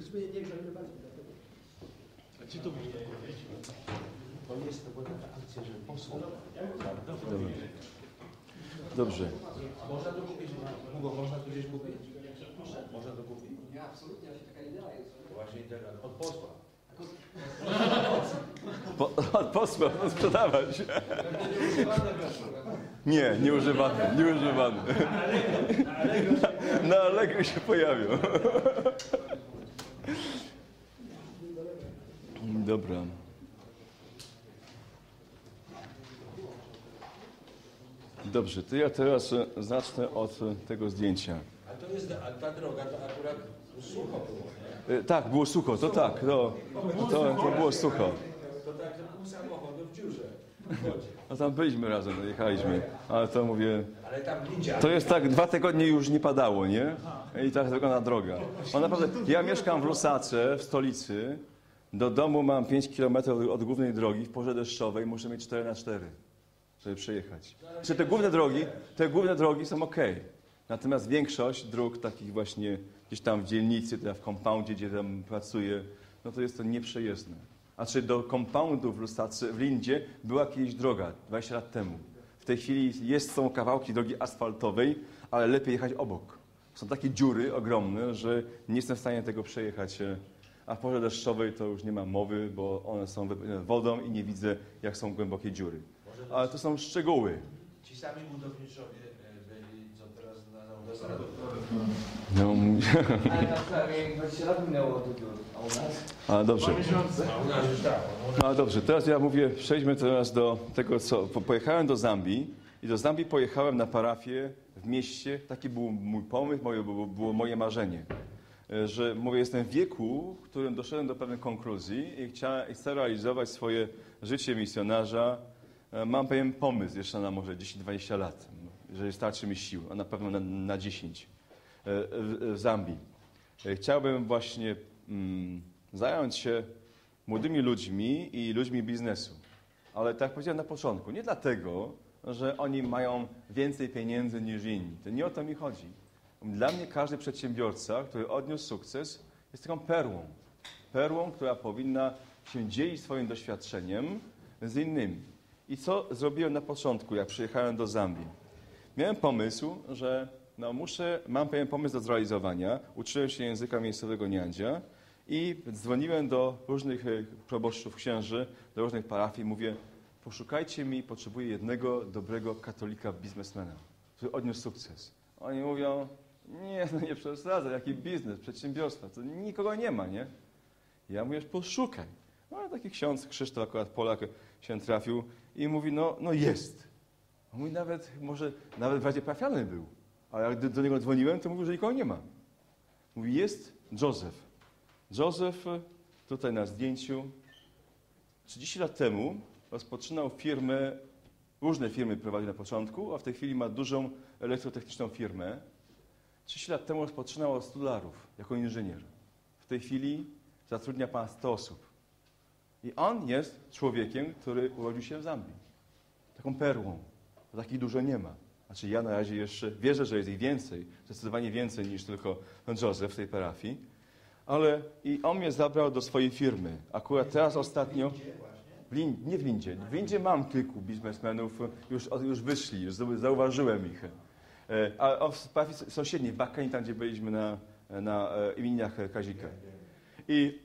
Jesteśmy nieegzaminowani dlatego. A ci to mówią? To jest to taka akcja, że posłów. Dobrze. Można to kupić? Hugo, można to gdzieś kupić? Można to kupić? Nie, absolutnie, ale taka idea jest. Właśnie od posła. Od posła sprzedawać. Nie, nieużywany. Na Allegro się pojawią. Dobra. Dobrze, to ja teraz zacznę od tego zdjęcia. A ta droga to akurat sucho było, nie? Tak, było sucho, to tak, to było sucho. To tak, to pół samochodu w dziurze. No tam byliśmy razem, jechaliśmy, ale to mówię... Ale tam linia. To jest tak, 2 tygodnie już nie padało, nie? I tak wygląda droga. No naprawdę, ja mieszkam w Lusace, w stolicy. Do domu mam 5 km od głównej drogi, w porze deszczowej muszę mieć 4x4, żeby przejechać. Czy te główne drogi są ok. Natomiast większość dróg takich właśnie gdzieś tam w dzielnicy, w compoundzie, gdzie tam pracuję, no to jest to nieprzejezdne. A czy do compoundu w Lusace, w Lindzie była kiedyś droga, 20 lat temu. W tej chwili są kawałki drogi asfaltowej, ale lepiej jechać obok. Są takie dziury ogromne, że nie jestem w stanie tego przejechać. A w porze deszczowej to już nie ma mowy, bo one są wypełnione wodą i nie widzę, jak są głębokie dziury. Ale to są szczegóły. Ci sami budowniczowie byli, co teraz na autostradę. No, Ale na prawie 20 lat minęło od tych dziur, a u nas? a dobrze. A u nas już tak. A dobrze, teraz ja mówię, przejdźmy teraz do tego, co... Pojechałem do Zambii i do Zambii pojechałem na parafię w mieście. Taki był mój pomysł, było moje marzenie. Że mówię, jestem w wieku, w którym doszedłem do pewnej konkluzji i chcę realizować swoje życie misjonarza. Mam pewien pomysł jeszcze na może 10-20 lat, jeżeli starczy mi sił, a na pewno na 10 w Zambii. Chciałbym właśnie zająć się młodymi ludźmi i ludźmi biznesu. Ale tak jak powiedziałem na początku, nie dlatego, że oni mają więcej pieniędzy niż inni. To nie o to mi chodzi. Dla mnie każdy przedsiębiorca, który odniósł sukces, jest taką perłą. Perłą, która powinna się dzielić swoim doświadczeniem z innymi. I co zrobiłem na początku, jak przyjechałem do Zambii? Miałem pomysł, że mam pewien pomysł do zrealizowania. Uczyłem się języka miejscowego niandzia i dzwoniłem do różnych proboszczów, księży, do różnych parafii. Mówię, poszukajcie mi, potrzebuję jednego dobrego katolika biznesmena, który odniósł sukces. Oni mówią, nie przesadzaj, jaki biznes, przedsiębiorstwa, to nikogo nie ma, nie? Ja mówię, poszukaj. No ale taki ksiądz Krzysztof, akurat Polak, się trafił i mówi, no jest. On mówi, nawet w razie parafialny był. Ale jak do niego dzwoniłem, to mówił, że nikogo nie ma. Mówi, jest Józef. Józef, tutaj na zdjęciu, 30 lat temu rozpoczynał firmę, różne firmy prowadził na początku, a w tej chwili ma dużą elektrotechniczną firmę. 30 lat temu rozpoczynał od $100 jako inżynier. W tej chwili zatrudnia pan 100 osób. I on jest człowiekiem, który urodził się w Zambii. Taką perłą. Bo takich dużo nie ma. Znaczy ja na razie jeszcze wierzę, że jest ich więcej. Zdecydowanie więcej niż tylko Józef w tej parafii. Ale i on mnie zabrał do swojej firmy. Akurat teraz ostatnio... Nie w Lindzie. W Lindzie mam kilku biznesmenów, już wyszli, już zauważyłem ich. A w parafii sąsiedniej, w Bakani, tam gdzie byliśmy na imieninach Kazika. I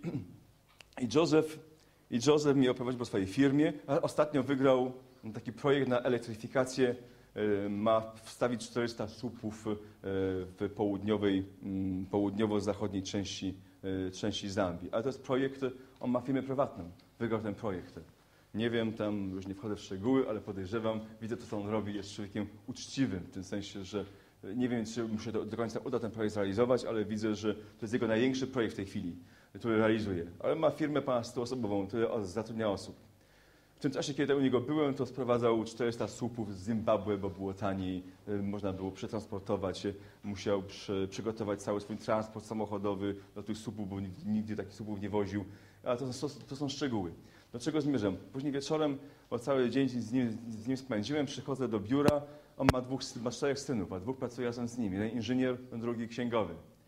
Józef mi opowiedział o swojej firmie, a ostatnio wygrał taki projekt na elektryfikację. Ma wstawić 400 słupów w południowo-zachodniej części Zambii. Ale to jest projekt, on ma firmę prywatną. Wygrał ten projekt. Nie wiem, tam już nie wchodzę w szczegóły, ale podejrzewam, widzę to, co on robi, jest człowiekiem uczciwym, w tym sensie, że nie wiem, czy mu się do końca uda ten projekt zrealizować, ale widzę, że to jest jego największy projekt w tej chwili, który realizuje. Ale ma firmę ponad 100-osobową, która zatrudnia osób. W tym czasie, kiedy u niego byłem, to sprowadzał 400 słupów z Zimbabwe, bo było taniej, można było przetransportować, musiał przygotować cały swój transport samochodowy do tych słupów, bo nigdy takich słupów nie woził. Ale to są szczegóły. Do czego zmierzam? Później wieczorem, bo cały dzień z nim spędziłem, przychodzę do biura, on ma 4 synów, a 2 pracuje razem z nim. Jeden inżynier, drugi księgowy.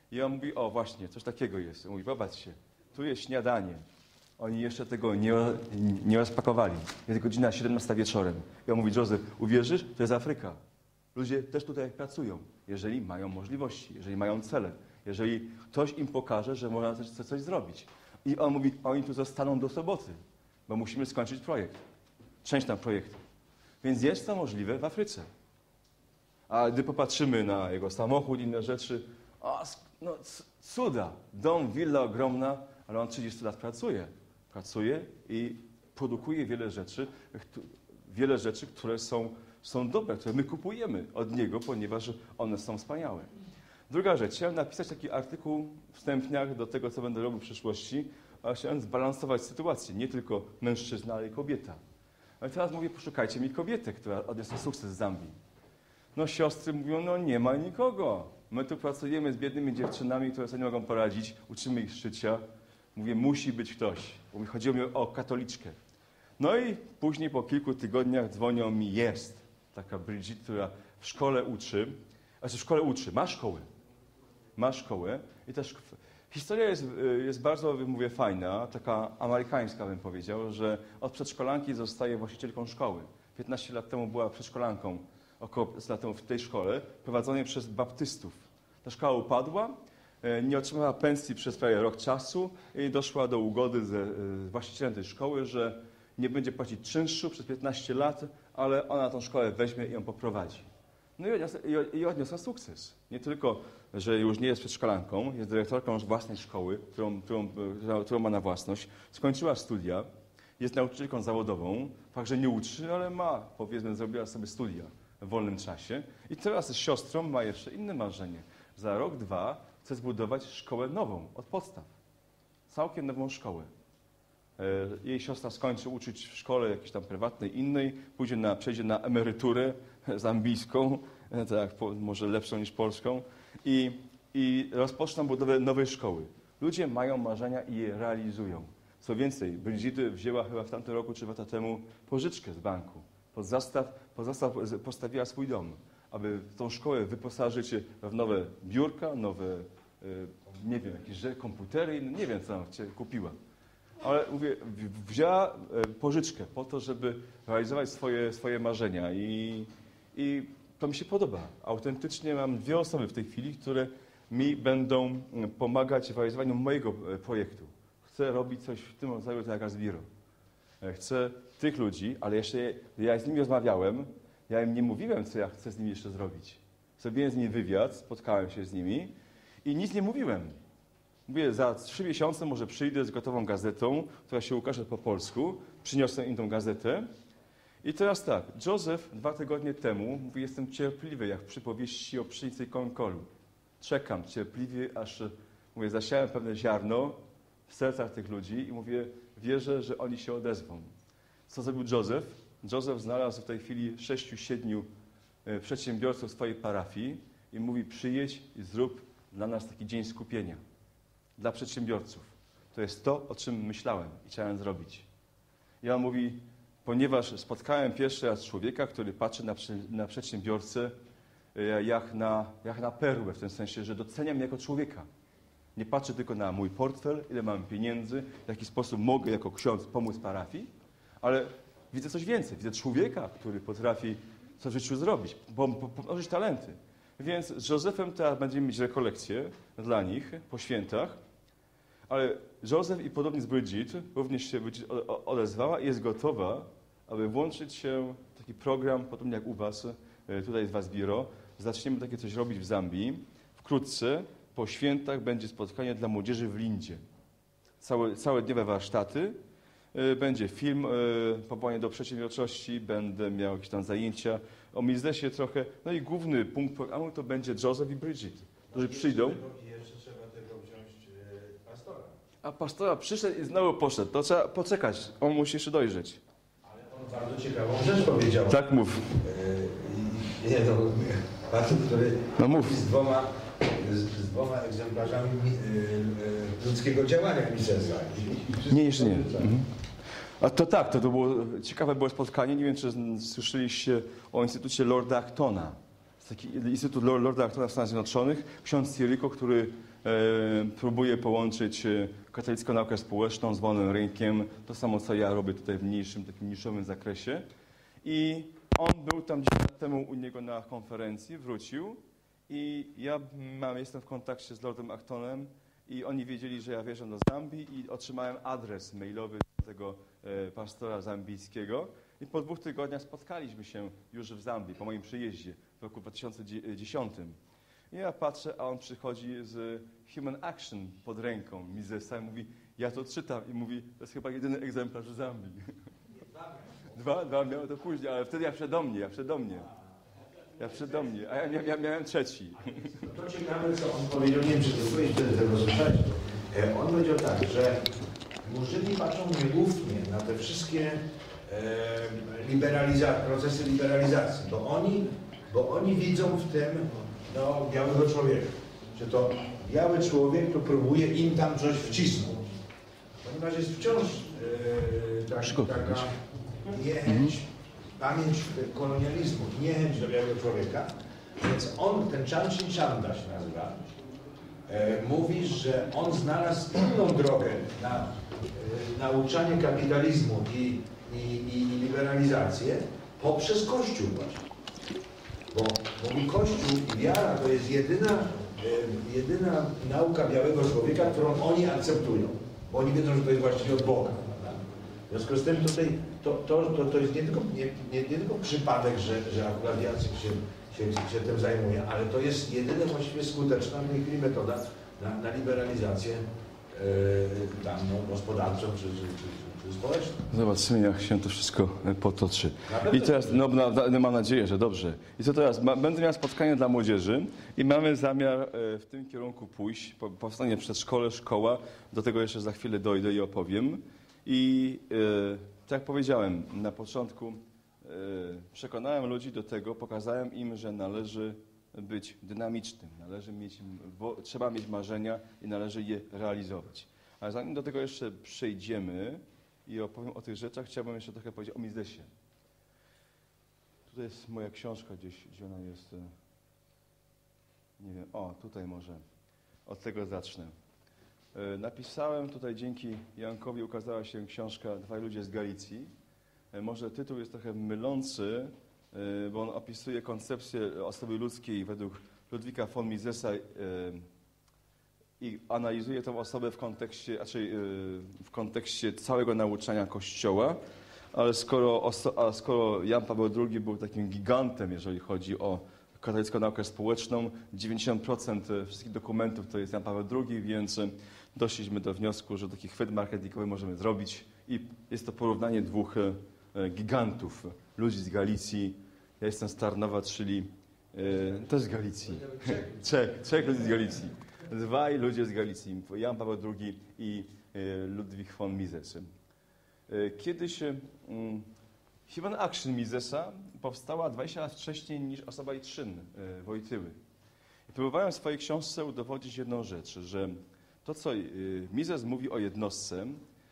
I on mówi, o właśnie, coś takiego jest. On mówi, popatrzcie, tu jest śniadanie. Oni jeszcze tego nie rozpakowali. Jest godzina 17 wieczorem. I on mówi, Józef, uwierzysz? To jest Afryka. Ludzie też tutaj pracują, jeżeli mają możliwości, jeżeli mają cele, jeżeli ktoś im pokaże, że można coś zrobić. I on mówi, oni tu zostaną do soboty, bo musimy skończyć projekt. Część tam projektu. Więc jest to możliwe w Afryce. A gdy popatrzymy na jego samochód, inne rzeczy, no cuda, dom, willa ogromna, ale on 30 lat pracuje. Pracuje i produkuje wiele rzeczy, które są dobre, które my kupujemy od niego, ponieważ one są wspaniałe. Druga rzecz, chciałem napisać taki artykuł wstępniak do tego, co będę robił w przyszłości, a chciałem zbalansować sytuację, nie tylko mężczyzna, ale i kobieta. Ale teraz mówię, poszukajcie mi kobietę, która odniosła sukces w Zambii. No siostry mówią, no nie ma nikogo. My tu pracujemy z biednymi dziewczynami, które sobie nie mogą poradzić, uczymy ich życia. Mówię, musi być ktoś. Chodziło mi o katoliczkę. No i później po kilku tygodniach dzwonią mi, jest taka Bridget, która w szkole uczy, ma szkołę i też historia jest bardzo, mówię, fajna, taka amerykańska bym powiedział, że od przedszkolanki zostaje właścicielką szkoły. 15 lat temu była przedszkolanką, około lat temu w tej szkole, prowadzonej przez baptystów. Ta szkoła upadła, nie otrzymała pensji przez prawie rok czasu i doszła do ugody z właścicielem tej szkoły, że nie będzie płacić czynszu przez 15 lat, ale ona tą szkołę weźmie i ją poprowadzi. No i odniosła sukces. Nie tylko, że już nie jest przedszkolanką, jest dyrektorką już własnej szkoły, którą ma na własność, skończyła studia, jest nauczycielką zawodową, także nie uczy, ale ma, powiedzmy, zrobiła sobie studia w wolnym czasie i teraz z siostrą ma jeszcze inne marzenie. Za rok, 2 chce zbudować szkołę nową, od podstaw. Całkiem nową szkołę. Jej siostra skończy uczyć w szkole jakiejś tam prywatnej, innej, przejdzie na emeryturę zambijską, tak, może lepszą niż polską i rozpoczną budowę nowej szkoły. Ludzie mają marzenia i je realizują. Co więcej, Brigitte wzięła chyba w tamtym roku czy 2 lata temu pożyczkę z banku. Pod zastaw postawiła swój dom, aby tą szkołę wyposażyć w nowe biurka, nowe, nie wiem, jakieś komputery, nie wiem, co kupiła. Ale mówię, wzięła pożyczkę po to, żeby realizować swoje marzenia i to mi się podoba. Autentycznie mam 2 osoby w tej chwili, które mi będą pomagać w realizowaniu mojego projektu. Chcę robić coś w tym rodzaju jak Asbiro. Chcę tych ludzi, ale jeszcze ja z nimi rozmawiałem, ja im nie mówiłem, co ja chcę z nimi jeszcze zrobić. Zrobiłem z nimi wywiad, spotkałem się z nimi i nic nie mówiłem. Mówię, za 3 miesiące może przyjdę z gotową gazetą, która się ukaże po polsku, przyniosę im tą gazetę. I teraz tak, Józef 2 tygodnie temu mówi, jestem cierpliwy, jak w przypowieści o pszenicy i konkolu. Czekam cierpliwie, aż, mówię, zasiałem pewne ziarno w sercach tych ludzi i mówię, wierzę, że oni się odezwą. Co zrobił Józef? Józef znalazł w tej chwili 6-7 przedsiębiorców swojej parafii i mówi, przyjedź i zrób dla nas taki dzień skupienia. Dla przedsiębiorców. To jest to, o czym myślałem i chciałem zrobić. I on mówi, ponieważ spotkałem pierwszy raz człowieka, który patrzy na przedsiębiorcę jak na perłę, w tym sensie, że doceniam mnie jako człowieka. Nie patrzę tylko na mój portfel, ile mam pieniędzy, w jaki sposób mogę jako ksiądz pomóc parafii, ale widzę coś więcej. Widzę człowieka, który potrafi coś w życiu zrobić, pomnożyć talenty. Więc z Józefem teraz będziemy mieć rekolekcje dla nich po świętach, ale Józef i podobnie z Brigitte również się odezwała i jest gotowa, aby włączyć się w taki program, podobnie jak u was, tutaj z Asbiro. Zaczniemy takie coś robić w Zambii. Wkrótce po świętach będzie spotkanie dla młodzieży w Lindzie. Całe dniowe warsztaty. Będzie film, powołanie do przedsiębiorczości, będę miał jakieś tam zajęcia o biznesie trochę. No i główny punkt programu to będzie Józef i Brigitte, którzy przyjdą. Jeszcze trzeba tego wziąć pastora. A pastora przyszedł i znowu poszedł. To trzeba poczekać, on musi jeszcze dojrzeć. Ale on bardzo ciekawą rzecz powiedział. Tak mów. Nie, to facet, który No mów. z dwoma egzemplarzami ludzkiego działania misterstwa. Nie, jeszcze nie. Mhm. A to tak, to było ciekawe było spotkanie. Nie wiem, czy słyszeliście o Instytucie Lorda Actona. Taki Instytut Lorda Actona w Stanach Zjednoczonych. Ksiądz Jericho, który Próbuję połączyć katolicką naukę społeczną z wolnym rynkiem. To samo, co ja robię tutaj w mniejszym, takim niszowym zakresie. I on był tam 10 lat temu u niego na konferencji, wrócił i ja jestem w kontakcie z Lordem Actonem i oni wiedzieli, że ja wjeżdżam do Zambii i otrzymałem adres mailowy tego pastora zambijskiego i po 2 tygodniach spotkaliśmy się już w Zambii, po moim przyjeździe w roku 2010. I ja patrzę, a on przychodzi z Human Action pod ręką Misesa i mówi, ja to czytam i mówi, to jest chyba jedyny egzemplarz w Zambii. Dwa miałem to później, ale wtedy ja wszedł do mnie, a ja miałem trzeci. To ciekawe, co on powiedział, nie wiem, czy ty byłeś wtedy tego słyszałeś. On powiedział tak, że murzyni patrzą nieufnie na te wszystkie procesy liberalizacji, bo oni widzą w tym białego człowieka, że to biały człowiek to próbuje im tam coś wcisnąć. Ponieważ jest wciąż taka niechęć, pamięć kolonializmu, niechęć do białego człowieka, więc on, ten Chanchin Chanda się nazywa, mówi, że on znalazł inną drogę na nauczanie kapitalizmu i liberalizację poprzez Kościół właśnie. Bo mówi, Kościół i wiara to jest jedyna nauka białego człowieka, którą oni akceptują. Bo oni wiedzą, że to jest właściwie od Boga. Prawda? W związku z tym tutaj to jest nie tylko przypadek, że akurat Jacek się tym zajmuje, ale to jest jedyna właściwie skuteczna w tej chwili metoda na liberalizację gospodarczą czy społeczną. Zobaczymy, jak się to wszystko potoczy. I teraz, mam nadzieję, że dobrze. I co teraz? Będę miał spotkanie dla młodzieży i mamy zamiar w tym kierunku pójść. Powstanie przedszkole, szkoła. Do tego jeszcze za chwilę dojdę i opowiem. I tak jak powiedziałem na początku, przekonałem ludzi do tego, pokazałem im, że należy być dynamicznym, trzeba mieć marzenia i należy je realizować. Ale zanim do tego jeszcze przejdziemy i opowiem o tych rzeczach, chciałbym jeszcze trochę powiedzieć o Misesie. Tutaj jest moja książka gdzie ona jest? Nie wiem, tutaj może. Od tego zacznę. Napisałem tutaj, dzięki Jankowi ukazała się książka Dwaj ludzie z Galicji. Może tytuł jest trochę mylący, bo on opisuje koncepcję osoby ludzkiej według Ludwika von Misesa i analizuje tę osobę w kontekście całego nauczania Kościoła, ale skoro Jan Paweł II był takim gigantem, jeżeli chodzi o katolicką naukę społeczną, 90% wszystkich dokumentów to jest Jan Paweł II, więc doszliśmy do wniosku, że taki chwyt marketingowy możemy zrobić i jest to porównanie 2 gigantów, ludzi z Galicji. Ja jestem z Tarnowa, czyli też z Galicji. Trzech ludzi z Galicji. 2 ludzie z Galicji, Jan Paweł II i Ludwik von Mises. Kiedyś Human Action Misesa powstała 20 lat wcześniej niż Osoba i czyn Wojtyły. I próbowałem w swojej książce udowodnić jedną rzecz, że to, co Mises mówi o jednostce,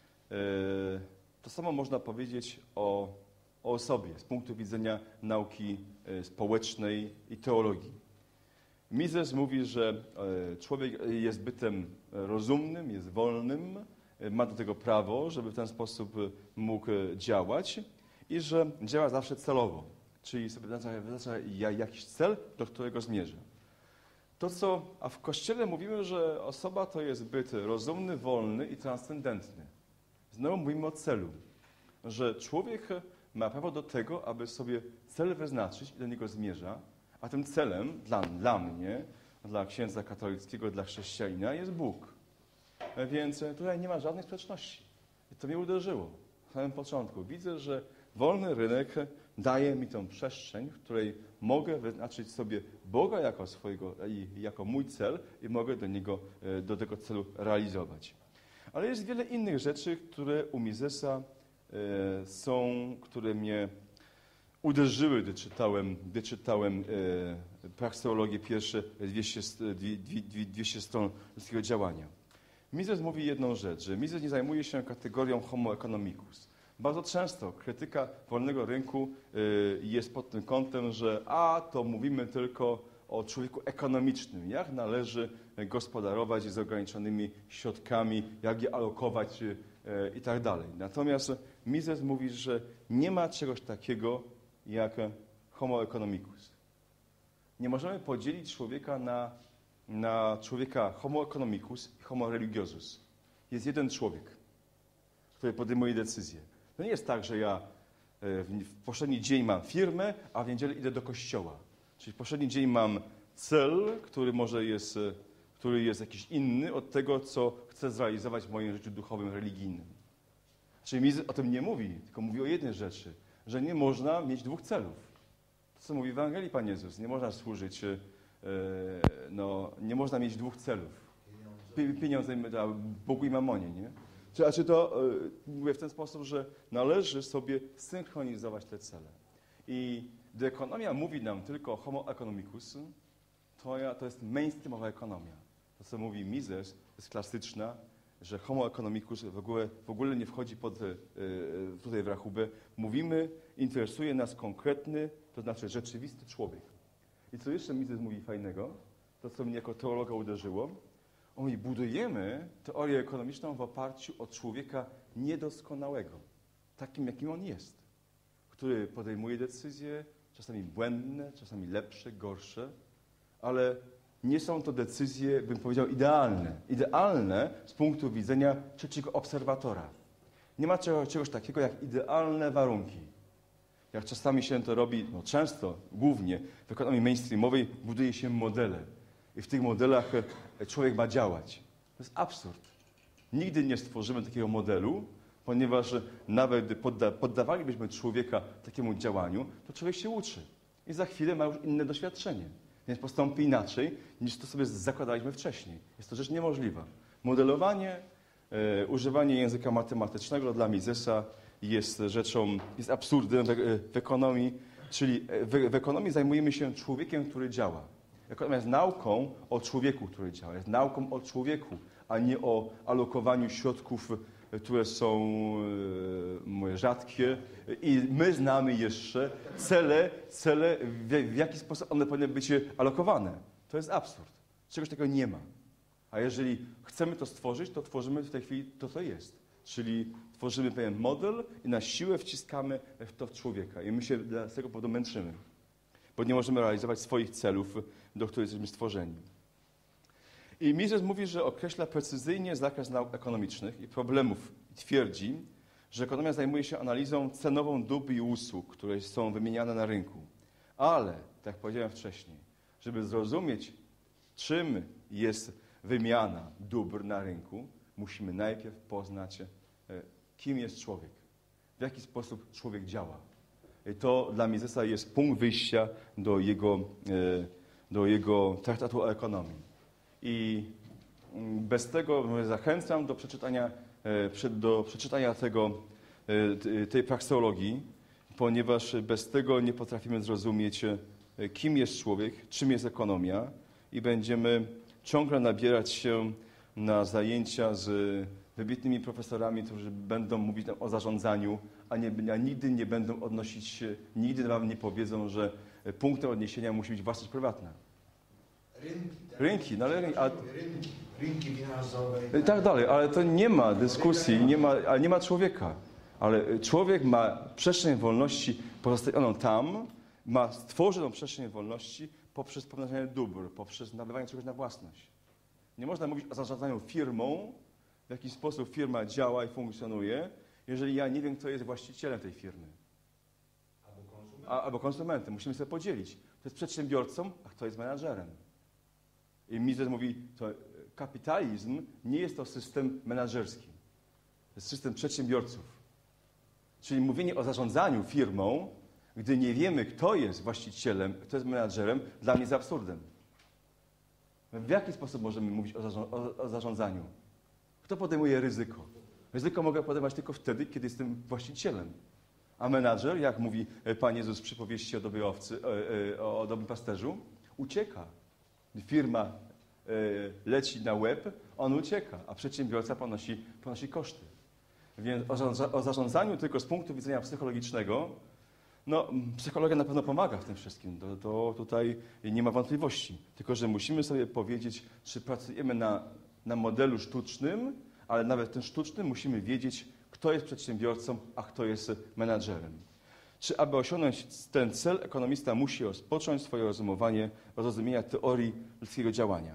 to samo można powiedzieć o osobie z punktu widzenia nauki społecznej i teologii. Mises mówi, że człowiek jest bytem rozumnym, jest wolnym, ma do tego prawo, żeby w ten sposób mógł działać i że działa zawsze celowo, czyli sobie wyznacza jakiś cel, do którego zmierza. A w Kościele mówimy, że osoba to jest byt rozumny, wolny i transcendentny. Znowu mówimy o celu, że człowiek ma prawo do tego, aby sobie cel wyznaczyć i do niego zmierza, a tym celem dla mnie, dla księdza katolickiego, dla chrześcijanina jest Bóg. Więc tutaj nie ma żadnych sprzeczności. I to mnie uderzyło w samym początku. Widzę, że wolny rynek daje mi tą przestrzeń, w której mogę wyznaczyć sobie Boga jako mój cel i mogę do tego celu realizować. Ale jest wiele innych rzeczy, które u Misesa są, które mnie uderzyły, gdy czytałem prakseologię, pierwsze 200 stron ludzkiego działania. Mises mówi jedną rzecz, że Mises nie zajmuje się kategorią homo economicus. Bardzo często krytyka wolnego rynku jest pod tym kątem, że to mówimy tylko o człowieku ekonomicznym, jak należy gospodarować z ograniczonymi środkami, jak je alokować i tak dalej. Natomiast Mises mówi, że nie ma czegoś takiego jak homo economicus. Nie możemy podzielić człowieka na człowieka homo economicus i homo religiosus. Jest jeden człowiek, który podejmuje decyzje. To nie jest tak, że ja w poprzedni dzień mam firmę, a w niedzielę idę do kościoła. Czyli w poprzedni dzień mam cel, który jest jakiś inny od tego, co chcę zrealizować w moim życiu duchowym, religijnym. Czyli Mises o tym nie mówi, tylko mówi o jednej rzeczy, że nie można mieć dwóch celów. To, co mówi w Ewangelii Pan Jezus, nie można służyć, nie można mieć dwóch celów. Pieniądze Bogu i mamonie, nie? Znaczy to mówię w ten sposób, że należy sobie synchronizować te cele. I gdy ekonomia mówi nam tylko o homo economicus, to jest mainstreamowa ekonomia. To, co mówi Mises, jest klasyczna, że homo economicus w ogóle nie wchodzi tutaj w rachubę. Mówimy, interesuje nas konkretny, to znaczy rzeczywisty człowiek. I co jeszcze Mises mówi fajnego, to co mnie jako teologa uderzyło, on mówi, budujemy teorię ekonomiczną w oparciu o człowieka niedoskonałego, takim jakim on jest, który podejmuje decyzje, czasami błędne, czasami lepsze, gorsze, ale nie są to decyzje, bym powiedział, idealne. Idealne z punktu widzenia trzeciego obserwatora. Nie ma czegoś takiego jak idealne warunki. Jak czasami się to robi, często, głównie w ekonomii mainstreamowej buduje się modele. I w tych modelach człowiek ma działać. To jest absurd. Nigdy nie stworzymy takiego modelu, ponieważ nawet poddawalibyśmy człowieka takiemu działaniu, to człowiek się uczy. I za chwilę ma już inne doświadczenie. Więc postąpi inaczej, niż to sobie zakładaliśmy wcześniej. Jest to rzecz niemożliwa. Modelowanie, używanie języka matematycznego dla Misesa jest absurdem w ekonomii. Czyli w ekonomii zajmujemy się człowiekiem, który działa. Ekonomia jest nauką o człowieku, który działa. Jest nauką o człowieku, a nie o alokowaniu środków, które są rzadkie. I my znamy jeszcze cele, w jaki sposób one powinny być alokowane. To jest absurd. Czegoś takiego nie ma. A jeżeli chcemy to stworzyć, to tworzymy w tej chwili to, co jest. Czyli tworzymy pewien model i na siłę wciskamy to w człowieka. I my się z tego powodu męczymy. Bo nie możemy realizować swoich celów, do których jesteśmy stworzeni. I Mises mówi, że określa precyzyjnie zakres nauk ekonomicznych i problemów. Twierdzi, że ekonomia zajmuje się analizą cenową dóbr i usług, które są wymieniane na rynku. Ale, tak jak powiedziałem wcześniej, żeby zrozumieć, czym jest wymiana dóbr na rynku, musimy najpierw poznać, kim jest człowiek, w jaki sposób człowiek działa. I to dla Misesa jest punkt wyjścia do jego traktatu o ekonomii. I bez tego zachęcam do przeczytania tej prakseologii, ponieważ bez tego nie potrafimy zrozumieć, kim jest człowiek, czym jest ekonomia i będziemy ciągle nabierać się na zajęcia z wybitnymi profesorami, którzy będą mówić nam o zarządzaniu, a nigdy nie będą odnosić się, nigdy wam nie powiedzą, że punktem odniesienia musi być własność prywatna. Rynki, rynki finansowe. I tak dalej, ale to nie ma dyskusji, nie ma człowieka. Ale człowiek ma przestrzeń wolności pozostawioną tam, ma stworzoną przestrzeń wolności poprzez pomnażanie dóbr, poprzez nabywanie czegoś na własność. Nie można mówić o zarządzaniu firmą, w jaki sposób firma działa i funkcjonuje, jeżeli ja nie wiem, kto jest właścicielem tej firmy. Albo konsumentem. Musimy sobie podzielić. Kto jest przedsiębiorcą, a kto jest menadżerem. I Mises mówi, to kapitalizm nie jest to system menadżerski. To jest system przedsiębiorców. Czyli mówienie o zarządzaniu firmą, gdy nie wiemy, kto jest właścicielem, kto jest menadżerem, dla mnie jest absurdem. W jaki sposób możemy mówić o zarządzaniu? Kto podejmuje ryzyko? Ryzyko mogę podejmować tylko wtedy, kiedy jestem właścicielem. A menadżer, jak mówi Pan Jezus w przypowieści o dobrej owcy, o dobrym pasterzu, ucieka. Firma leci na łeb, on ucieka, a przedsiębiorca ponosi koszty. Więc o zarządzaniu tylko z punktu widzenia psychologicznego No, psychologia na pewno pomaga w tym wszystkim, to tutaj nie ma wątpliwości. Tylko że musimy sobie powiedzieć, czy pracujemy na modelu sztucznym, ale nawet tym sztucznym musimy wiedzieć, kto jest przedsiębiorcą, a kto jest menadżerem. Czy aby osiągnąć ten cel, ekonomista musi rozpocząć swoje rozumowanie rozumienia teorii ludzkiego działania.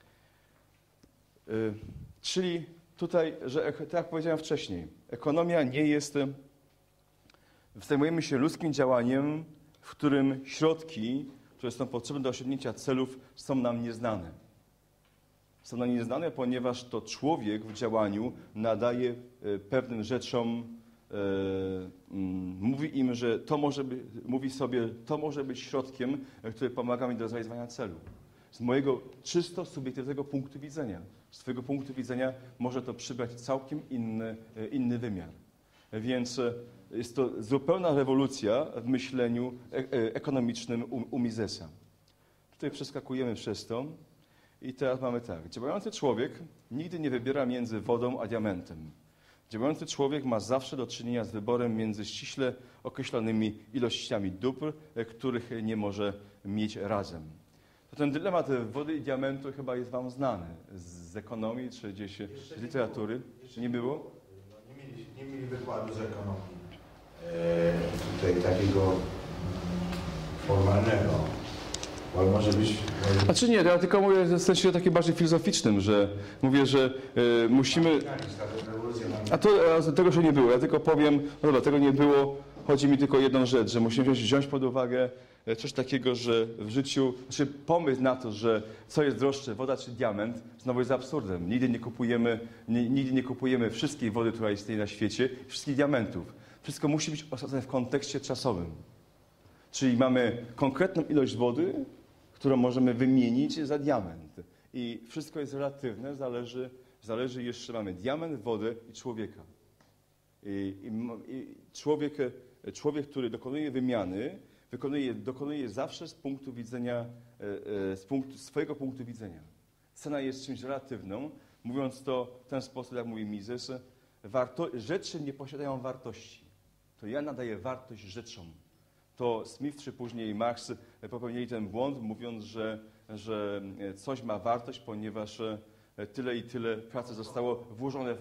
Czyli tutaj, że tak jak powiedziałem wcześniej, ekonomia nie jest... Zajmujemy się ludzkim działaniem, w którym środki, które są potrzebne do osiągnięcia celów, są nam nieznane. Są nam nieznane, ponieważ to człowiek w działaniu nadaje pewnym rzeczom, mówi im, że to może być, mówi sobie, to może być środkiem, który pomaga mi do zrealizowania celu. Z mojego czysto subiektywnego punktu widzenia, z twojego punktu widzenia może to przybrać całkiem inny wymiar. Więc jest to zupełna rewolucja w myśleniu ekonomicznym u Misesa. Tutaj przeskakujemy przez to i teraz mamy tak. Działający człowiek nigdy nie wybiera między wodą a diamentem. Działający człowiek ma zawsze do czynienia z wyborem między ściśle określonymi ilościami dóbr, których nie może mieć razem. To ten dylemat wody i diamentu chyba jest wam znany z ekonomii czy gdzieś z literatury. Nie było? Nie mieli wykładu z ekonomii. Tutaj takiego formalnego. Ale może być... Znaczy nie, ja tylko mówię w sensie takim bardziej filozoficznym, że mówię, że musimy... A tego się nie było. Ja tylko powiem, no dobra, tego nie było. Chodzi mi tylko o jedną rzecz, że musimy wziąć pod uwagę coś takiego, że w życiu, znaczy pomysł na to, że co jest droższe, woda czy diament, znowu jest absurdem. Nigdy nie kupujemy wszystkiej wody, która istnieje na świecie, wszystkich diamentów. Wszystko musi być osadzone w kontekście czasowym. Czyli mamy konkretną ilość wody, którą możemy wymienić za diament. I wszystko jest relatywne, zależy jeszcze, mamy diament, wodę i człowieka. I człowiek, który dokonuje wymiany, dokonuje zawsze z punktu widzenia, swojego punktu widzenia. Cena jest czymś relatywną. Mówiąc to w ten sposób, jak mówi Mises, rzeczy nie posiadają wartości. To ja nadaję wartość rzeczom. To Smith czy później Marx popełnili ten błąd, mówiąc, że coś ma wartość, ponieważ tyle i tyle pracy zostało włożone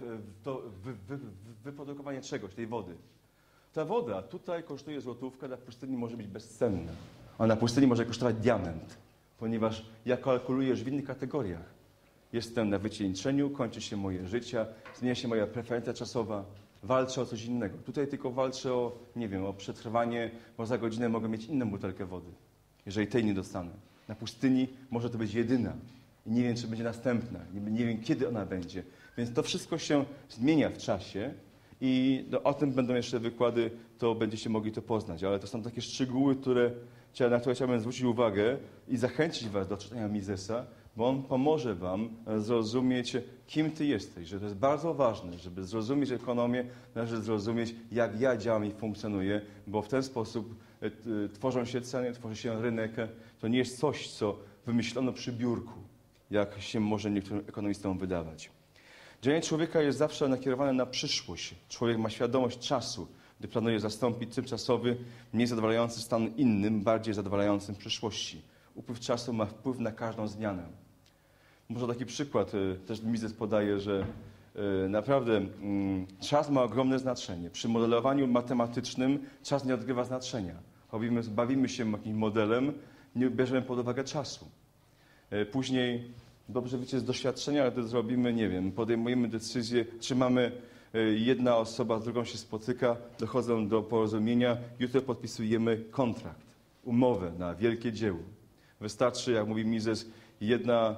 w wyprodukowanie czegoś, tej wody. Ta woda tutaj kosztuje złotówkę, na pustyni może być bezcenna, a na pustyni może kosztować diament, ponieważ ja kalkuluję już w innych kategoriach. Jestem na wycieńczeniu, kończy się moje życie, zmienia się moja preferencja czasowa, walczę o coś innego. Tutaj tylko walczę o, nie wiem, o przetrwanie, bo za godzinę mogę mieć inną butelkę wody, jeżeli tej nie dostanę. Na pustyni może to być jedyna i nie wiem, czy będzie następna, nie wiem, kiedy ona będzie. Więc to wszystko się zmienia w czasie i o tym będą jeszcze wykłady, to będziecie mogli to poznać. Ale to są takie szczegóły, na które chciałbym zwrócić uwagę i zachęcić was do czytania Misesa, bo on pomoże wam zrozumieć, kim ty jesteś, że to jest bardzo ważne, żeby zrozumieć ekonomię, należy zrozumieć, jak ja działam i funkcjonuję, bo w ten sposób tworzą się ceny, tworzy się rynek. To nie jest coś, co wymyślono przy biurku, jak się może niektórym ekonomistom wydawać. Działanie człowieka jest zawsze nakierowane na przyszłość. Człowiek ma świadomość czasu, gdy planuje zastąpić tymczasowy, mniej zadowalający stan innym, bardziej zadowalającym przyszłości. Upływ czasu ma wpływ na każdą zmianę. Może taki przykład też Mises podaje, że naprawdę czas ma ogromne znaczenie. Przy modelowaniu matematycznym czas nie odgrywa znaczenia. Bawimy się jakimś modelem, nie bierzemy pod uwagę czasu. Później, dobrze wiecie z doświadczenia, gdy zrobimy, nie wiem, podejmujemy decyzję, czy mamy jedna osoba z drugą się spotyka, dochodzą do porozumienia, jutro podpisujemy kontrakt, umowę na wielkie dzieło. Wystarczy, jak mówi Mises, jedna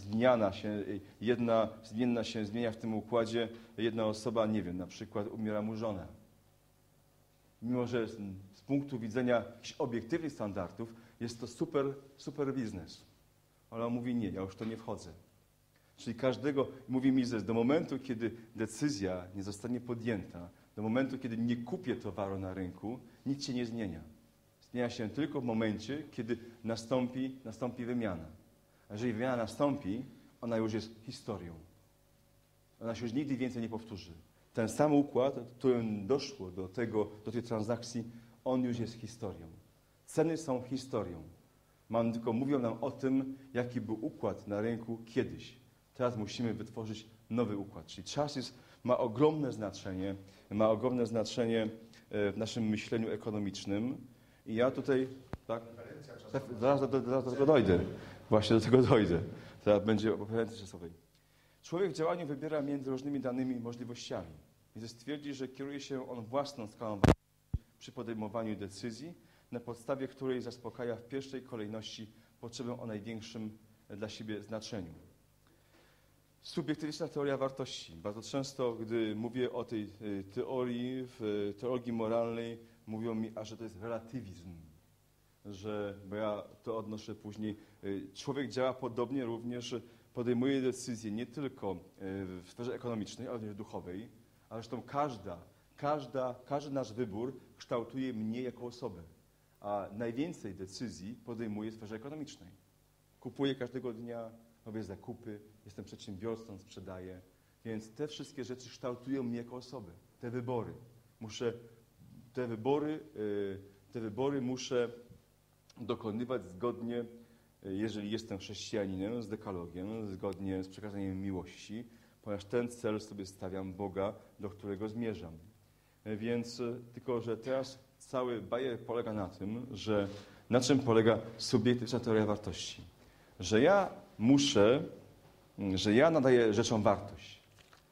zmienna się zmienia w tym układzie, jedna osoba, nie wiem, na przykład umiera mu żona. Mimo że z punktu widzenia jakichś obiektywnych standardów jest to super biznes. Ale on mówi, nie, ja już w to nie wchodzę. Czyli mówi Mises, do momentu, kiedy decyzja nie zostanie podjęta, do momentu, kiedy nie kupię towaru na rynku, nic się nie zmienia. Zmienia się tylko w momencie, kiedy nastąpi wymiana. A jeżeli wymiana nastąpi, ona już jest historią. Ona się już nigdy więcej nie powtórzy. Ten sam układ, w którym doszło do tej transakcji, on już jest historią. Ceny są historią. Tylko mówią nam o tym, jaki był układ na rynku kiedyś. Teraz musimy wytworzyć nowy układ. Czyli czas ma ogromne znaczenie w naszym myśleniu ekonomicznym. I ja tutaj, tak, zaraz do tego dojdę. Właśnie do tego dojdę. Teraz będzie o konferencji czasowej. Człowiek w działaniu wybiera między różnymi danymi możliwościami. Więc stwierdzi, że kieruje się on własną skalą wartości przy podejmowaniu decyzji, na podstawie której zaspokaja w pierwszej kolejności potrzebę o największym dla siebie znaczeniu. Subiektywistyczna teoria wartości. Bardzo często, gdy mówię o tej teorii, w teologii moralnej, mówią mi, że to jest relatywizm. Bo ja to odnoszę później. Człowiek działa podobnie, również podejmuje decyzje nie tylko w sferze ekonomicznej, ale również duchowej, a zresztą każdy nasz wybór kształtuje mnie jako osobę. A najwięcej decyzji podejmuję w sferze ekonomicznej. Kupuję każdego dnia, robię zakupy, jestem przedsiębiorcą, sprzedaję. Więc te wszystkie rzeczy kształtują mnie jako osobę. Te wybory muszę dokonywać zgodnie, jeżeli jestem chrześcijaninem, z dekalogiem, zgodnie z przekazaniem miłości, ponieważ ten cel sobie stawiam Boga, do którego zmierzam. Więc tylko, że teraz cały bajer polega na tym, na czym polega subiektywna teoria wartości. Że ja nadaję rzeczom wartość.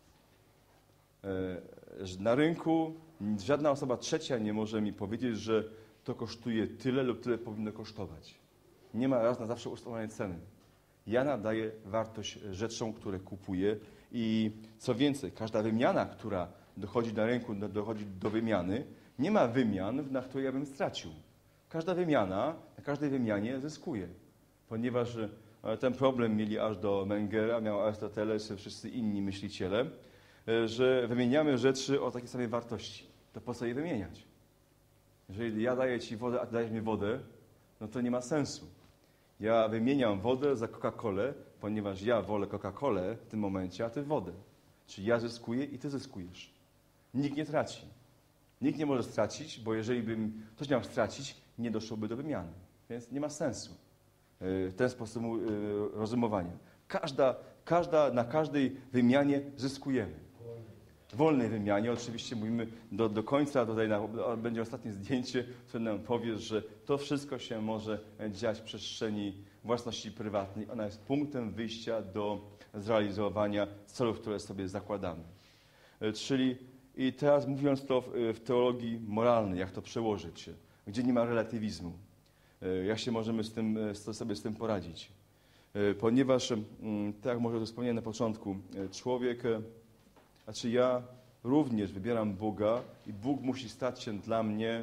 Na rynku żadna osoba trzecia nie może mi powiedzieć, że to kosztuje tyle lub tyle powinno kosztować. Nie ma raz na zawsze ustalonej ceny. Ja nadaję wartość rzeczom, które kupuję i co więcej, każda wymiana, która dochodzi na rynku, dochodzi do wymiany, nie ma wymian, na które ja bym stracił. Na każdej wymianie zyskuje. Ponieważ ten problem mieli aż do Mengera, miał Arystoteles, wszyscy inni myśliciele, że wymieniamy rzeczy o takiej samej wartości. To po co je wymieniać? Jeżeli ja daję ci wodę, a ty dajesz mi wodę, no to nie ma sensu. Ja wymieniam wodę za Coca-Colę, ponieważ ja wolę Coca-Colę w tym momencie, a ty wodę. Czyli ja zyskuję i ty zyskujesz. Nikt nie traci. Nikt nie może stracić, bo jeżeli bym ktoś miał stracić, nie doszłoby do wymiany. Więc nie ma sensu ten sposób rozumowania. Na każdej wymianie zyskujemy. W wolnej wymianie oczywiście mówimy do końca, tutaj będzie ostatnie zdjęcie, które nam powie, że to wszystko się może dziać w przestrzeni własności prywatnej. Ona jest punktem wyjścia do zrealizowania celów, które sobie zakładamy. I teraz mówiąc to w teologii moralnej, jak to przełożyć, gdzie nie ma relatywizmu, jak się możemy sobie z tym poradzić. Ponieważ, tak jak może wspomniałem na początku, ja również wybieram Boga i Bóg musi stać się dla mnie,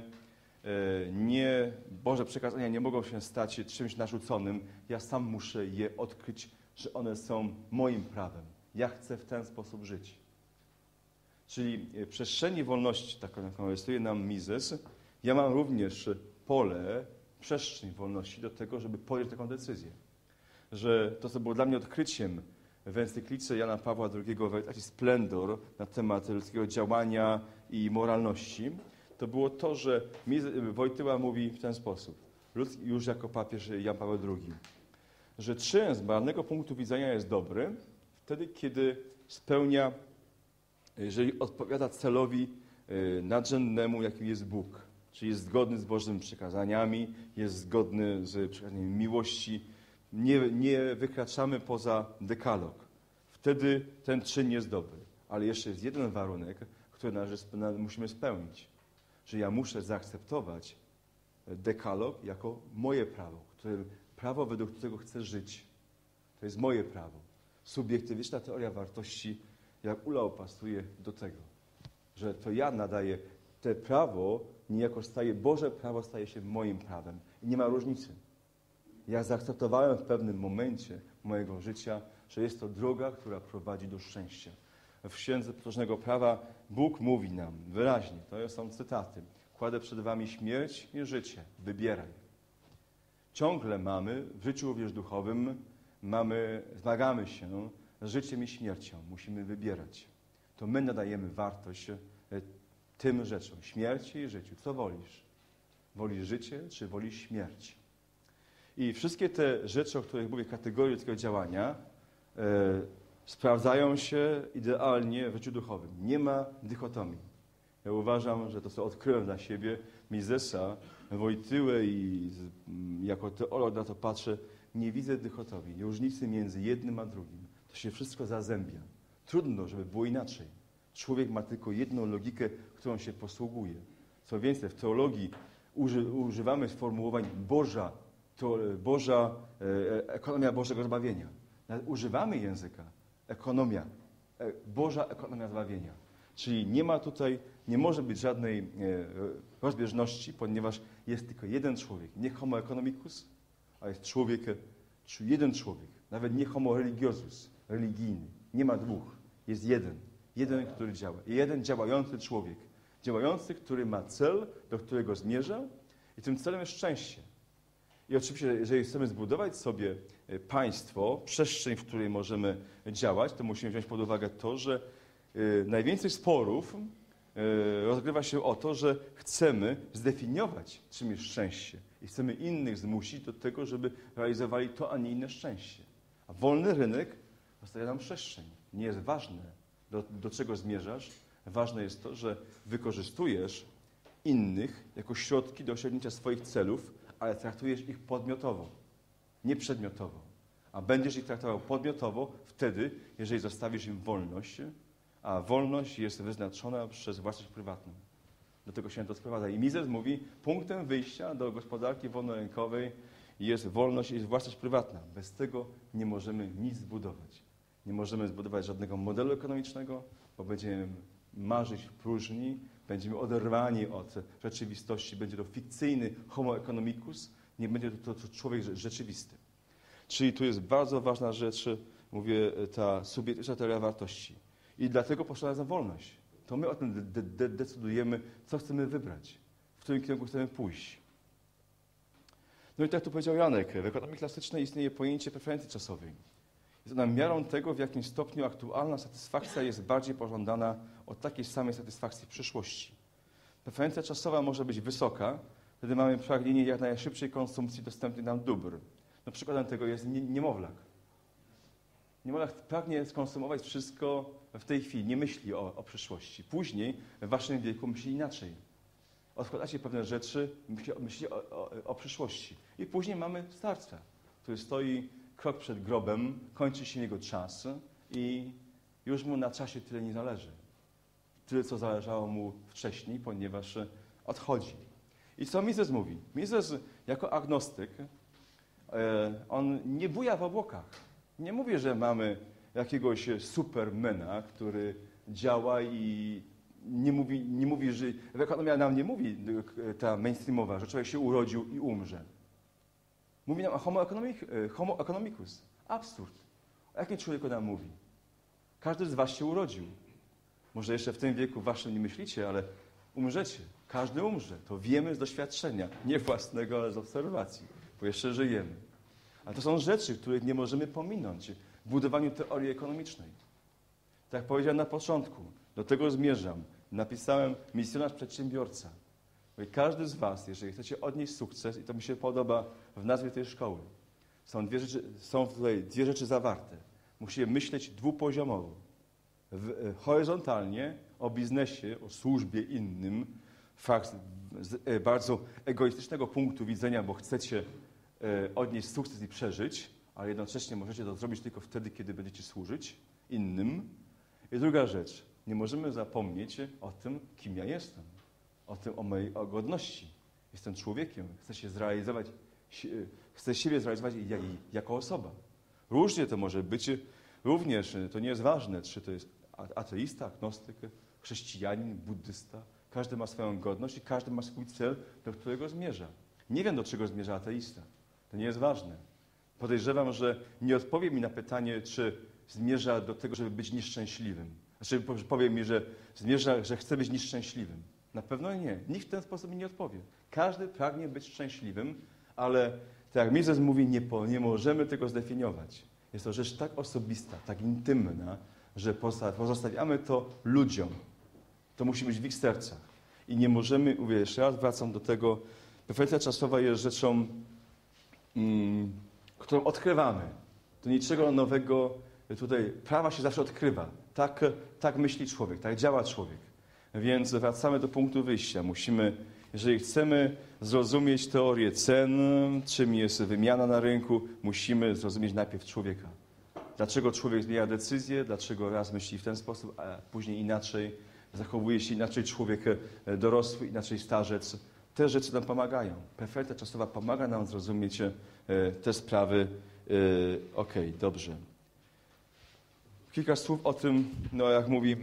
Boże przekazania nie mogą się stać czymś narzuconym. Ja sam muszę je odkryć, że one są moim prawem. Ja chcę w ten sposób żyć. Czyli w przestrzeni wolności, taką jaką rysuje nam Mises, ja mam również przestrzeń wolności do tego, żeby podjąć taką decyzję. Że to, co było dla mnie odkryciem w encyklice Jana Pawła II Veritatis Splendor na temat ludzkiego działania i moralności, to było to, że Wojtyła mówi w ten sposób, już jako papież Jan Paweł II, że czyn z moralnego punktu widzenia jest dobry wtedy, kiedy spełnia, jeżeli odpowiada celowi nadrzędnemu, jakim jest Bóg, czyli jest zgodny z Bożymi przykazaniami, jest zgodny z przykazaniem miłości, nie wykraczamy poza dekalog. Wtedy ten czyn jest dobry. Ale jeszcze jest jeden warunek, który musimy spełnić. Że ja muszę zaakceptować dekalog jako moje prawo, prawo, według którego chcę żyć. To jest moje prawo. Subiektywistyczna teoria wartości, jak Ula opasuje do tego, że to ja nadaję te prawo, niejako Boże prawo staje się moim prawem. I nie ma różnicy. Ja zaakceptowałem w pewnym momencie mojego życia, że jest to droga, która prowadzi do szczęścia. W Księdze Potocznego Prawa Bóg mówi nam wyraźnie, to są cytaty, kładę przed wami śmierć i życie, wybieraj. Ciągle mamy w życiu również duchowym, zmagamy się z życiem i śmiercią, musimy wybierać. To my nadajemy wartość tym rzeczom, śmierci i życiu. Co wolisz? Woli życie, czy woli śmierć? I wszystkie te rzeczy, o których mówię, kategorie tego działania, sprawdzają się idealnie w życiu duchowym. Nie ma dychotomii. Ja uważam, że to, co odkryłem dla siebie, Misesa, Wojtyłę i jako teolog na to patrzę, nie widzę dychotomii, różnicy między jednym a drugim. To się wszystko zazębia. Trudno, żeby było inaczej. Człowiek ma tylko jedną logikę, którą się posługuje. Co więcej, w teologii używamy sformułowań ekonomia Bożego zbawienia. Nawet używamy języka Boża ekonomia zbawienia. Czyli nie może być żadnej rozbieżności, ponieważ jest tylko jeden człowiek. Nie homo economicus, a jest jeden człowiek. Nawet nie homo religiosus, religijny. Nie ma dwóch. Jest jeden. Jeden, który działa. Jeden działający człowiek. Działający, który ma cel, do którego zmierza i tym celem jest szczęście. I oczywiście, jeżeli chcemy zbudować sobie państwo, przestrzeń, w której możemy działać, to musimy wziąć pod uwagę to, że najwięcej sporów rozgrywa się o to, że chcemy zdefiniować, czym jest szczęście. I chcemy innych zmusić do tego, żeby realizowali to, a nie inne szczęście. A wolny rynek zostawia nam przestrzeń. Nie jest ważne, do czego zmierzasz. Ważne jest to, że wykorzystujesz innych jako środki do osiągnięcia swoich celów, ale traktujesz ich podmiotowo, nie przedmiotowo. A będziesz ich traktował podmiotowo wtedy, jeżeli zostawisz im wolność, a wolność jest wyznaczona przez własność prywatną. Do tego się to sprowadza. I Mises mówi, punktem wyjścia do gospodarki wolnorynkowej jest wolność i jest własność prywatna. Bez tego nie możemy nic zbudować. Nie możemy zbudować żadnego modelu ekonomicznego, bo będziemy marzyć w próżni, będziemy oderwani od rzeczywistości, będzie to fikcyjny homo economicus, nie będzie to człowiek rzeczywisty. Czyli tu jest bardzo ważna rzecz, mówię, ta subiektywna teoria wartości. I dlatego potrzebna jest wolność. To my o tym decydujemy, co chcemy wybrać, w którym kierunku chcemy pójść. No i tak tu powiedział Janek, w ekonomii klasycznej istnieje pojęcie preferencji czasowej. Jest ona miarą tego, w jakim stopniu aktualna satysfakcja jest bardziej pożądana od takiej samej satysfakcji w przyszłości. Preferencja czasowa może być wysoka, wtedy mamy pragnienie jak najszybszej konsumpcji dostępnych nam dóbr. No, przykładem tego jest niemowlak. Niemowlak pragnie skonsumować wszystko w tej chwili, nie myśli o przyszłości. Później, w waszym wieku, myśli inaczej. Odkładacie pewne rzeczy, myśli o przyszłości. I później mamy starca, który stoi krok przed grobem, kończy się jego czas i już mu na czasie tyle nie zależy. Tyle, co zależało mu wcześniej, ponieważ odchodzi. I co Mises mówi? Mises jako agnostyk, on nie buja w obłokach. Nie mówi, że mamy jakiegoś supermana, który działa i nie mówi, że ekonomia nam nie mówi, ta mainstreamowa, że człowiek się urodził i umrze. Mówi nam o homo economicus. Absurd. O jakim człowieku nam mówi? Każdy z was się urodził. Może jeszcze w tym wieku waszym nie myślicie, ale umrzecie. Każdy umrze. To wiemy z doświadczenia. Nie własnego, ale z obserwacji. Bo jeszcze żyjemy. Ale to są rzeczy, których nie możemy pominąć w budowaniu teorii ekonomicznej. Tak jak powiedziałem na początku, do tego zmierzam. Napisałem misjonarz przedsiębiorca. Bo każdy z was, jeżeli chcecie odnieść sukces, i to mi się podoba w nazwie tej szkoły, są tutaj dwie rzeczy zawarte. Musimy myśleć dwupoziomowo. Horyzontalnie o biznesie, o służbie innym, z bardzo egoistycznego punktu widzenia, bo chcecie odnieść sukces i przeżyć, ale jednocześnie możecie to zrobić tylko wtedy, kiedy będziecie służyć innym. I druga rzecz, nie możemy zapomnieć o tym, kim ja jestem, o mojej godności. Jestem człowiekiem, chcę siebie zrealizować jako osoba. Różnie to może być, również to nie jest ważne, czy to jest ateista, agnostyk, chrześcijanin, buddysta. Każdy ma swoją godność i każdy ma swój cel, do którego zmierza. Nie wiem, do czego zmierza ateista. To nie jest ważne. Podejrzewam, że nie odpowie mi na pytanie, czy zmierza do tego, żeby być nieszczęśliwym. Znaczy powie mi, że zmierza, że chce być nieszczęśliwym. Na pewno nie. Nikt w ten sposób mi nie odpowie. Każdy pragnie być szczęśliwym, ale tak jak Mises mówi, nie możemy tego zdefiniować. Jest to rzecz tak osobista, tak intymna, że pozostawiamy to ludziom. To musi być w ich sercach. I nie możemy, mówię, jeszcze raz wracam do tego, Perfekcja czasowa jest rzeczą, którą odkrywamy. To niczego nowego tutaj, prawa się zawsze odkrywa. Tak myśli człowiek, tak działa człowiek. Więc wracamy do punktu wyjścia. Musimy, jeżeli chcemy zrozumieć teorię cen, czym jest wymiana na rynku, musimy zrozumieć najpierw człowieka. Dlaczego człowiek zmienia decyzję, dlaczego raz myśli w ten sposób, a później inaczej, zachowuje się inaczej człowiek dorosły, inaczej starzec. Te rzeczy nam pomagają. Perfekcja czasowa pomaga nam zrozumieć te sprawy. Okej, dobrze. Kilka słów o tym, no jak mówi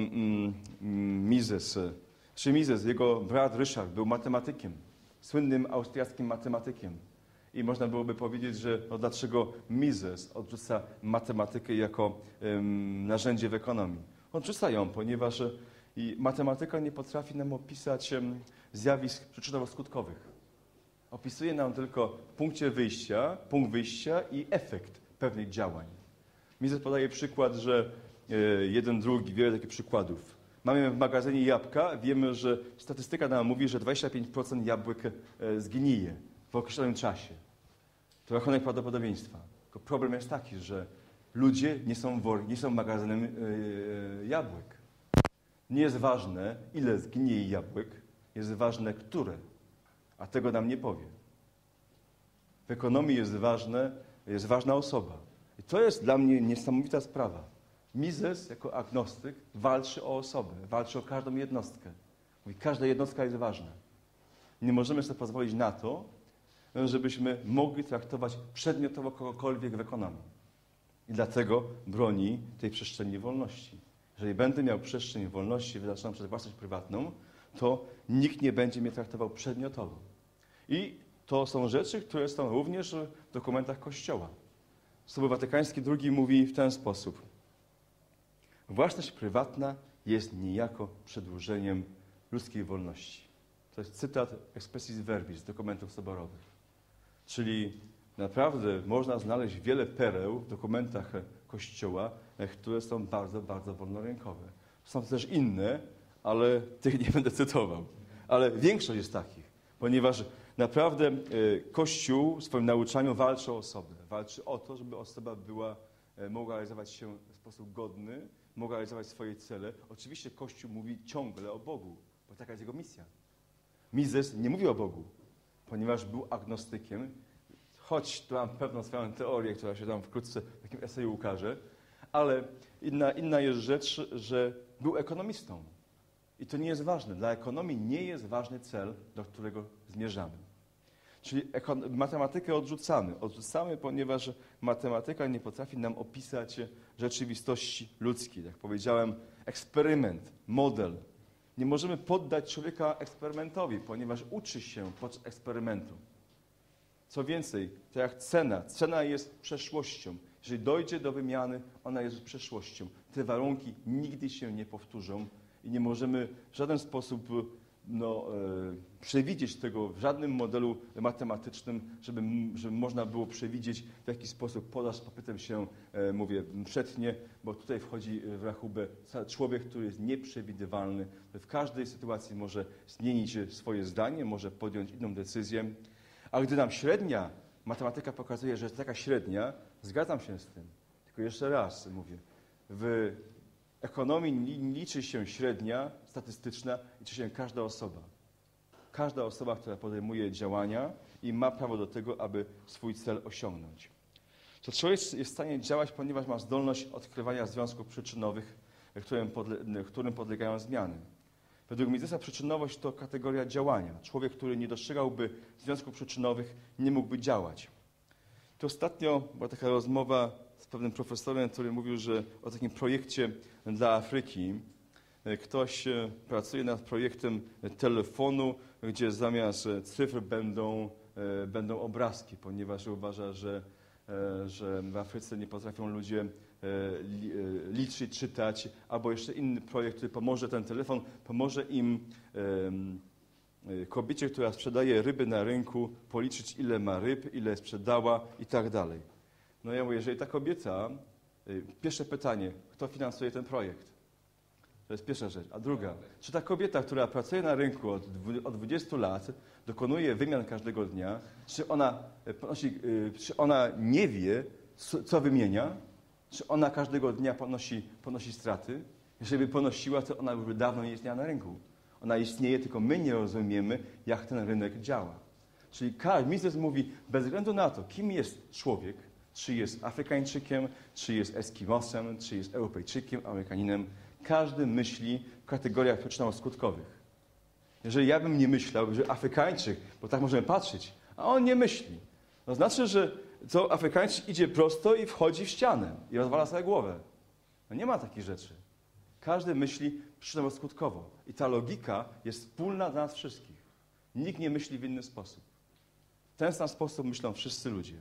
Mises. Mises, jego brat Ryszard był matematykiem, słynnym austriackim matematykiem. I można byłoby powiedzieć, że no dlaczego Mises odrzuca matematykę jako narzędzie w ekonomii? Odrzuca ją, ponieważ matematyka nie potrafi nam opisać zjawisk przyczynowo-skutkowych. Opisuje nam tylko punkt wyjścia i efekt pewnych działań. Mises podaje przykład, że jeden, drugi, wiele takich przykładów. Mamy w magazynie jabłka, wiemy, że statystyka nam mówi, że 25% jabłek zgnije w określonym czasie. To rachunek prawdopodobieństwa. Tylko problem jest taki, że ludzie nie są magazynem jabłek. Nie jest ważne, ile zgnije jabłek, jest ważne, które. A tego nam nie powie. W ekonomii jest ważna osoba. I to jest dla mnie niesamowita sprawa. Mises jako agnostyk walczy o osobę, walczy o każdą jednostkę. Mówi, każda jednostka jest ważna. Nie możemy sobie pozwolić na to, żebyśmy mogli traktować przedmiotowo kogokolwiek w ekonomii. I dlatego broni tej przestrzeni wolności. Jeżeli będę miał przestrzeń wolności wyznaczoną przez własność prywatną, to nikt nie będzie mnie traktował przedmiotowo. I to są rzeczy, które są również w dokumentach Kościoła. Sobór Watykański II mówi w ten sposób. Własność prywatna jest niejako przedłużeniem ludzkiej wolności. To jest cytat expressis verbis z dokumentów soborowych. Czyli naprawdę można znaleźć wiele pereł w dokumentach Kościoła, które są bardzo, bardzo wolnorynkowe. Są też inne, ale tych nie będę cytował. Ale większość jest takich, ponieważ naprawdę Kościół w swoim nauczaniu walczy o osobę. Walczy o to, żeby osoba mogła realizować się w sposób godny, mogła realizować swoje cele. Oczywiście Kościół mówi ciągle o Bogu, bo taka jest jego misja. Mises nie mówi o Bogu, ponieważ był agnostykiem, choć tu mam pewną swoją teorię, która się tam wkrótce w takim eseju ukaże, ale inna jest rzecz, że był ekonomistą. I to nie jest ważne. Dla ekonomii nie jest ważny cel, do którego zmierzamy. Czyli matematykę odrzucamy. Odrzucamy, ponieważ matematyka nie potrafi nam opisać rzeczywistości ludzkiej. Jak powiedziałem, eksperyment, model. Nie możemy poddać człowieka eksperymentowi, ponieważ uczy się podczas eksperymentu. Co więcej, to jak cena. Cena jest przeszłością. Jeżeli dojdzie do wymiany, ona jest przeszłością. Te warunki nigdy się nie powtórzą i nie możemy w żaden sposób przewidzieć tego w żadnym modelu matematycznym, żeby można było przewidzieć, w jaki sposób podaż z popytem się, przetnie, bo tutaj wchodzi w rachubę człowiek, który jest nieprzewidywalny. W każdej sytuacji może zmienić swoje zdanie, może podjąć inną decyzję. A gdy nam średnia, matematyka pokazuje, że jest taka średnia, zgadzam się z tym. Tylko jeszcze raz mówię, w ekonomii liczy się średnia statystyczna, liczy się każda osoba. Każda osoba, która podejmuje działania i ma prawo do tego, aby swój cel osiągnąć. To człowiek jest w stanie działać, ponieważ ma zdolność odkrywania związków przyczynowych, którym podlegają zmiany. Według Misesa przyczynowość to kategoria działania. Człowiek, który nie dostrzegałby związków przyczynowych, nie mógłby działać. To ostatnio była taka rozmowa z pewnym profesorem, który mówił, że o takim projekcie dla Afryki ktoś pracuje nad projektem telefonu, gdzie zamiast cyfr będą obrazki, ponieważ uważa, że w Afryce nie potrafią ludzie liczyć, czytać, albo jeszcze inny projekt, który pomoże, ten telefon pomoże im, kobiecie, która sprzedaje ryby na rynku, policzyć, ile ma ryb, ile sprzedała i tak dalej. No ja mówię, jeżeli ta kobieta, pierwsze pytanie, kto finansuje ten projekt? To jest pierwsza rzecz. A druga, czy ta kobieta, która pracuje na rynku od 20 lat, dokonuje wymian każdego dnia, czy ona nie wie, co wymienia, czy ona każdego dnia ponosi straty? Jeżeli by ponosiła, to ona już dawno nie istniała na rynku. Ona istnieje, tylko my nie rozumiemy, jak ten rynek działa. Czyli Mises mówi, bez względu na to, kim jest człowiek, czy jest Afrykańczykiem, czy jest Eskimosem, czy jest Europejczykiem, Amerykaninem, każdy myśli w kategoriach przyczynowo-skutkowych. Jeżeli ja bym nie myślał, że Afrykańczyk, bo tak możemy patrzeć, a on nie myśli, to znaczy, że to Afrykańczyk idzie prosto i wchodzi w ścianę i rozwala sobie głowę. No nie ma takich rzeczy. Każdy myśli przyczynowo-skutkowo. I ta logika jest wspólna dla nas wszystkich. Nikt nie myśli w inny sposób. W ten sam sposób myślą wszyscy ludzie.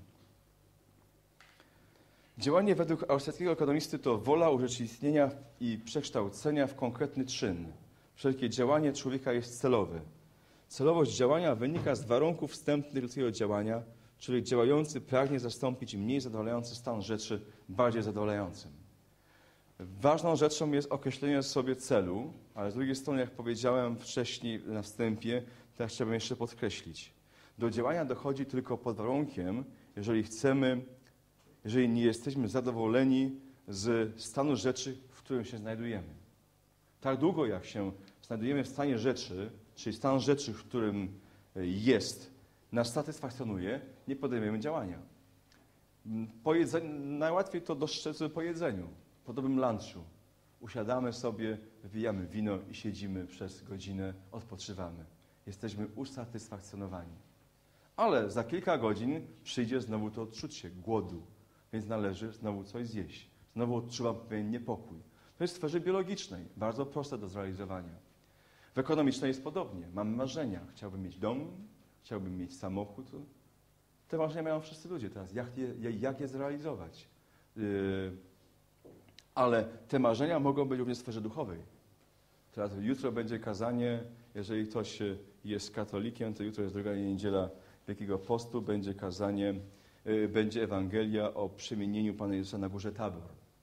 Działanie według austriackiego ekonomisty to wola urzeczywistnienia i przekształcenia w konkretny czyn. Wszelkie działanie człowieka jest celowe. Celowość działania wynika z warunków wstępnych ludzkiego działania. Człowiek działający pragnie zastąpić mniej zadowalający stan rzeczy bardziej zadowalającym. Ważną rzeczą jest określenie sobie celu, ale z drugiej strony, jak powiedziałem wcześniej na wstępie, to chciałbym jeszcze podkreślić. Do działania dochodzi tylko pod warunkiem, jeżeli nie jesteśmy zadowoleni z stanu rzeczy, w którym się znajdujemy. Tak długo, jak się znajdujemy w stanie rzeczy, czyli stan rzeczy, w którym nas satysfakcjonuje, nie podejmiemy działania. Najłatwiej to dostrzec po jedzeniu, po dobrym lunchu. Usiadamy sobie, wypijamy wino i siedzimy przez godzinę, odpoczywamy. Jesteśmy usatysfakcjonowani. Ale za kilka godzin przyjdzie znowu to odczucie głodu, więc należy znowu coś zjeść. Znowu odczuwam pewien niepokój. To jest w sferze biologicznej, bardzo proste do zrealizowania. W ekonomicznej jest podobnie. Mam marzenia. Chciałbym mieć dom, chciałbym mieć samochód. Te marzenia mają wszyscy ludzie teraz. Jak je zrealizować? Ale te marzenia mogą być również w sferze duchowej. Teraz jutro będzie kazanie, jeżeli ktoś jest katolikiem, to jutro jest druga niedziela Wielkiego Postu, będzie kazanie, będzie Ewangelia o przemienieniu Pana Jezusa na górze Tabor.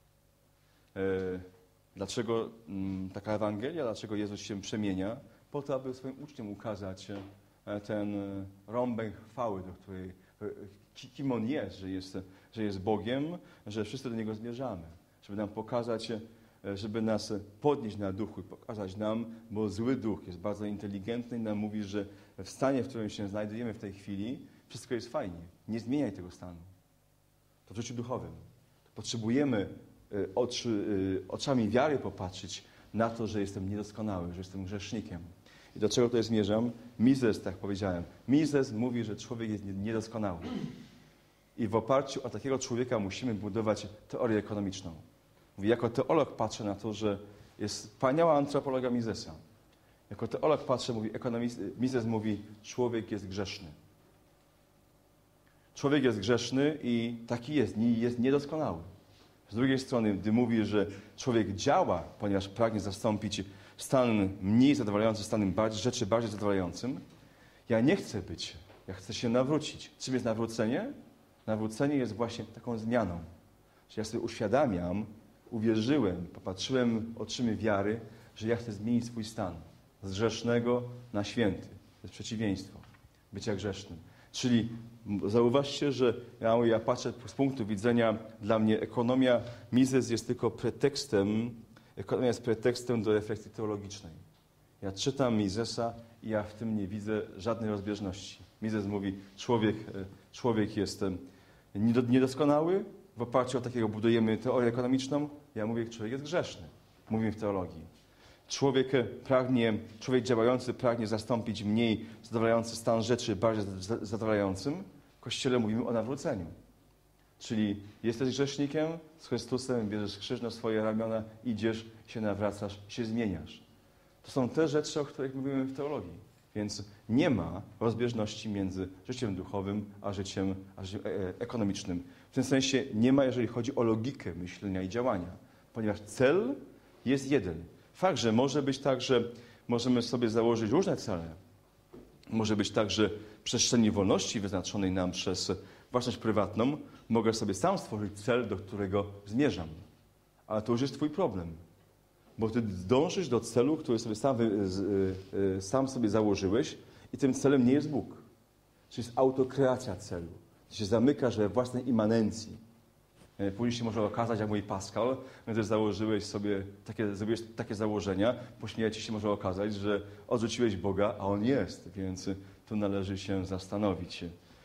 Dlaczego taka Ewangelia? Dlaczego Jezus się przemienia? Po to, aby swoim uczniom ukazać ten rąbek chwały, do której, kim On jest, że jest Bogiem, że wszyscy do Niego zmierzamy. Żeby nam pokazać, żeby nas podnieść na duchu i pokazać nam, bo zły duch jest bardzo inteligentny i nam mówi, że w stanie, w którym się znajdujemy w tej chwili, wszystko jest fajnie. Nie zmieniaj tego stanu. To w życiu duchowym. Potrzebujemy oczami wiary popatrzeć na to, że jestem niedoskonały, że jestem grzesznikiem. I do czego tutaj zmierzam? Mises, tak powiedziałem. Mises mówi, że człowiek jest niedoskonały. I w oparciu o takiego człowieka musimy budować teorię ekonomiczną. Mówi, jako teolog patrzę na to, że jest wspaniała antropologia Misesa. Jako teolog patrzę, Mises mówi, człowiek jest grzeszny. Człowiek jest grzeszny i taki jest niedoskonały. Z drugiej strony, gdy mówi, że człowiek działa, ponieważ pragnie zastąpić stan mniej zadowalający stanem rzeczy bardziej zadowalającym, ja nie chcę być, ja chcę się nawrócić. Czym jest nawrócenie? Nawrócenie jest właśnie taką zmianą. Że ja sobie uświadamiam, uwierzyłem, popatrzyłem oczyma wiary, że ja chcę zmienić swój stan z grzesznego na święty. To jest przeciwieństwo bycia grzesznym. Czyli zauważcie, że ja patrzę z punktu widzenia, dla mnie ekonomia, Mises jest tylko pretekstem, ekonomia jest pretekstem do refleksji teologicznej. Ja czytam Misesa i ja w tym nie widzę żadnej rozbieżności. Mises mówi, człowiek jest niedoskonały, w oparciu o takiego budujemy teorię ekonomiczną. Ja mówię, człowiek jest grzeszny. Mówimy w teologii. Człowiek działający pragnie zastąpić mniej zadowalający stan rzeczy bardziej zadowalającym. W Kościele mówimy o nawróceniu. Czyli jesteś grzesznikiem z Chrystusem, bierzesz krzyż na swoje ramiona, idziesz, się nawracasz, się zmieniasz. To są te rzeczy, o których mówimy w teologii. Więc nie ma rozbieżności między życiem duchowym a życiem ekonomicznym. W tym sensie nie ma, jeżeli chodzi o logikę myślenia i działania, ponieważ cel jest jeden. Fakt, że może być tak, że możemy sobie założyć różne cele. Może być tak, że w przestrzeni wolności wyznaczonej nam przez własność prywatną mogę sobie sam stworzyć cel, do którego zmierzam. Ale to już jest twój problem. bo ty dążysz do celu, który sobie sam sobie założyłeś i tym celem nie jest Bóg. To jest autokreacja celu. Ty się zamykasz we własnej immanencji. Później się może okazać, jak mówi Pascal, że założyłeś sobie zrobiłeś takie założenia, pośmiejecie się może okazać, że odrzuciłeś Boga, a On jest, więc tu należy się zastanowić,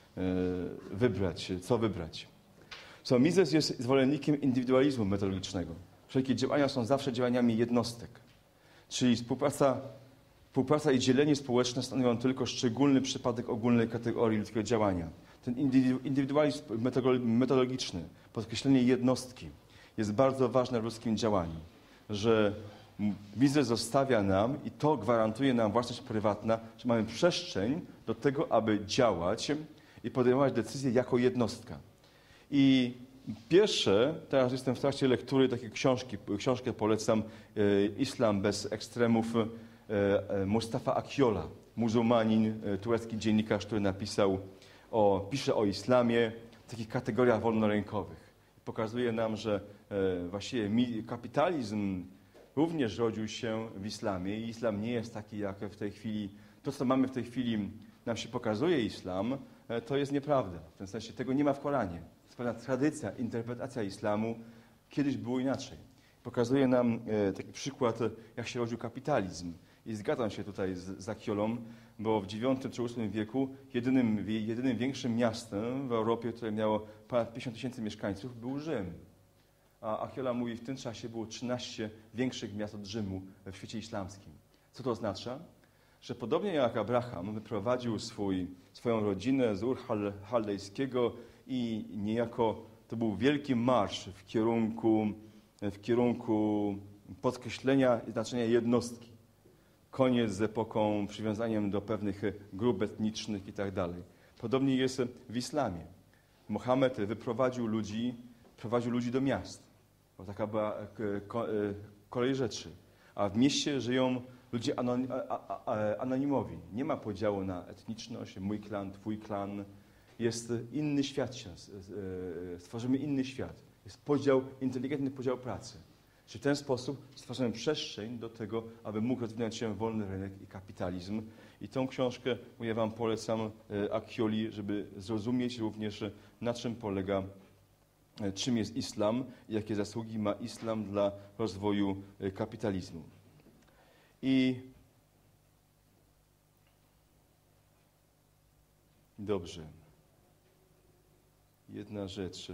wybrać, co wybrać. Mises jest zwolennikiem indywidualizmu metodologicznego. Wszelkie działania są zawsze działaniami jednostek. Czyli współpraca i dzielenie społeczne stanowią tylko szczególny przypadek ogólnej kategorii ludzkiego działania. Ten indywidualizm metodologiczny, podkreślenie jednostki jest bardzo ważne w ludzkim działaniu, że Mises zostawia nam i to gwarantuje nam własność prywatna, że mamy przestrzeń do tego, aby działać i podejmować decyzje jako jednostka. I pierwsze, teraz jestem w trakcie lektury takiej książkę polecam, Islam bez ekstremów, Mustafa Akiola, muzułmanin, turecki dziennikarz, który pisze o islamie w takich kategoriach wolnorynkowych. Pokazuje nam, że właściwie kapitalizm również rodził się w islamie i islam nie jest taki, jak w tej chwili, to co mamy w tej chwili, nam się pokazuje islam, to jest nieprawda. W tym sensie tego nie ma w Koranie. Jest pewna tradycja, interpretacja islamu. Kiedyś było inaczej. Pokazuje nam taki przykład, jak się rodził kapitalizm. I zgadzam się tutaj z Akiolą, bo w IX czy VIII wieku jedynym większym miastem w Europie, które miało ponad 50 000 mieszkańców, był Rzym. A Akiola mówi, w tym czasie było 13 większych miast od Rzymu w świecie islamskim. Co to oznacza? Że podobnie jak Abraham wyprowadził swoją rodzinę z Ur Chaldejskiego i niejako to był wielki marsz w kierunku podkreślenia znaczenia jednostki. Koniec z epoką, przywiązaniem do pewnych grup etnicznych i tak dalej. Podobnie jest w islamie. Mohamed prowadził ludzi do miast. Bo taka była kolej rzeczy. A w mieście żyją ludzie anonimowi. Nie ma podziału na etniczność, mój klan, twój klan. Jest inny świat, stworzymy inny świat. Jest inteligentny podział pracy. Czyli w ten sposób stwarzamy przestrzeń do tego, aby mógł rozwinąć się wolny rynek i kapitalizm. I tą książkę, ja wam polecam, Akioli, żeby zrozumieć również, na czym polega, czym jest islam i jakie zasługi ma islam dla rozwoju kapitalizmu. I dobrze. Jedna rzecz.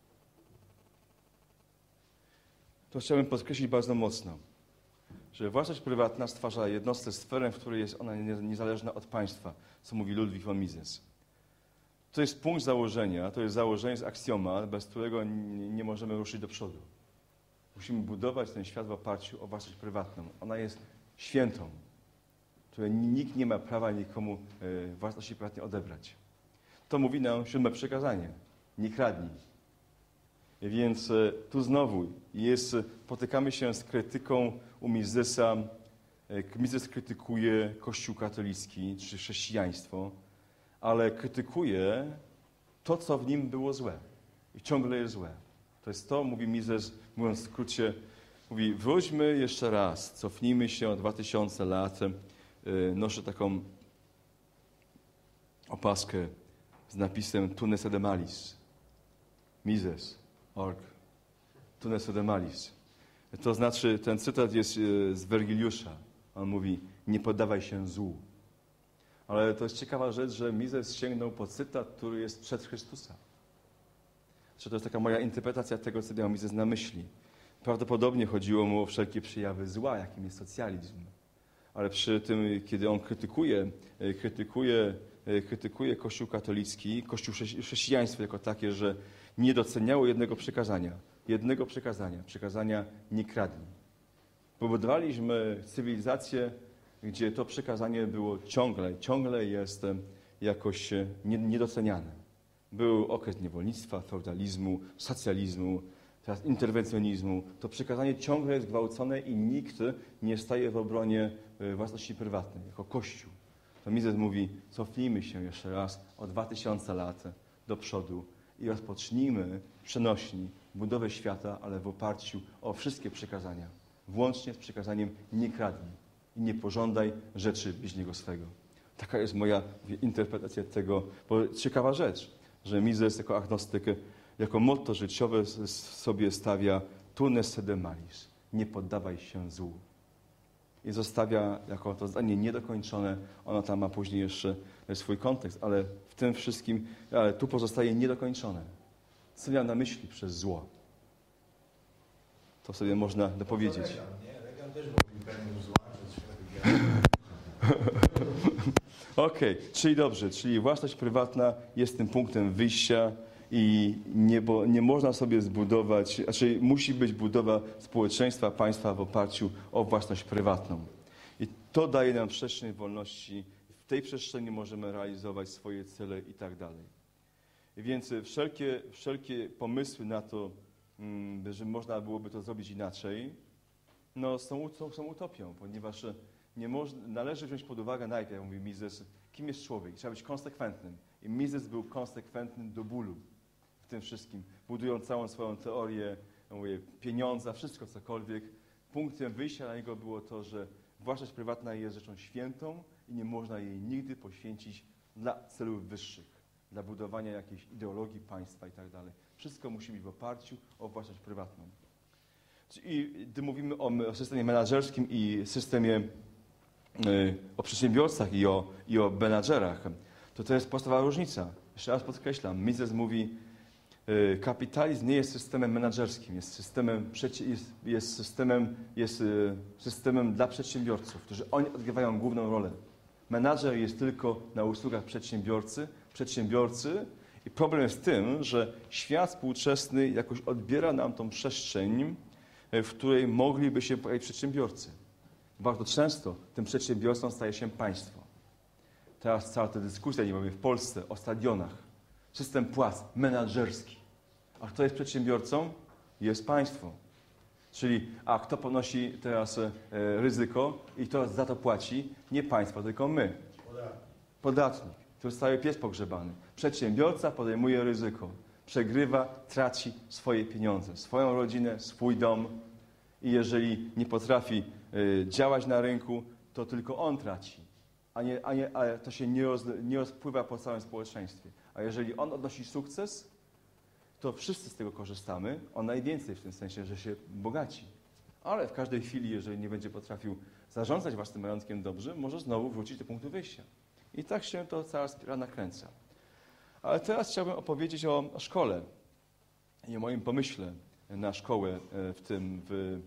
To chciałbym podkreślić bardzo mocno, że własność prywatna stwarza jednostkę, sferę, w której jest ona niezależna od państwa, co mówi Ludwig von Mises. To jest punkt założenia, to jest założenie z aksjoma, bez którego nie możemy ruszyć do przodu. Musimy budować ten świat w oparciu o własność prywatną. Ona jest świętą, której nikt nie ma prawa nikomu własności prywatnej odebrać. To mówi nam 7. przykazanie. Nie kradnij. Więc tu znowu spotykamy się z krytyką u Misesa. Mises krytykuje Kościół katolicki czy chrześcijaństwo, ale krytykuje to, co w nim było złe. I ciągle jest złe. To jest to, mówi Mises, mówiąc w skrócie, mówi, wróćmy jeszcze raz, cofnijmy się o 2000 lat. Noszę taką opaskę z napisem Tunes de Malis. Mises, org. Tunes de Malis. To znaczy, ten cytat jest z Wergiliusza. On mówi, nie poddawaj się złu. Ale to jest ciekawa rzecz, że Mises sięgnął po cytat, który jest przed Chrystusa. To jest taka moja interpretacja tego, co miał Mises na myśli. Prawdopodobnie chodziło mu o wszelkie przejawy zła, jakim jest socjalizm. Ale przy tym, kiedy on krytykuje Kościół katolicki, Kościół chrześcijaństwo jako takie, że nie doceniało jednego przekazania nie kradnij. Pobudowaliśmy cywilizację, gdzie to przekazanie było ciągle jest jakoś niedoceniane. Był okres niewolnictwa, feudalizmu, socjalizmu, teraz interwencjonizmu. To przekazanie ciągle jest gwałcone i nikt nie staje w obronie własności prywatnej, jako Kościół. To Mises mówi, cofnijmy się jeszcze raz o 2000 lat do przodu i rozpocznijmy przenośni budowę świata, ale w oparciu o wszystkie przekazania włącznie z przykazaniem nie kradnij i nie pożądaj rzeczy bliźniego swego. Taka jest moja interpretacja tego, bo ciekawa rzecz, że Mises jako agnostyk, jako motto życiowe sobie stawia tu nescede malis, nie poddawaj się złu. I zostawia jako to zdanie niedokończone, ono tam ma później jeszcze swój kontekst, ale w tym wszystkim, ale tu pozostaje niedokończone. Co miał na myśli przez zło? To sobie można dopowiedzieć. Regan też mógł pewnie zła, Okej, czyli dobrze, czyli własność prywatna jest tym punktem wyjścia i nie można sobie zbudować, znaczy musi być budowa społeczeństwa, państwa w oparciu o własność prywatną. I to daje nam przestrzeń wolności. W tej przestrzeni możemy realizować swoje cele i tak dalej. Więc wszelkie pomysły na to, że można byłoby to zrobić inaczej, no są utopią, ponieważ należy wziąć pod uwagę najpierw, jak mówi Mises, kim jest człowiek. Trzeba być konsekwentnym. I Mises był konsekwentny do bólu w tym wszystkim, budując całą swoją teorię, pieniądza, wszystko cokolwiek. Punktem wyjścia dla niego było to, że własność prywatna jest rzeczą świętą i nie można jej nigdy poświęcić dla celów wyższych, dla budowania jakiejś ideologii państwa i tak dalej. Wszystko musi być w oparciu o własność prywatną. I gdy mówimy o systemie menedżerskim i systemie o przedsiębiorcach i o menadżerach, to jest podstawowa różnica. Jeszcze raz podkreślam, Mises mówi, kapitalizm nie jest systemem menedżerskim, jest systemem dla przedsiębiorców, którzy oni odgrywają główną rolę. Menadżer jest tylko na usługach przedsiębiorcy i problem jest w tym, że świat współczesny jakoś odbiera nam tą przestrzeń, w której mogliby się pojawić przedsiębiorcy. Bardzo często tym przedsiębiorcą staje się państwo. Teraz cała ta dyskusja, nie mamy w Polsce, o stadionach. System płac menedżerski. A kto jest przedsiębiorcą? Jest państwo. Czyli, a kto ponosi teraz ryzyko i kto za to płaci? Nie państwo, tylko my. Podatnik, który staje pies pogrzebany. Przedsiębiorca podejmuje ryzyko. Przegrywa, traci swoje pieniądze, swoją rodzinę, swój dom. I jeżeli nie potrafi działać na rynku, to tylko on traci. A to się nie rozpływa po całym społeczeństwie. A jeżeli on odnosi sukces, to wszyscy z tego korzystamy. On najwięcej w tym sensie, że się bogaci. Ale w każdej chwili, jeżeli nie będzie potrafił zarządzać własnym majątkiem dobrze, może znowu wrócić do punktu wyjścia. I tak się to cała spirala nakręca. Ale teraz chciałbym opowiedzieć o szkole i o moim pomyśle na szkołę w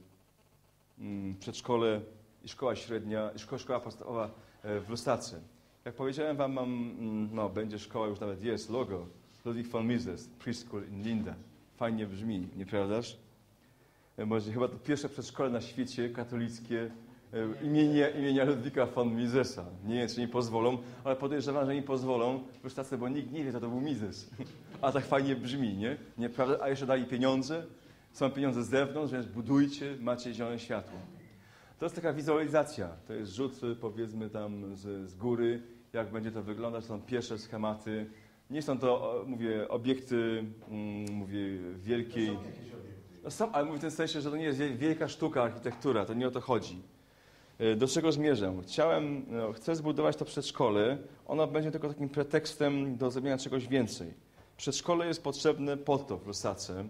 przedszkole i szkoła średnia, szkoła podstawowa w Lusace. Jak powiedziałem wam, będzie szkoła, już nawet jest, logo, Ludwig von Mises, Preschool in Linda. Fajnie brzmi, nieprawdaż? Może chyba to pierwsze przedszkole na świecie katolickie imienia Ludwika von Misesa. Nie wiem, czy nie pozwolą, ale podejrzewam, że nie pozwolą w Lusace, bo nikt nie wie, co to był Mises. A tak fajnie brzmi, nie? Nieprawda? A jeszcze dali pieniądze. Są pieniądze z zewnątrz, więc budujcie, macie zielone światło. To jest taka wizualizacja. To jest rzut, powiedzmy, tam z góry, jak będzie to wyglądać. Są pierwsze schematy. Nie są to, mówię, obiekty, wielkiej... Są jakieś obiekty. No są, ale mówię w tym sensie, że to nie jest wielka sztuka, architektura. To nie o to chodzi. Do czego zmierzam? Chcę zbudować to przedszkole. Ono będzie tylko takim pretekstem do zrobienia czegoś więcej. Przedszkole jest potrzebne po to w Lusace,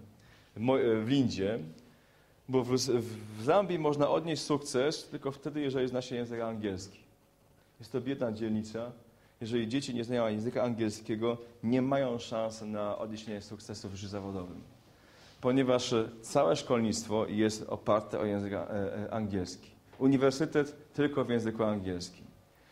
w Lindzie, bo w Zambii można odnieść sukces tylko wtedy, jeżeli zna się język angielski. Jest to biedna dzielnica. Jeżeli dzieci nie znają języka angielskiego, nie mają szans na odniesienie sukcesu w życiu zawodowym. Ponieważ całe szkolnictwo jest oparte o język angielski. Uniwersytet tylko w języku angielskim.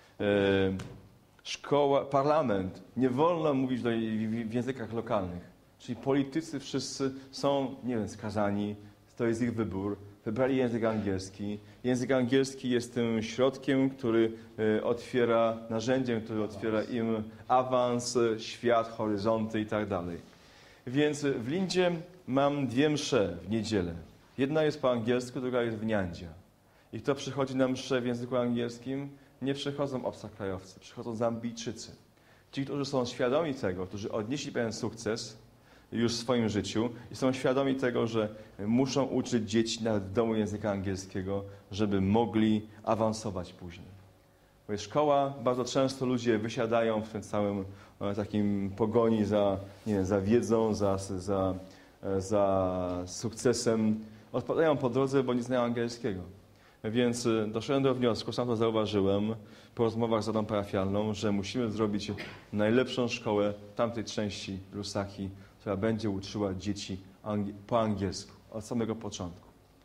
Szkoła, parlament, nie wolno mówić w językach lokalnych. Czyli politycy wszyscy są, nie wiem, skazani, to jest ich wybór. Wybrali język angielski. Język angielski jest tym środkiem, który narzędziem, który otwiera im awans, świat, horyzonty i tak dalej. Więc w Lindzie mam 2 msze w niedzielę. Jedna jest po angielsku, druga jest w niandzia. I kto przychodzi na mszę w języku angielskim? Nie przychodzą obcokrajowcy, przychodzą Zambijczycy. Ci, którzy są świadomi tego, którzy odnieśli pewien sukces, już w swoim życiu i są świadomi tego, że muszą uczyć dzieci nawet w domu języka angielskiego, żeby mogli awansować później. Bo jest szkoła, bardzo często ludzie wysiadają w tym całym takim pogoni za, nie wiem, za wiedzą, za sukcesem. Odpadają po drodze, bo nie znają angielskiego. Więc doszedłem do wniosku, sam to zauważyłem po rozmowach z radą parafialną, że musimy zrobić najlepszą szkołę tamtej części Lusaki, która będzie uczyła dzieci po angielsku od samego początku.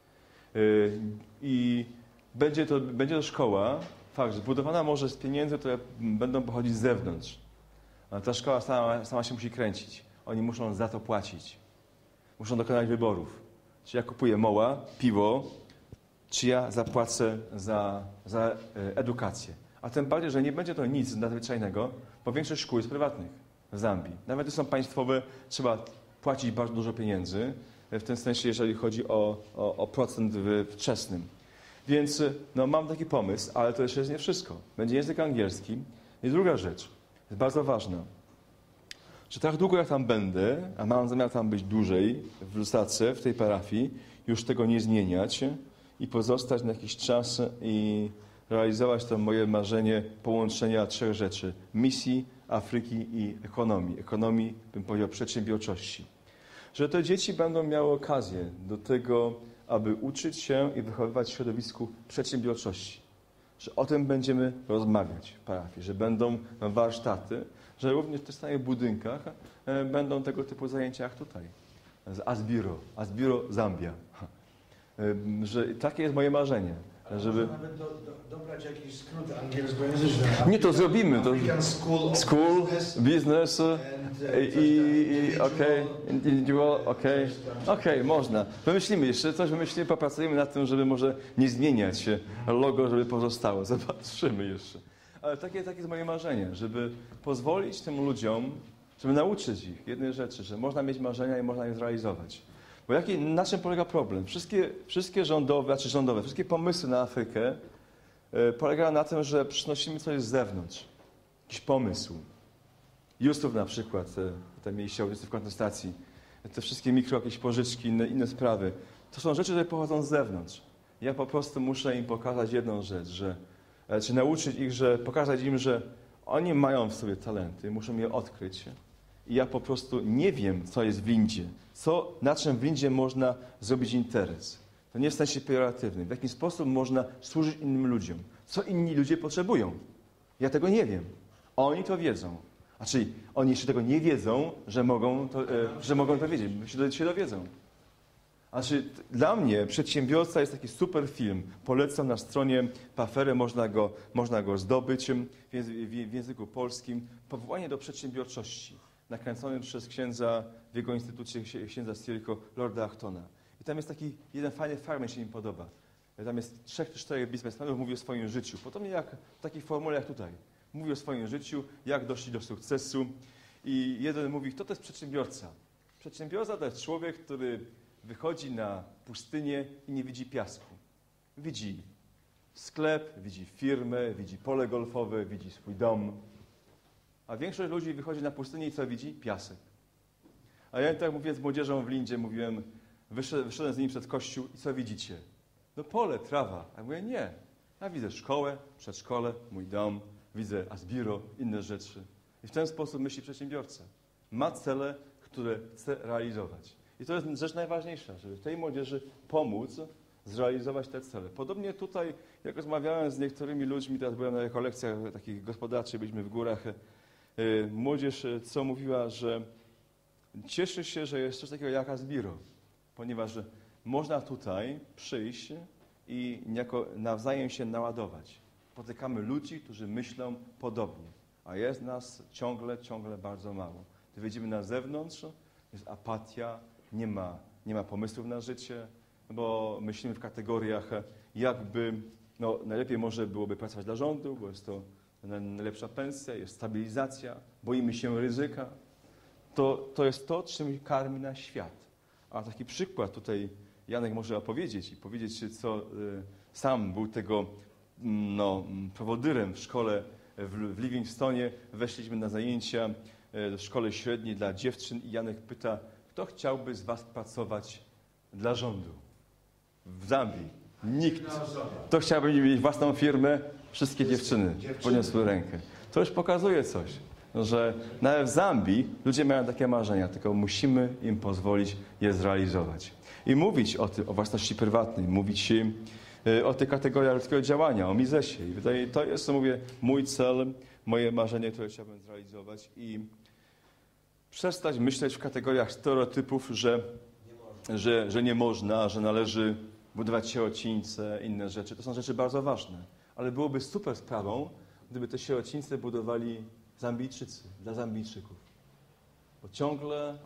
I będzie to szkoła, fakt, zbudowana może z pieniędzy, które będą pochodzić z zewnątrz. Ale ta szkoła sama się musi kręcić. Oni muszą za to płacić. Muszą dokonać wyborów. Czy ja kupuję moła, piwo, czy ja zapłacę za edukację. A tym bardziej, że nie będzie to nic nadzwyczajnego, bo większość szkół jest prywatnych w Zambii. Nawet są państwowe, trzeba płacić bardzo dużo pieniędzy, w tym sensie, jeżeli chodzi o procent wczesnym. Więc no, mam taki pomysł, ale to jeszcze jest nie wszystko. Będzie język angielski. I druga rzecz, jest bardzo ważna, że tak długo jak tam będę, a mam zamiar tam być dłużej w Lusace, w tej parafii, już tego nie zmieniać i pozostać na jakiś czas i realizować to moje marzenie połączenia 3 rzeczy. Misji, Afryki i ekonomii. Ekonomii, bym powiedział, przedsiębiorczości. Że te dzieci będą miały okazję do tego, aby uczyć się i wychowywać w środowisku przedsiębiorczości. Że o tym będziemy rozmawiać w parafii, że będą warsztaty, że również w tych samych budynkach będą tego typu zajęcia jak tutaj. Z Asbiro Zambia. Że takie jest moje marzenie. Żeby... Może nawet dobrać jakiś skrót angielskojęzyczny. Nie, to zrobimy. To... School, business okej, można. Wymyślimy jeszcze coś, popracujemy nad tym, żeby może nie zmieniać logo, żeby pozostało. Zobaczymy jeszcze. Ale takie jest moje marzenie, żeby pozwolić tym ludziom, żeby nauczyć ich jednej rzeczy, że można mieć marzenia i można je zrealizować. Bo na czym polega problem? Wszystkie wszystkie pomysły na Afrykę polegają na tym, że przynosimy coś z zewnątrz. Jakiś pomysł. Justów na przykład, tam mieliście audycję w kontestacji, te wszystkie jakieś pożyczki, inne sprawy. To są rzeczy, które pochodzą z zewnątrz. Ja po prostu muszę im pokazać jedną rzecz, czy nauczyć ich, pokazać im, że oni mają w sobie talenty, muszą je odkryć. I ja po prostu nie wiem, co jest w windzie. Na czym w windzie można zrobić interes. To nie w sensie pejoratywnym. W jaki sposób można służyć innym ludziom. Co inni ludzie potrzebują. Ja tego nie wiem. Oni to wiedzą. Czyli oni jeszcze tego nie wiedzą, że mogą to wiedzieć. Się dowiedzą. Dla mnie Przedsiębiorca jest taki super film. Polecam na stronie Pafery, można go zdobyć w języku polskim. Powołanie do przedsiębiorczości. Nakręcony przez księdza w jego instytucie, księdza Stierko, Lorda Achtona. I tam jest taki jeden fajny fragment, się mi podoba. Tam jest 3 czy 4 biznesmenów, mówi o swoim życiu. Podobnie jak w takiej formule jak tutaj. Mówi o swoim życiu, jak doszli do sukcesu. I jeden mówi, kto to jest przedsiębiorca? Przedsiębiorca to jest człowiek, który wychodzi na pustynię i nie widzi piasku. Widzi sklep, widzi firmę, widzi pole golfowe, widzi swój dom. A większość ludzi wychodzi na pustynię i co widzi? Piasek. A ja tak mówię z młodzieżą w Lindzie, wyszedłem z nimi przed kościół i co widzicie? No pole, trawa. A ja mówię, nie. Ja widzę szkołę, przedszkole, mój dom, widzę Asbiro, inne rzeczy. I w ten sposób myśli przedsiębiorca. Ma cele, które chce realizować. I to jest rzecz najważniejsza, żeby tej młodzieży pomóc zrealizować te cele. Podobnie tutaj, jak rozmawiałem z niektórymi ludźmi, teraz byłem na rekolekcjach takich gospodarczych, byliśmy w górach, młodzież co mówiła, że cieszy się, że jest coś takiego jak Asbiro, ponieważ można tutaj przyjść i niejako nawzajem się naładować. Spotykamy ludzi, którzy myślą podobnie, a jest nas ciągle bardzo mało. Gdy wyjdziemy na zewnątrz, jest apatia, nie ma pomysłów na życie, bo myślimy w kategoriach najlepiej może byłoby pracować dla rządu, bo jest to najlepsza pensja, jest stabilizacja, boimy się ryzyka. To jest to, czym karmi nas świat. A taki przykład tutaj Janek może opowiedzieć co sam był tego prowodyrem w szkole w Livingstonie. Weszliśmy na zajęcia w szkole średniej dla dziewczyn i Janek pyta, Kto chciałby z was pracować dla rządu w Zambii? Nikt. Kto chciałby mieć własną firmę? Wszystkie dziewczyny podniosły rękę. To już pokazuje coś, że nawet w Zambii ludzie mają takie marzenia, tylko musimy im pozwolić je zrealizować. I mówić o tym, o własności prywatnej, mówić o tych kategoriach ludzkiego działania, o Mizesie. I wydaje, to jest, mówię, mój cel, moje marzenie, które chciałbym zrealizować i przestać myśleć w kategoriach stereotypów, że nie można, że należy budować sierocińce, inne rzeczy. To są rzeczy bardzo ważne. Ale byłoby super sprawą, gdyby te sierocińce budowali Zambijczycy, dla Zambijczyków. Bo ciągle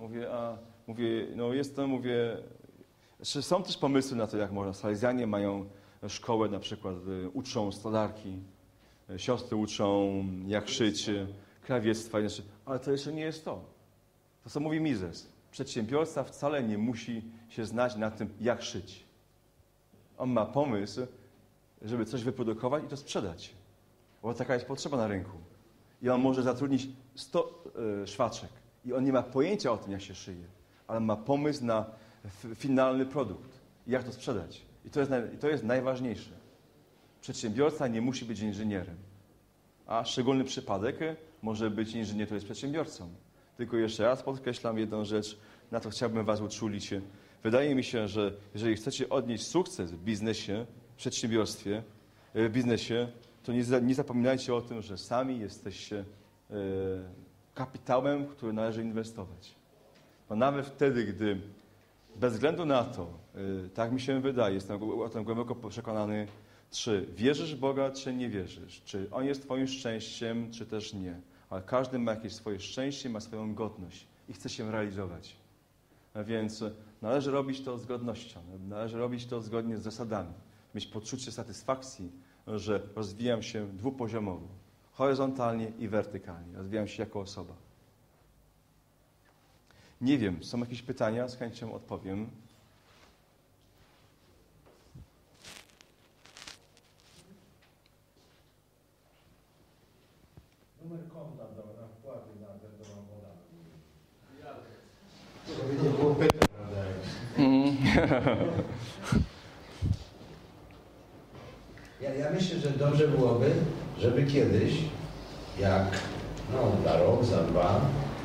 są też pomysły na to, jak można. Salezjanie mają szkołę, na przykład uczą stolarki, siostry uczą jak szyć, krawiectwa, ale to jeszcze nie jest to. To, co mówi Mizes. Przedsiębiorca wcale nie musi się znać na tym, jak szyć. On ma pomysł, żeby coś wyprodukować i to sprzedać. Bo taka jest potrzeba na rynku. I on może zatrudnić 100 szwaczek. I on nie ma pojęcia o tym, jak się szyje. Ale ma pomysł na finalny produkt. I jak to sprzedać. I to jest najważniejsze. Przedsiębiorca nie musi być inżynierem. A szczególny przypadek może być inżynier, który jest przedsiębiorcą. Tylko jeszcze raz podkreślam jedną rzecz, na to chciałbym was uczulić. Wydaje mi się, że jeżeli chcecie odnieść sukces w biznesie, w przedsiębiorstwie, w biznesie, to nie zapominajcie o tym, że sami jesteście kapitałem, w który należy inwestować. Bo nawet wtedy, gdy bez względu na to, tak mi się wydaje, jestem o tym głęboko przekonany, czy wierzysz w Boga, czy nie wierzysz, czy On jest twoim szczęściem, czy też nie. Ale każdy ma jakieś swoje szczęście, ma swoją godność i chce się realizować. A więc należy robić to z godnością, należy robić to zgodnie z zasadami. Mieć poczucie satysfakcji, że rozwijam się dwupoziomowo, horyzontalnie i wertykalnie. Rozwijam się jako osoba. Nie wiem, są jakieś pytania? Z chęcią odpowiem. Numer konta na wpłaty na ten domowoda. To nie było pytań, prawda? Ja myślę, że dobrze byłoby, żeby kiedyś, jak za rok, za dwa,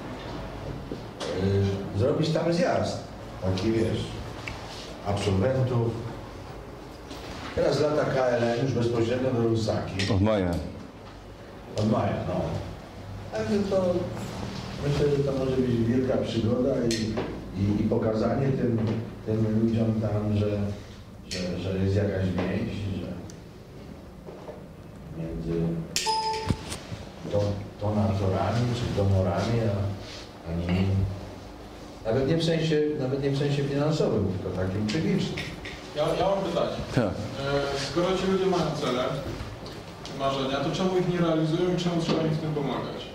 zrobić tam zjazd. Taki absolwentów. Teraz lata KLM już bezpośrednio do Lusaki. Od maja. Od maja, no. Także to myślę, że to może być wielka przygoda i pokazanie tym ludziom tam, że jest jakaś więź, że między donatorami czy donorami a nimi. Nawet nie w sensie finansowym, tylko takim psychicznym. Ja mam pytanie. Tak. Skoro ci ludzie mają cele, marzenia, to czemu ich nie realizują i czemu trzeba im w tym pomagać?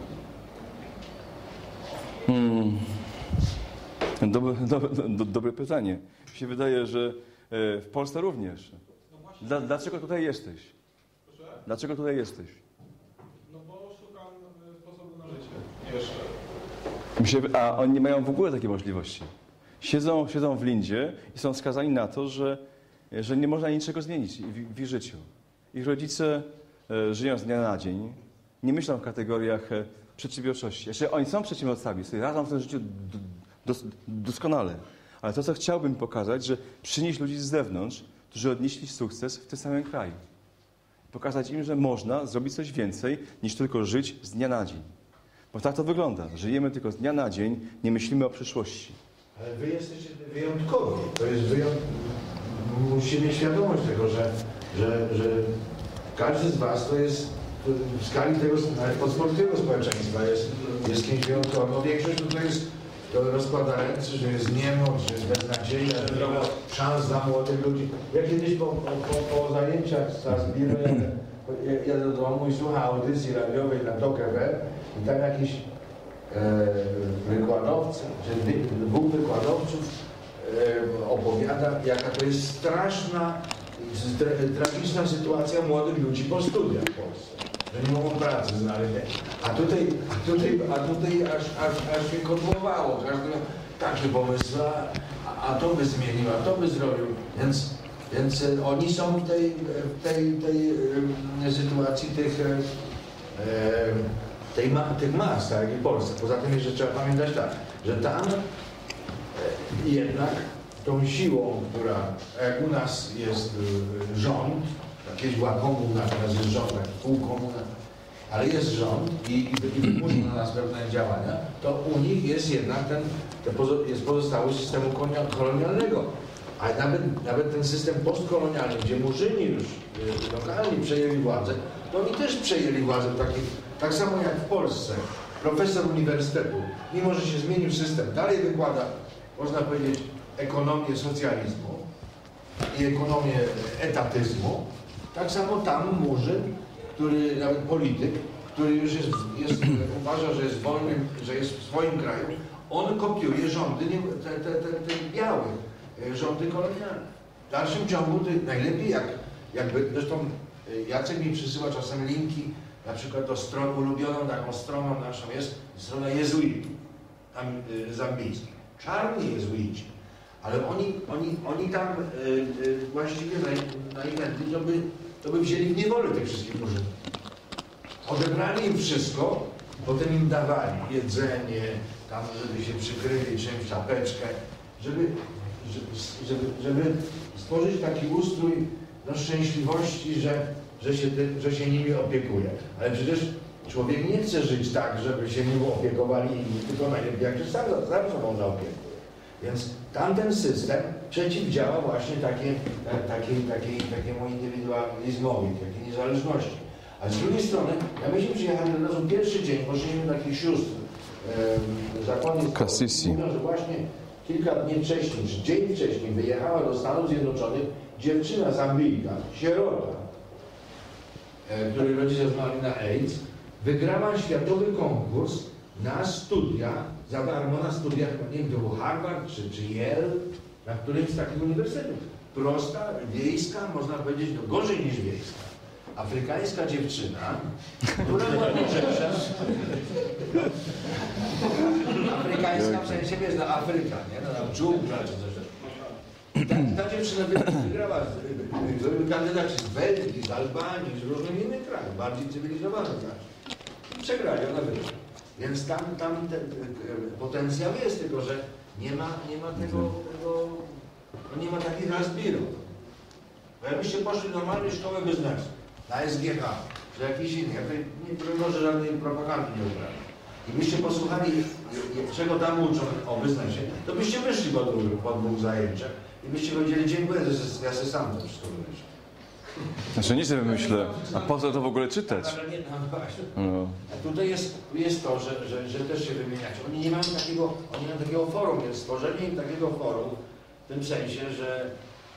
Dobre pytanie. Mi się wydaje, że w Polsce również. Dlaczego tutaj jesteś? Proszę? Dlaczego tutaj jesteś? No bo szukam sposobu na życie. Jeszcze. A oni nie mają w ogóle takiej możliwości. Siedzą w lindzie i są skazani na to, że nie można niczego zmienić w ich życiu. Ich rodzice żyją z dnia na dzień, nie myślą w kategoriach przedsiębiorczości. Jeszcze oni są przedsiębiorcami, sobie radzą w tym życiu doskonale. Ale to, co chciałbym pokazać, że przynieść ludzi z zewnątrz, którzy odnieśli sukces w tym samym kraju. Pokazać im, że można zrobić coś więcej, niż tylko żyć z dnia na dzień. Bo tak to wygląda. Żyjemy tylko z dnia na dzień, nie myślimy o przyszłości. Ale wy jesteście wyjątkowi. To jest Musimy mieć świadomość tego, że każdy z was to jest w skali tego pospolitego społeczeństwa jest kimś wyjątkowym. No większość to jest rozkłada ręce, że jest niemoc, że jest beznadzieja, że nie ma szans dla młodych ludzi. Ja kiedyś po zajęciach z Zbiro jadę do domu i słucham audycji radiowej na TOK FM i tam jakiś wykładowca, czy dwóch wykładowców opowiada, jaka to jest straszna, tragiczna sytuacja młodych ludzi po studiach w Polsce. Że nie mogą pracy znaleźć. A tutaj aż się kotłowało. takie pomysły, a to by zmienił, a to by zrobił. Więc oni są w tej sytuacji tych mas, tak jak i w Polsce. Poza tym jeszcze trzeba pamiętać tak, że tam jednak tą siłą, która, jak u nas jest rząd, kiedyś była komuna, teraz jest rząd, tak, półkomuna, ale jest rząd i wymusza na nas pewne działania, to u nich jest jednak jest pozostałość systemu kolonialnego. A nawet ten system postkolonialny, gdzie murzyni już lokalni przejęli władzę, to oni też przejęli władzę tak samo jak w Polsce. Profesor uniwersytetu, mimo że się zmienił system, dalej wykłada, można powiedzieć, ekonomię socjalizmu i ekonomię etatyzmu. Tak samo tam murzyn, który, nawet polityk, który już uważa, że jest wolnym, że jest w swoim kraju, on kopiuje rządy te białych, rządy kolonialne. W dalszym ciągu najlepiej jakby, zresztą Jacek mi przysyła czasem linki, na przykład do stron, ulubioną taką stroną naszą jest strona jezuitów zambijskich. Czarni jezuici, ale oni tam właściwie na eventy to by wzięli w niewolę tych wszystkich murzynów. Odebrali im wszystko, potem im dawali jedzenie, tam żeby się przykryli czymś, czapeczkę, żeby stworzyć taki ustrój szczęśliwości, że się nimi opiekuje. Ale przecież człowiek nie chce żyć tak, żeby się nim opiekowali inni, tylko najlepiej jak się sam sobą zaopiekuje. Więc tamten system przeciwdziała właśnie takiemu indywidualizmowi, takiej niezależności. A z drugiej strony, myśmy przyjechali od razu pierwszy dzień, poszliśmy do takich sióstr zakładnych, mówią, że właśnie kilka dni wcześniej, czy dzień wcześniej wyjechała do Stanów Zjednoczonych dziewczyna Zambijka, sierota, której rodzice zmarli na AIDS, wygrała światowy konkurs na studia, za darmo na studiach, nie wiem, to był Harvard czy Yale, na którymś z takich uniwersytetów. Prosta, wiejska, można powiedzieć, no gorzej niż wiejska. Afrykańska dziewczyna, która była duża. Afrykańska w sensie, wiesz, no Afryka, nie? No tam dżungla czy coś. Ta dziewczyna wygrała, kandydaci z Belgii, z Albanii, z różnych innych krajów, bardziej cywilizowanych krajów. Przegrali, ona wygrała. Więc tam ten potencjał jest, tylko że nie ma nie ma takich razbirów. Bo jakbyście poszli do normalnej szkoły biznesu, na SGH, czy jakiś inny, nie może żadnej propagandy nie uprawiać. I byście posłuchali, czego tam uczą o biznesie, to byście wyszli po dwóch zajęciach i byście powiedzieli, dziękuję, ja sobie sam to wszystko wymyślę. Znaczy nie sobie myślę, a po co to w ogóle czytać? Ale nie, no właśnie. No. A tutaj jest to, że też się wymieniacie. Oni nie mają takiego forum, więc stworzenie im takiego forum w tym sensie, że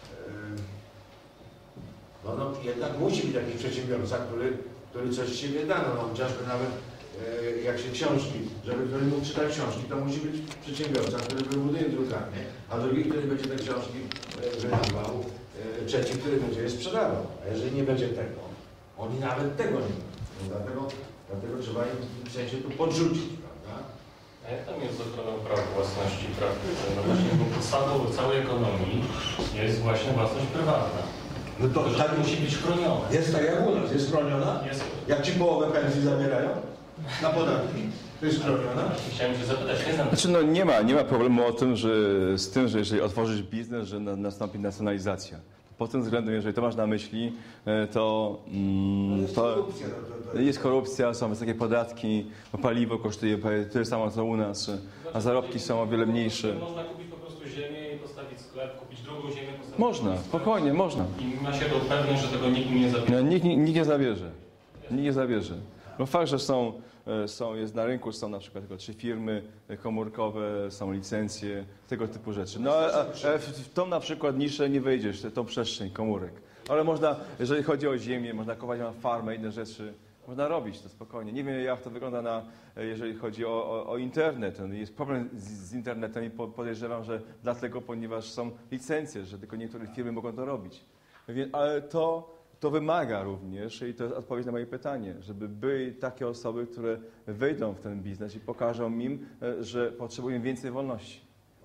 no jednak musi być jakiś przedsiębiorca, który coś z siebie da. No chociażby nawet jak się książki, żeby ktoś mógł czytać książki, to musi być przedsiębiorca, który wybuduje drukarnię, a drugi, który będzie te książki wydawał, trzeci, który będzie je sprzedawał. A jeżeli nie będzie tego, oni nawet tego nie mają. Dlatego trzeba im w sensie tu podrzucić, prawda? A jak tam jest z ochroną praw własności praktycznej? No właśnie podstawą całej ekonomii jest właśnie własność prywatna. No to tak musi być chroniona. Jest tak jak u nas, jest chroniona? Jest. Jak ci połowę pensji zabierają? Na podatki? To jest chroniona? Chciałem się zapytać, nie znam. Znaczy no nie ma problemu z tym, że jeżeli otworzysz biznes, że nastąpi nacjonalizacja. Pod tym względem, jeżeli to masz na myśli, to jest korupcja, są wysokie podatki, paliwo kosztuje tyle samo co u nas, a zarobki są o wiele mniejsze. Można kupić po prostu ziemię i postawić sklep, kupić drugą ziemię, postawić Można, sklep. spokojnie, można. I ma się to pewność, że tego nikt nie zabierze. Nikt nie zabierze. Nikt nie zabierze. No fakt, że jest na rynku, są na przykład tylko 3 firmy komórkowe, są licencje, tego typu rzeczy. No a w tą na przykład niszę nie wejdziesz, tą przestrzeń komórek. Ale można, jeżeli chodzi o ziemię, można kupować na farmę, inne rzeczy, można robić to spokojnie. Nie wiem jak to wygląda jeżeli chodzi o internet. Jest problem z internetem i podejrzewam, że dlatego, ponieważ są licencje, że tylko niektóre firmy mogą to robić. Ale to wymaga również, i to jest odpowiedź na moje pytanie, żeby były takie osoby, które wejdą w ten biznes i pokażą im, że potrzebują więcej wolności.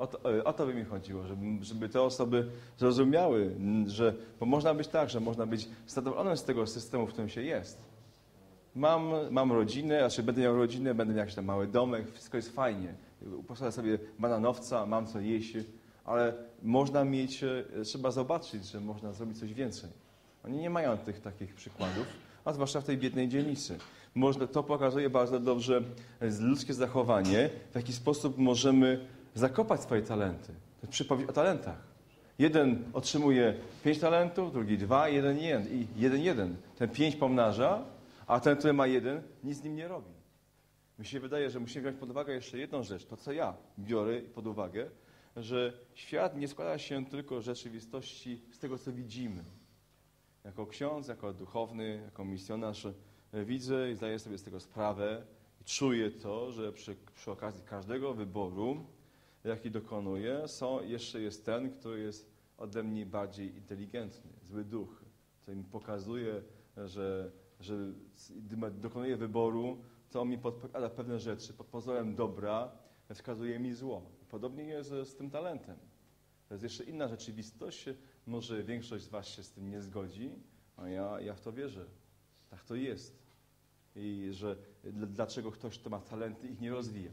O to by mi chodziło, żeby te osoby zrozumiały, bo można być tak, że można być zadowolonym z tego systemu, w którym się jest. Mam rodzinę, znaczy będę miał rodzinę, będę miał jakiś tam mały domek, wszystko jest fajnie. Posadzę sobie bananowca, mam co jeść, ale można mieć, trzeba zobaczyć, że można zrobić coś więcej. Oni nie mają tych takich przykładów, a zwłaszcza w tej biednej dzielnicy. To pokazuje bardzo dobrze ludzkie zachowanie, w jaki sposób możemy zakopać swoje talenty. To jest przypowieść o talentach. Jeden otrzymuje 5 talentów, drugi 2, jeden. Ten 5 pomnaża, a ten, który ma 1, nic z nim nie robi. Mi się wydaje, że musimy wziąć pod uwagę jeszcze jedną rzecz, to co ja biorę pod uwagę, że świat nie składa się tylko z rzeczywistości, z tego co widzimy. Jako ksiądz, jako duchowny, jako misjonarz widzę i zdaję sobie z tego sprawę i czuję to, że przy okazji każdego wyboru, jaki dokonuję, jeszcze jest ten, który jest ode mnie bardziej inteligentny, zły duch, który mi pokazuje, że gdy dokonuję wyboru, to on mi podpowiada pewne rzeczy, pod pozorem dobra wskazuje mi zło. Podobnie jest z tym talentem. To jest jeszcze inna rzeczywistość, może większość z was się z tym nie zgodzi, a ja w to wierzę. Tak to jest. I że dlaczego ktoś, kto ma talenty, ich nie rozwija.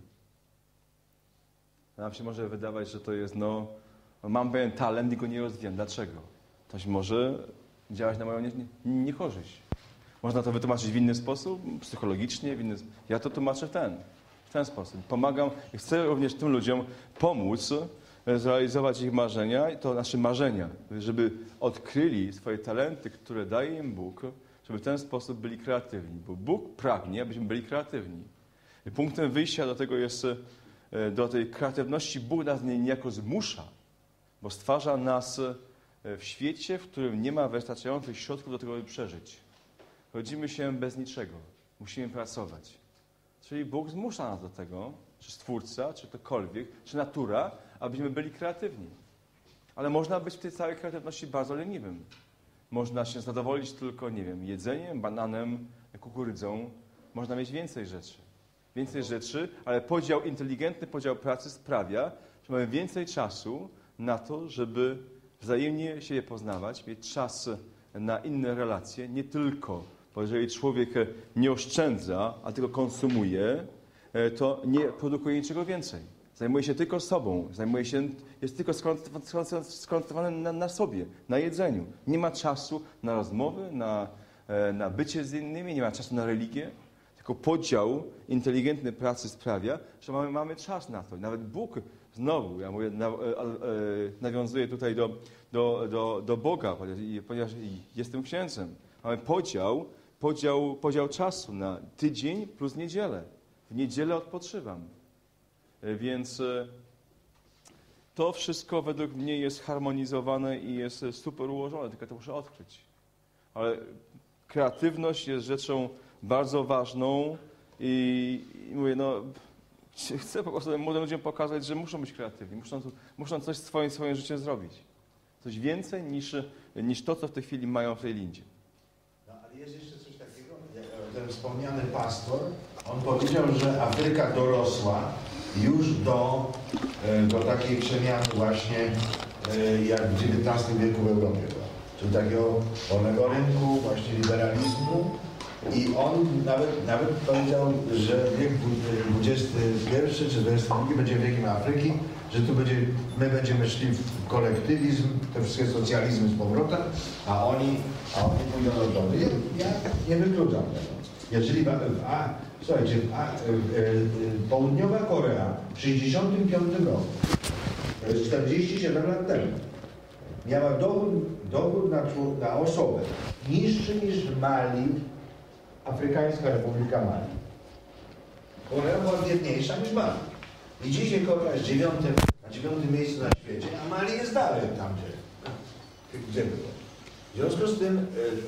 Nam się może wydawać, że to jest, mam pewien talent i go nie rozwijam. Dlaczego? Ktoś może działać na moją niekorzyść. Można to wytłumaczyć w inny sposób, psychologicznie, ja to tłumaczę w ten sposób. Pomagam i chcę również tym ludziom pomóc zrealizować ich marzenia, to znaczy marzenia, żeby odkryli swoje talenty, które daje im Bóg, żeby w ten sposób byli kreatywni. Bo Bóg pragnie, abyśmy byli kreatywni. I punktem wyjścia do tego jest, do tej kreatywności Bóg nas niejako zmusza, bo stwarza nas w świecie, w którym nie ma wystarczających środków do tego, by przeżyć. Rodzimy się bez niczego. Musimy pracować. Czyli Bóg zmusza nas do tego, czy Stwórca, czy ktokolwiek, czy natura, abyśmy byli kreatywni. Ale można być w tej całej kreatywności bardzo leniwym. Można się zadowolić tylko, jedzeniem, bananem, kukurydzą. Można mieć więcej rzeczy, ale inteligentny podział pracy sprawia, że mamy więcej czasu na to, żeby wzajemnie siebie poznawać, mieć czas na inne relacje, nie tylko, bo jeżeli człowiek nie oszczędza, a tylko konsumuje, to nie produkuje niczego więcej. Zajmuje się tylko sobą, jest tylko skoncentrowany na sobie, na jedzeniu. Nie ma czasu na rozmowy, na bycie z innymi, nie ma czasu na religię. Tylko podział inteligentny pracy sprawia, że mamy czas na to. Nawet Bóg znowu, nawiązuję tutaj do Boga, ponieważ jestem księdzem. Mamy podział czasu na tydzień plus niedzielę. W niedzielę odpoczywam. Więc to wszystko według mnie jest harmonizowane i jest super ułożone, tylko to muszę odkryć. Ale kreatywność jest rzeczą bardzo ważną i mówię, chcę po prostu młodym ludziom pokazać, że muszą być kreatywni, muszą coś swoim życiem zrobić. Coś więcej niż to, co w tej chwili mają w tej lindzie. Ale jest jeszcze coś takiego, ten wspomniany pastor, on powiedział, że Afryka dorosła już do takiej przemiany właśnie jak w XIX wieku w Europie. Czyli takiego wolnego rynku, właśnie liberalizmu. I on nawet powiedział, że wiek XXI czy XXI będzie wiekiem Afryki, że my będziemy szli w kolektywizm, te wszystkie socjalizmy z powrotem, a oni pójdą do domu. Ja nie wykluczam tego. Jeżeli słuchajcie, Południowa Korea w 1965 roku, to jest 47 lat temu, miała dochód na osobę niższy niż Mali, Afrykańska Republika Mali. Korea była biedniejsza niż Mali. I dzisiaj Korea jest na 9. miejscu na świecie, a Mali jest dalej tam, gdzie było. W związku z tym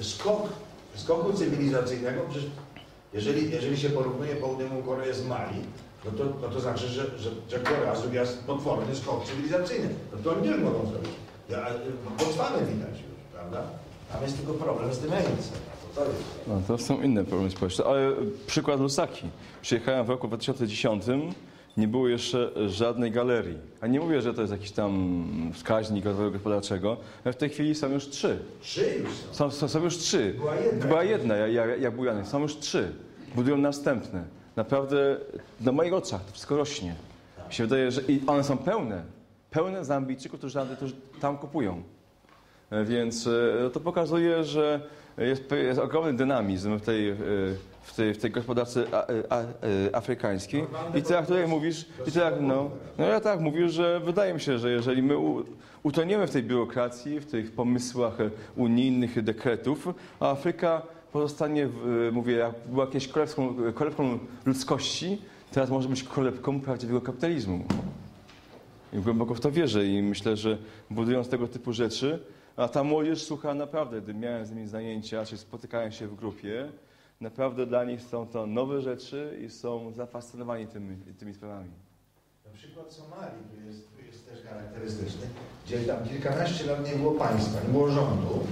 skoku cywilizacyjnego, przecież jeżeli się porównuje Południową Koreę z Mali, no to znaczy, że Korea zrobiła potworny skok cywilizacyjny. No to oni też mogą zrobić. Botswanę widać już, prawda? Tam jest tylko problem z tym AIDS. To są inne problemy społeczne. Ale przykład Lusaki. Przyjechałem w roku 2010 nie było jeszcze żadnej galerii. A nie mówię, że to jest jakiś tam wskaźnik rozwoju gospodarczego, ale w tej chwili są już 3. 3 już są. Są już 3. Była jedna. Była jedna, jak był Janek. Są już 3. Budują następne. Naprawdę na moich oczach to wszystko rośnie. Mi się wydaje, że i one są pełne. Pełne Zambijczyków, którzy tam kupują. Więc to pokazuje, że jest ogromny dynamizm w tej gospodarce afrykańskiej. I tak jak tutaj mówisz, ja tak mówię, że wydaje mi się, że jeżeli my utoniemy w tej biurokracji, w tych pomysłach unijnych dekretów, a Afryka pozostanie, mówię, jak była jakieś kolebką ludzkości, teraz może być kolebką prawdziwego kapitalizmu. I głęboko w to wierzę i myślę, że budując tego typu rzeczy, a ta młodzież słucha naprawdę, gdy miałem z nimi zajęcia, czy spotykałem się w grupie, naprawdę dla nich są to nowe rzeczy i są zafascynowani tymi sprawami. Na przykład Somalii, tu jest też charakterystyczny, gdzie tam kilkanaście lat nie było państwa, nie było rządu.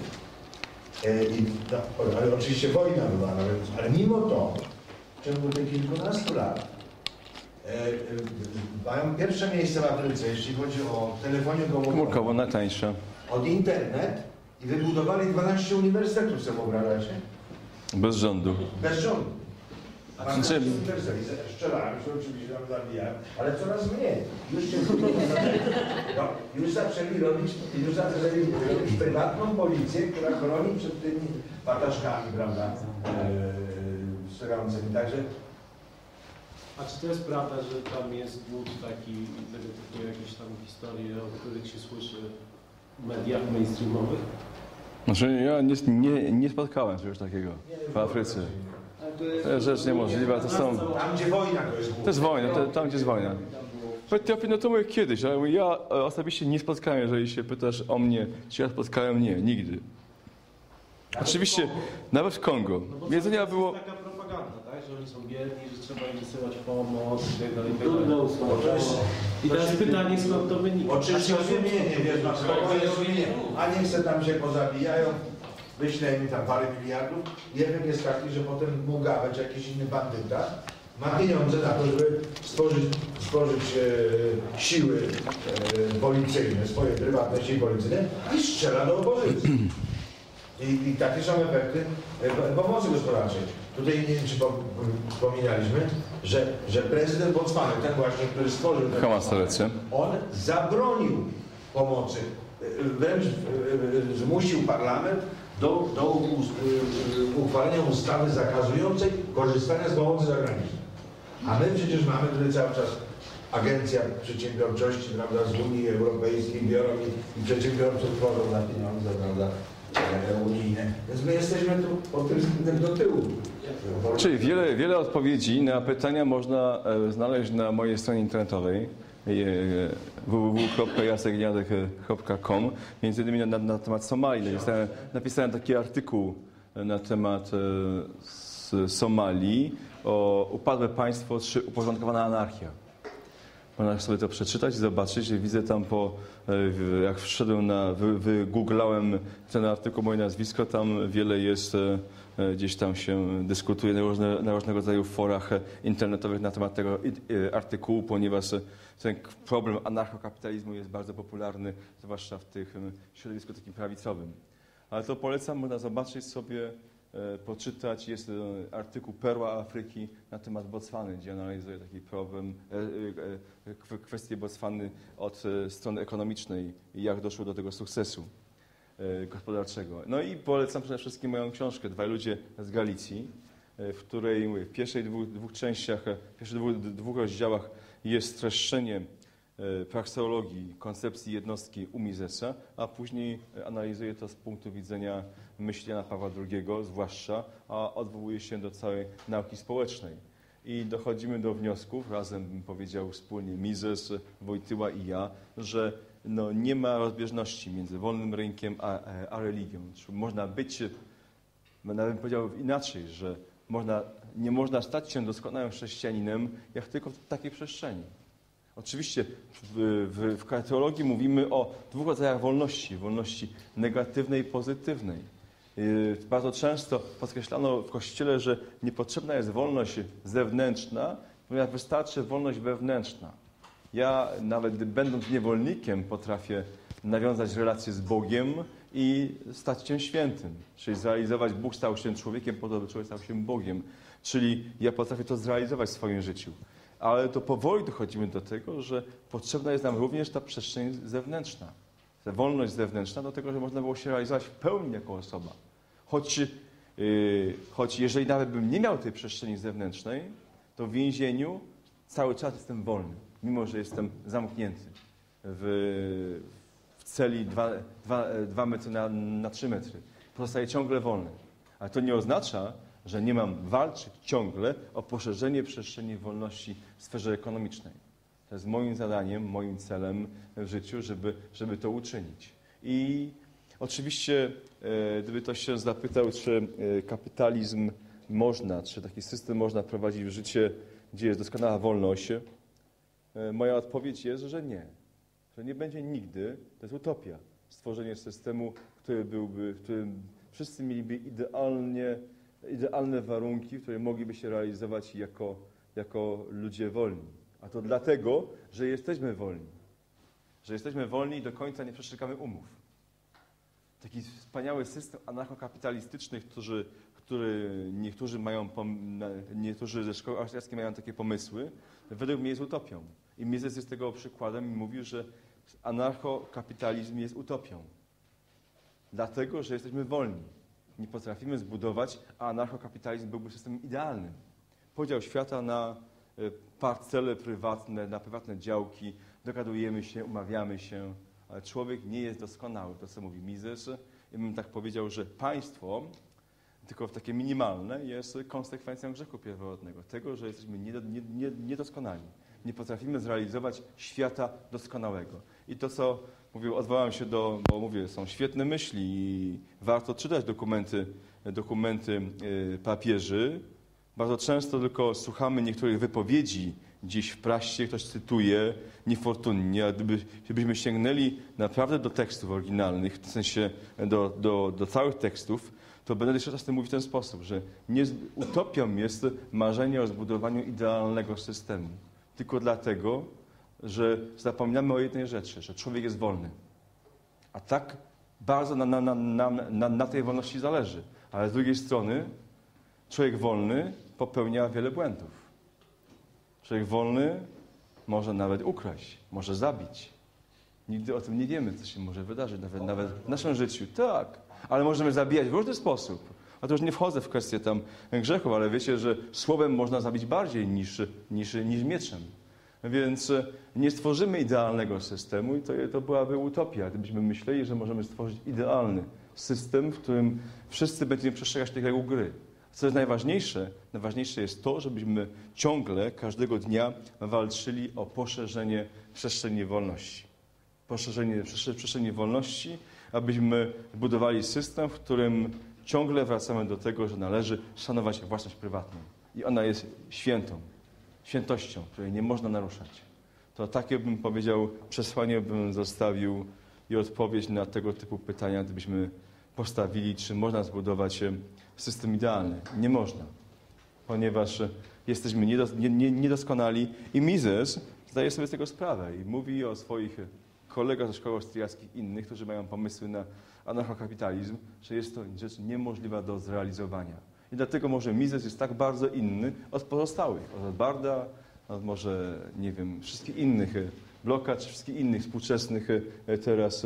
Ale oczywiście wojna była, ale mimo to w ciągu tych kilkunastu lat mają pierwsze miejsce w Afryce, jeśli chodzi o telefonie Komórkowo najtańsze. od internet i wybudowali 12 uniwersytetów, sobie wyobrażacie? Bez rządu. Bez rządu. Znaczy- 12 uniwersytetów. Strzelałem się, oczywiście tam zabijałem, ale coraz mniej. Już zaczęli robić prywatną policję, która chroni przed tymi pataczkami, prawda, sterącymi. Także A czy to jest prawda, że tam jest głód taki, tego typu jakieś tam historie, o których się słyszy w mediach mainstreamowych? Znaczy ja nie spotkałem czegoś takiego w Afryce. To jest rzecz niemożliwa. tam, gdzie wojna, to jest głód. To jest wojna, tam gdzie jest wojna. W Etiopii, no to mówię kiedyś, ale ja osobiście nie spotkałem, jeżeli się pytasz o mnie, czy ja spotkałem, nie, nigdy. Oczywiście, nawet w Kongo. No bo Jedzenia to było... jest taka propaganda, tak? Że oni są biedni, że trzeba im wysyłać pomoc i tak dalej, i tak dalej. I teraz pytanie, skąd to wynika? Oczywiście rozumienie, wiesz, rozumienie. A niech se tam się pozabijają, wyśle im tam parę miliardów i efekt jest taki, że potem Mugabe czy jakiś inny bandyta ma pieniądze na to, żeby stworzyć siły policyjne, swoje prywatne siły policyjne i strzela do opozycji. I takie są efekty pomocy gospodarczej. Tutaj nie wiem, czy wspominaliśmy, że prezydent Botswany, ten właśnie, który stworzył ten on zabronił pomocy, wręcz zmusił parlament do uchwalenia ustawy zakazującej korzystania z pomocy zagranicznej. A my przecież mamy tutaj cały czas Agencja Przedsiębiorczości, prawda, z Unii Europejskiej biorą i przedsiębiorców tworzą na pieniądze, prawda, unijne. Więc my jesteśmy tu pod tym względem do tyłu. Czyli wiele odpowiedzi na pytania można znaleźć na mojej stronie internetowej www.jacekniadek.com. Między innymi na temat Somalii. Napisałem taki artykuł na temat Somalii o upadłe państwo czy uporządkowana anarchia. Można sobie to przeczytać i zobaczyć. Widzę tam jak wszedłem wygooglałem ten artykuł, moje nazwisko, tam wiele jest, gdzieś tam się dyskutuje na różnego rodzaju forach internetowych na temat tego artykułu, ponieważ ten problem anarchokapitalizmu jest bardzo popularny, zwłaszcza w tym środowisku takim prawicowym. Ale to polecam, można zobaczyć sobie, poczytać. Jest artykuł Perła Afryki na temat Botswany, gdzie analizuje taki problem, kwestię Botswany od strony ekonomicznej i jak doszło do tego sukcesu gospodarczego. No i polecam przede wszystkim moją książkę Dwaj ludzie z Galicji, w której mówię, w pierwszych dwóch częściach, w pierwszych dwóch rozdziałach jest streszczenie prakseologii, koncepcji jednostki Misesa, a później analizuje to z punktu widzenia myśli Jana Pawła II, zwłaszcza, a odwołuje się do całej nauki społecznej. I dochodzimy do wniosków, razem bym powiedział wspólnie Mises, Wojtyła i ja, że nie ma rozbieżności między wolnym rynkiem a religią. Można być, nawet bym powiedział inaczej, że nie można stać się doskonałym chrześcijaninem, jak tylko w takiej przestrzeni. Oczywiście w teologii mówimy o dwóch rodzajach wolności. Wolności negatywnej i pozytywnej. Bardzo często podkreślano w Kościele, że niepotrzebna jest wolność zewnętrzna, ponieważ wystarczy wolność wewnętrzna. Ja nawet będąc niewolnikiem potrafię nawiązać relacje z Bogiem i stać się świętym. Czyli zrealizować, Bóg stał się człowiekiem po to, by człowiek stał się Bogiem. Czyli ja potrafię to zrealizować w swoim życiu. Ale to powoli dochodzimy do tego, że potrzebna jest nam również ta przestrzeń zewnętrzna. Ta wolność zewnętrzna do tego, że można było się realizować w pełni jako osoba. Choć jeżeli nawet bym nie miał tej przestrzeni zewnętrznej, to w więzieniu cały czas jestem wolny, mimo że jestem zamknięty w celi 2 metry na 3 metry. Pozostaję ciągle wolny. Ale to nie oznacza, że nie mam walczyć ciągle o poszerzenie przestrzeni wolności w sferze ekonomicznej. To jest moim zadaniem, moim celem w życiu, żeby to uczynić. I oczywiście, gdyby ktoś się zapytał, czy kapitalizm można, czy taki system można prowadzić w życie, gdzie jest doskonała wolność, moja odpowiedź jest, że nie. Że nie będzie nigdy, to jest utopia, stworzenie systemu, w którym wszyscy mieliby idealne warunki, w których mogliby się realizować jako ludzie wolni. A to dlatego, że jesteśmy wolni. Że jesteśmy wolni i do końca nie przestrzegamy umów. Taki wspaniały system anarchokapitalistyczny, niektórzy ze szkoły austriackiej mają takie pomysły, według mnie jest utopią. I Mises jest tego przykładem i mówił, że anarchokapitalizm jest utopią. Dlatego, że jesteśmy wolni. Nie potrafimy zbudować, a anarchokapitalizm byłby systemem idealnym. Podział świata na parcele prywatne, na prywatne działki, dogadujemy się, umawiamy się, ale człowiek nie jest doskonały. To, co mówi Mises, ja bym tak powiedział, że państwo, tylko w takie minimalne, jest konsekwencją grzechu pierworodnego. Tego, że jesteśmy niedoskonali. Nie potrafimy zrealizować świata doskonałego. I to, co mówię, odwołałem się bo mówię, są świetne myśli i warto czytać dokumenty papieży. Bardzo często tylko słuchamy niektórych wypowiedzi gdzieś w prasie, ktoś cytuje niefortunnie, a gdybyśmy sięgnęli naprawdę do tekstów oryginalnych, w sensie do całych tekstów, to będę jeszcze raz mówić w ten sposób, że utopią jest marzenie o zbudowaniu idealnego systemu. Tylko dlatego, że zapominamy o jednej rzeczy, że człowiek jest wolny. A tak bardzo na tej wolności zależy. Ale z drugiej strony człowiek wolny popełnia wiele błędów. Człowiek wolny może nawet ukraść, może zabić. Nigdy o tym nie wiemy, co się może wydarzyć, nawet w naszym życiu. Tak, ale możemy zabijać w różny sposób. A to już nie wchodzę w kwestię tam grzechów, ale wiecie, że słowem można zabić bardziej niż mieczem. Więc nie stworzymy idealnego systemu i to byłaby utopia, gdybyśmy myśleli, że możemy stworzyć idealny system, w którym wszyscy będziemy przestrzegać tych reguł gry. Co jest najważniejsze? Najważniejsze jest to, żebyśmy ciągle, każdego dnia walczyli o poszerzenie przestrzeni wolności. Poszerzenie przestrzeni wolności, abyśmy budowali system, w którym ciągle wracamy do tego, że należy szanować własność prywatną. I ona jest świętością, której nie można naruszać. To takie bym powiedział, przesłanie bym zostawił i odpowiedź na tego typu pytania, gdybyśmy postawili, czy można zbudować system idealny. Nie można, ponieważ jesteśmy niedoskonali i Mises zdaje sobie z tego sprawę i mówi o swoich kolegach ze szkoły austriackich i innych, którzy mają pomysły na anarchokapitalizm, że jest to rzecz niemożliwa do zrealizowania. I dlatego może Mises jest tak bardzo inny od pozostałych, od Barda, od może, nie wiem, wszystkich innych Bloka, czy wszystkich innych współczesnych teraz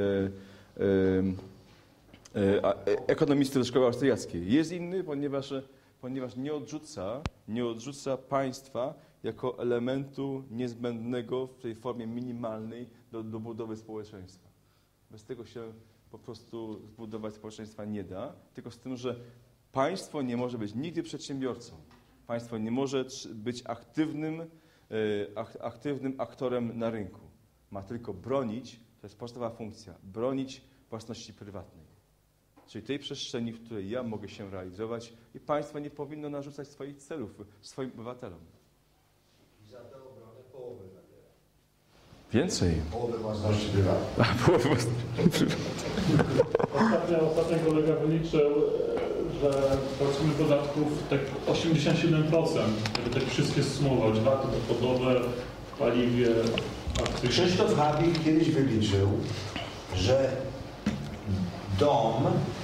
ekonomistów ze szkoły austriackiej. Jest inny, ponieważ nie odrzuca państwa jako elementu niezbędnego w tej formie minimalnej do budowy społeczeństwa. Bez tego się po prostu zbudować społeczeństwa nie da, tylko z tym, że państwo nie może być nigdy przedsiębiorcą. Państwo nie może być aktywnym aktorem na rynku. Ma tylko bronić, to jest podstawowa funkcja, bronić własności prywatnej. Czyli tej przestrzeni, w której ja mogę się realizować i państwo nie powinno narzucać swoich celów swoim obywatelom. I za tę obronę połowę zabiera. Więcej. Połowę własności prywatnej. Ostatnio kolega wyliczył, że płacimy podatków tak 87%, żeby tak wszystkie sumować, VAT dochodowe w paliwie, akcyzy. Krzysztof Habich kiedyś wyliczył, że dom,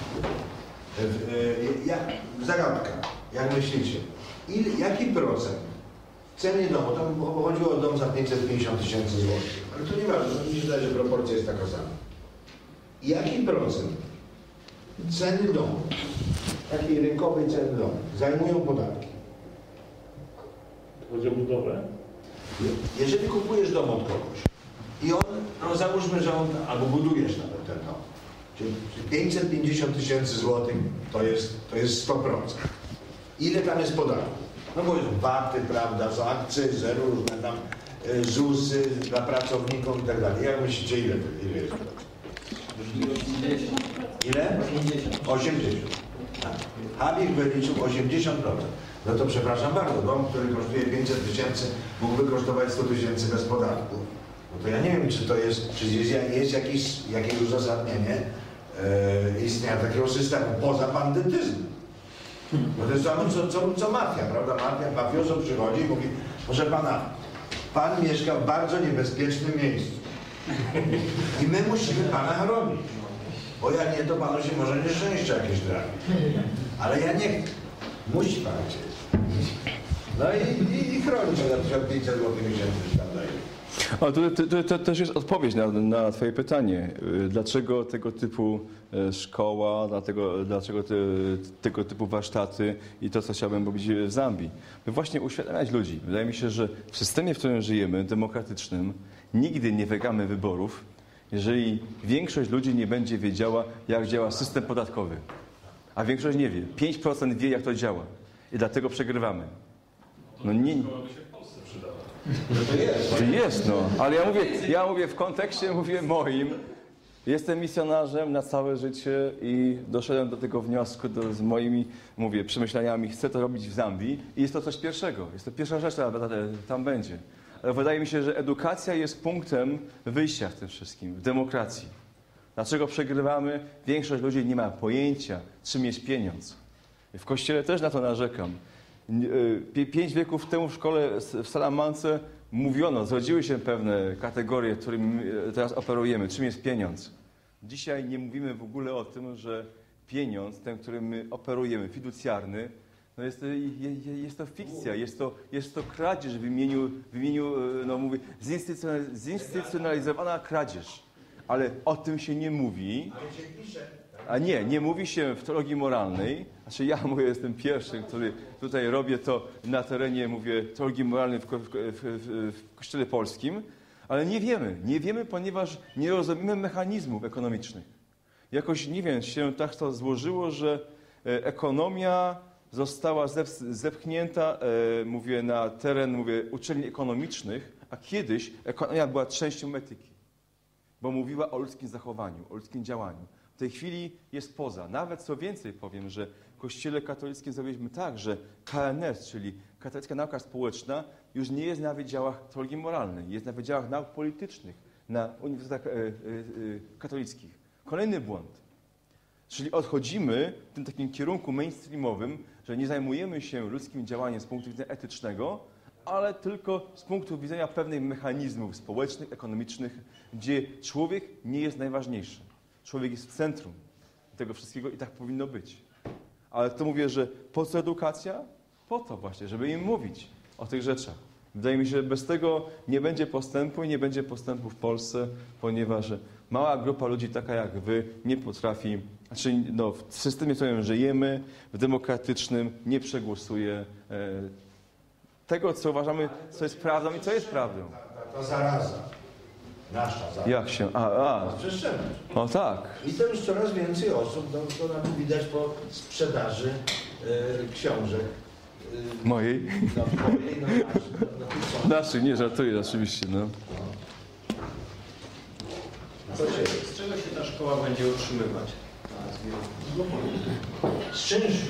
zagadka, jak myślicie, jaki procent w cenie domu, tam chodziło o dom za 550 000 złotych, ale to nieważne, mi się wydaje, że proporcja jest taka sama. Jaki procent ceny domu, takiej rynkowej ceny domu, zajmują podatki? Chodzi o budowę? Jeżeli kupujesz dom od kogoś i on, no załóżmy, że on, albo budujesz nawet ten dom, czyli 550 000 złotych to jest 100%. Ile tam jest podatków? No bo jest VAT-y, prawda, są akcyzy, różne tam ZUS-y dla pracowników i tak dalej. Jak myślicie, ile jest podatków? 80. Ile? 80. Tak. Habich wyliczył 80%. No to przepraszam bardzo, dom, który kosztuje 500 000, mógłby kosztować 100 000 bez podatków. No to ja nie wiem, czy to jest, czy jest jakieś uzasadnienie istnienia takiego systemu poza bandytyzmem. Bo to jest samo co mafia, prawda? Mafiozo przychodzi i mówi, proszę pana, pan mieszka w bardzo niebezpiecznym miejscu i my musimy pana chronić. Bo jak nie, to panu się może nieszczęście jakieś trafi. Ale ja nie chcę. Musi pan chcieć. No i chronić na 1500 zł miesięcznie tam daje. O, to też jest odpowiedź na Twoje pytanie. Dlaczego tego typu szkoła, dlaczego tego typu warsztaty i to, co chciałbym robić w Zambii? By właśnie uświadamiać ludzi. Wydaje mi się, że w systemie, w którym żyjemy, demokratycznym, nigdy nie wygramy wyborów, jeżeli większość ludzi nie będzie wiedziała, jak działa system podatkowy. A większość nie wie. 5% wie, jak to działa. I dlatego przegrywamy. No nie... Jest, no. Ale ja mówię w kontekście, moim. Jestem misjonarzem na całe życie i doszedłem do tego wniosku z moimi, przemyśleniami. Chcę to robić w Zambii i jest to coś pierwszego. Jest to pierwsza rzecz, która tam będzie. Ale wydaje mi się, że edukacja jest punktem wyjścia w tym wszystkim, w demokracji. Dlaczego przegrywamy? Większość ludzi nie ma pojęcia, czym jest pieniądz. W Kościele też na to narzekam. 5 wieków temu w szkole w Salamance mówiono, zrodziły się pewne kategorie, którymi teraz operujemy. Czym jest pieniądz? Dzisiaj nie mówimy w ogóle o tym, że pieniądz, ten, którym my operujemy, fiducjarny, no jest to fikcja, jest to kradzież w imieniu no mówię, zinstytucjonalizowana kradzież. Ale o tym się nie mówi. A nie mówi się w teologii moralnej. Znaczy ja jestem pierwszym, który tutaj robię to na terenie, teologii moralnej w Kościele Polskim, ale nie wiemy, ponieważ nie rozumiemy mechanizmów ekonomicznych. Jakoś, nie wiem, się tak to złożyło, że ekonomia została zepchnięta, na teren, uczelni ekonomicznych, a kiedyś ekonomia była częścią etyki, bo mówiła o ludzkim zachowaniu, o ludzkim działaniu. W tej chwili jest poza. Nawet co więcej powiem, że w Kościele katolickim zrobiliśmy tak, że KNS, czyli Katolicka Nauka Społeczna, już nie jest na wydziałach teologii moralnej, jest na wydziałach nauk politycznych, na uniwersytetach katolickich. Kolejny błąd. Czyli odchodzimy w tym takim kierunku mainstreamowym, że nie zajmujemy się ludzkim działaniem z punktu widzenia etycznego, ale tylko z punktu widzenia pewnych mechanizmów społecznych, ekonomicznych, gdzie człowiek nie jest najważniejszy. Człowiek jest w centrum tego wszystkiego i tak powinno być. Ale to mówię, że po co edukacja? Po to właśnie, żeby im mówić o tych rzeczach. Wydaje mi się, że bez tego nie będzie postępu i nie będzie postępu w Polsce, ponieważ mała grupa ludzi, taka jak wy, nie potrafi, w systemie, w którym żyjemy, w demokratycznym, nie przegłosuje tego, co uważamy, co jest prawdą i co jest prawdą. Ta zaraza. Nasza zaraza. Jak się? Przestrzegać. O tak. I to już coraz więcej osób, to nam widać po sprzedaży książek. Mojej? Twojej, Naszych, nie żartuję oczywiście, no. Z czego się ta szkoła będzie utrzymywać? Z czynszu.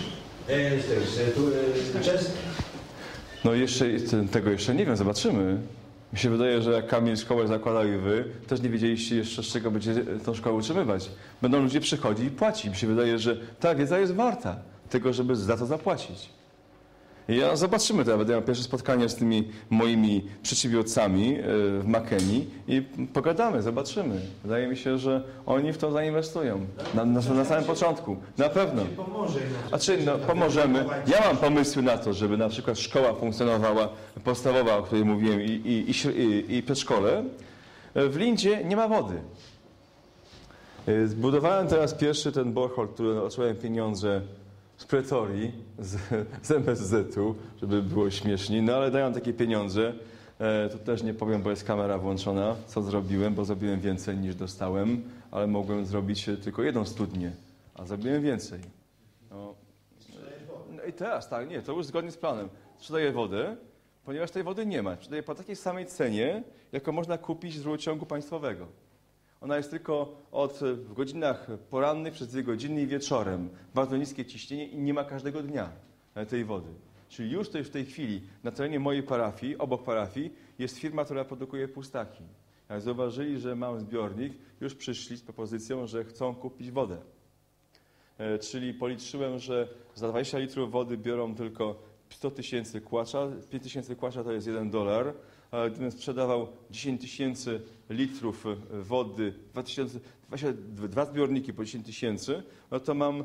No tego jeszcze nie wiem, zobaczymy. Mi się wydaje, że jak Kamil szkołę zakładał i wy, też nie wiedzieliście jeszcze, z czego będziecie tą szkołę utrzymywać. Będą ludzie przychodzić i płacić. Mi się wydaje, że ta wiedza jest warta. tego, żeby za to zapłacić. Ja zobaczymy to, ja będę miał pierwsze spotkanie z tymi moimi przedsiębiorcami w Makeni i pogadamy, zobaczymy. Wydaje mi się, że oni w to zainwestują. Na samym początku. Na pewno. Pomożemy. Ja mam pomysły na to, żeby na przykład szkoła funkcjonowała, podstawowa, o której mówiłem, i przedszkole. W Lindzie nie ma wody. Zbudowałem teraz pierwszy ten borehole, który otrzymałem pieniądze z Pretorii, z MSZ-u, żeby było śmieszniej, no ale dają takie pieniądze. To też nie powiem, bo jest kamera włączona, co zrobiłem, bo zrobiłem więcej niż dostałem, ale mogłem zrobić tylko jedną studnię, a zrobiłem więcej. No i teraz, tak, nie, to już zgodnie z planem. Sprzedaję wodę, ponieważ tej wody nie ma. Sprzedaję po takiej samej cenie, jaką można kupić z rurociągu państwowego. Ona jest tylko w godzinach porannych przez 2 godziny i wieczorem. Bardzo niskie ciśnienie i nie ma każdego dnia tej wody. Czyli już w tej chwili na terenie mojej parafii, obok parafii, jest firma, która produkuje pustaki. Jak zauważyli, że mam zbiornik, już przyszli z propozycją, że chcą kupić wodę. Czyli policzyłem, że za 20 litrów wody biorą tylko 100 000 kwacza. 5 000 kwacza to jest $1. Ale gdybym sprzedawał 10 000 litrów wody, 2 zbiorniki po 10 000, no to mam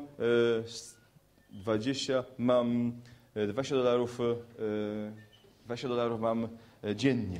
$20 mam dziennie.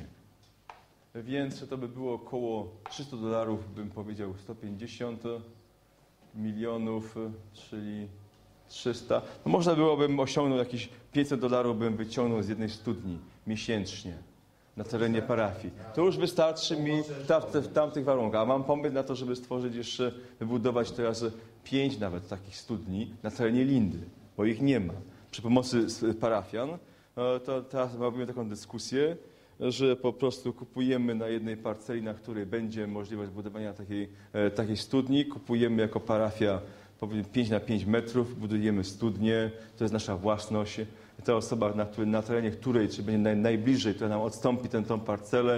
Więc to by było około $300, bym powiedział 150 milionów, czyli 300. No można byłobym osiągnął jakieś $500 bym wyciągnął z jednej studni miesięcznie na terenie parafii. To już wystarczy mi w tamtych warunkach. A mam pomysł na to, żeby stworzyć jeszcze, wybudować teraz 5 nawet takich studni na terenie Lindy, bo ich nie ma. Przy pomocy parafian to teraz robimy taką dyskusję, że po prostu kupujemy na jednej parceli, na której będzie możliwość budowania takiej studni, kupujemy jako parafia 5 na 5 metrów, budujemy studnię, to jest nasza własność. Ta osoba, na terenie której, czy będzie najbliżej, która nam odstąpi tą parcelę,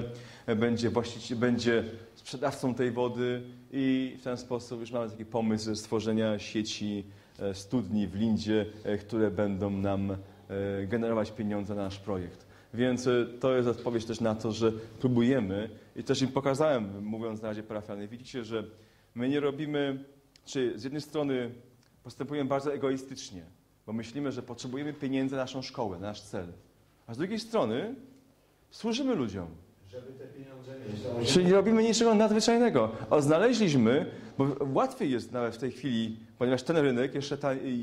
będzie sprzedawcą tej wody i w ten sposób już mamy taki pomysł stworzenia sieci studni w Lindzie, które będą nam generować pieniądze na nasz projekt. Więc to jest odpowiedź też na to, że próbujemy i też im pokazałem, mówiąc na Radzie Parafialnej, widzicie, że my nie robimy, czy z jednej strony postępujemy bardzo egoistycznie, bo myślimy, że potrzebujemy pieniędzy na naszą szkołę, na nasz cel. A z drugiej strony służymy ludziom. Żeby te pieniądze mieć. Czyli nie robimy niczego nadzwyczajnego. A znaleźliśmy, bo łatwiej jest nawet w tej chwili, ponieważ ten rynek jeszcze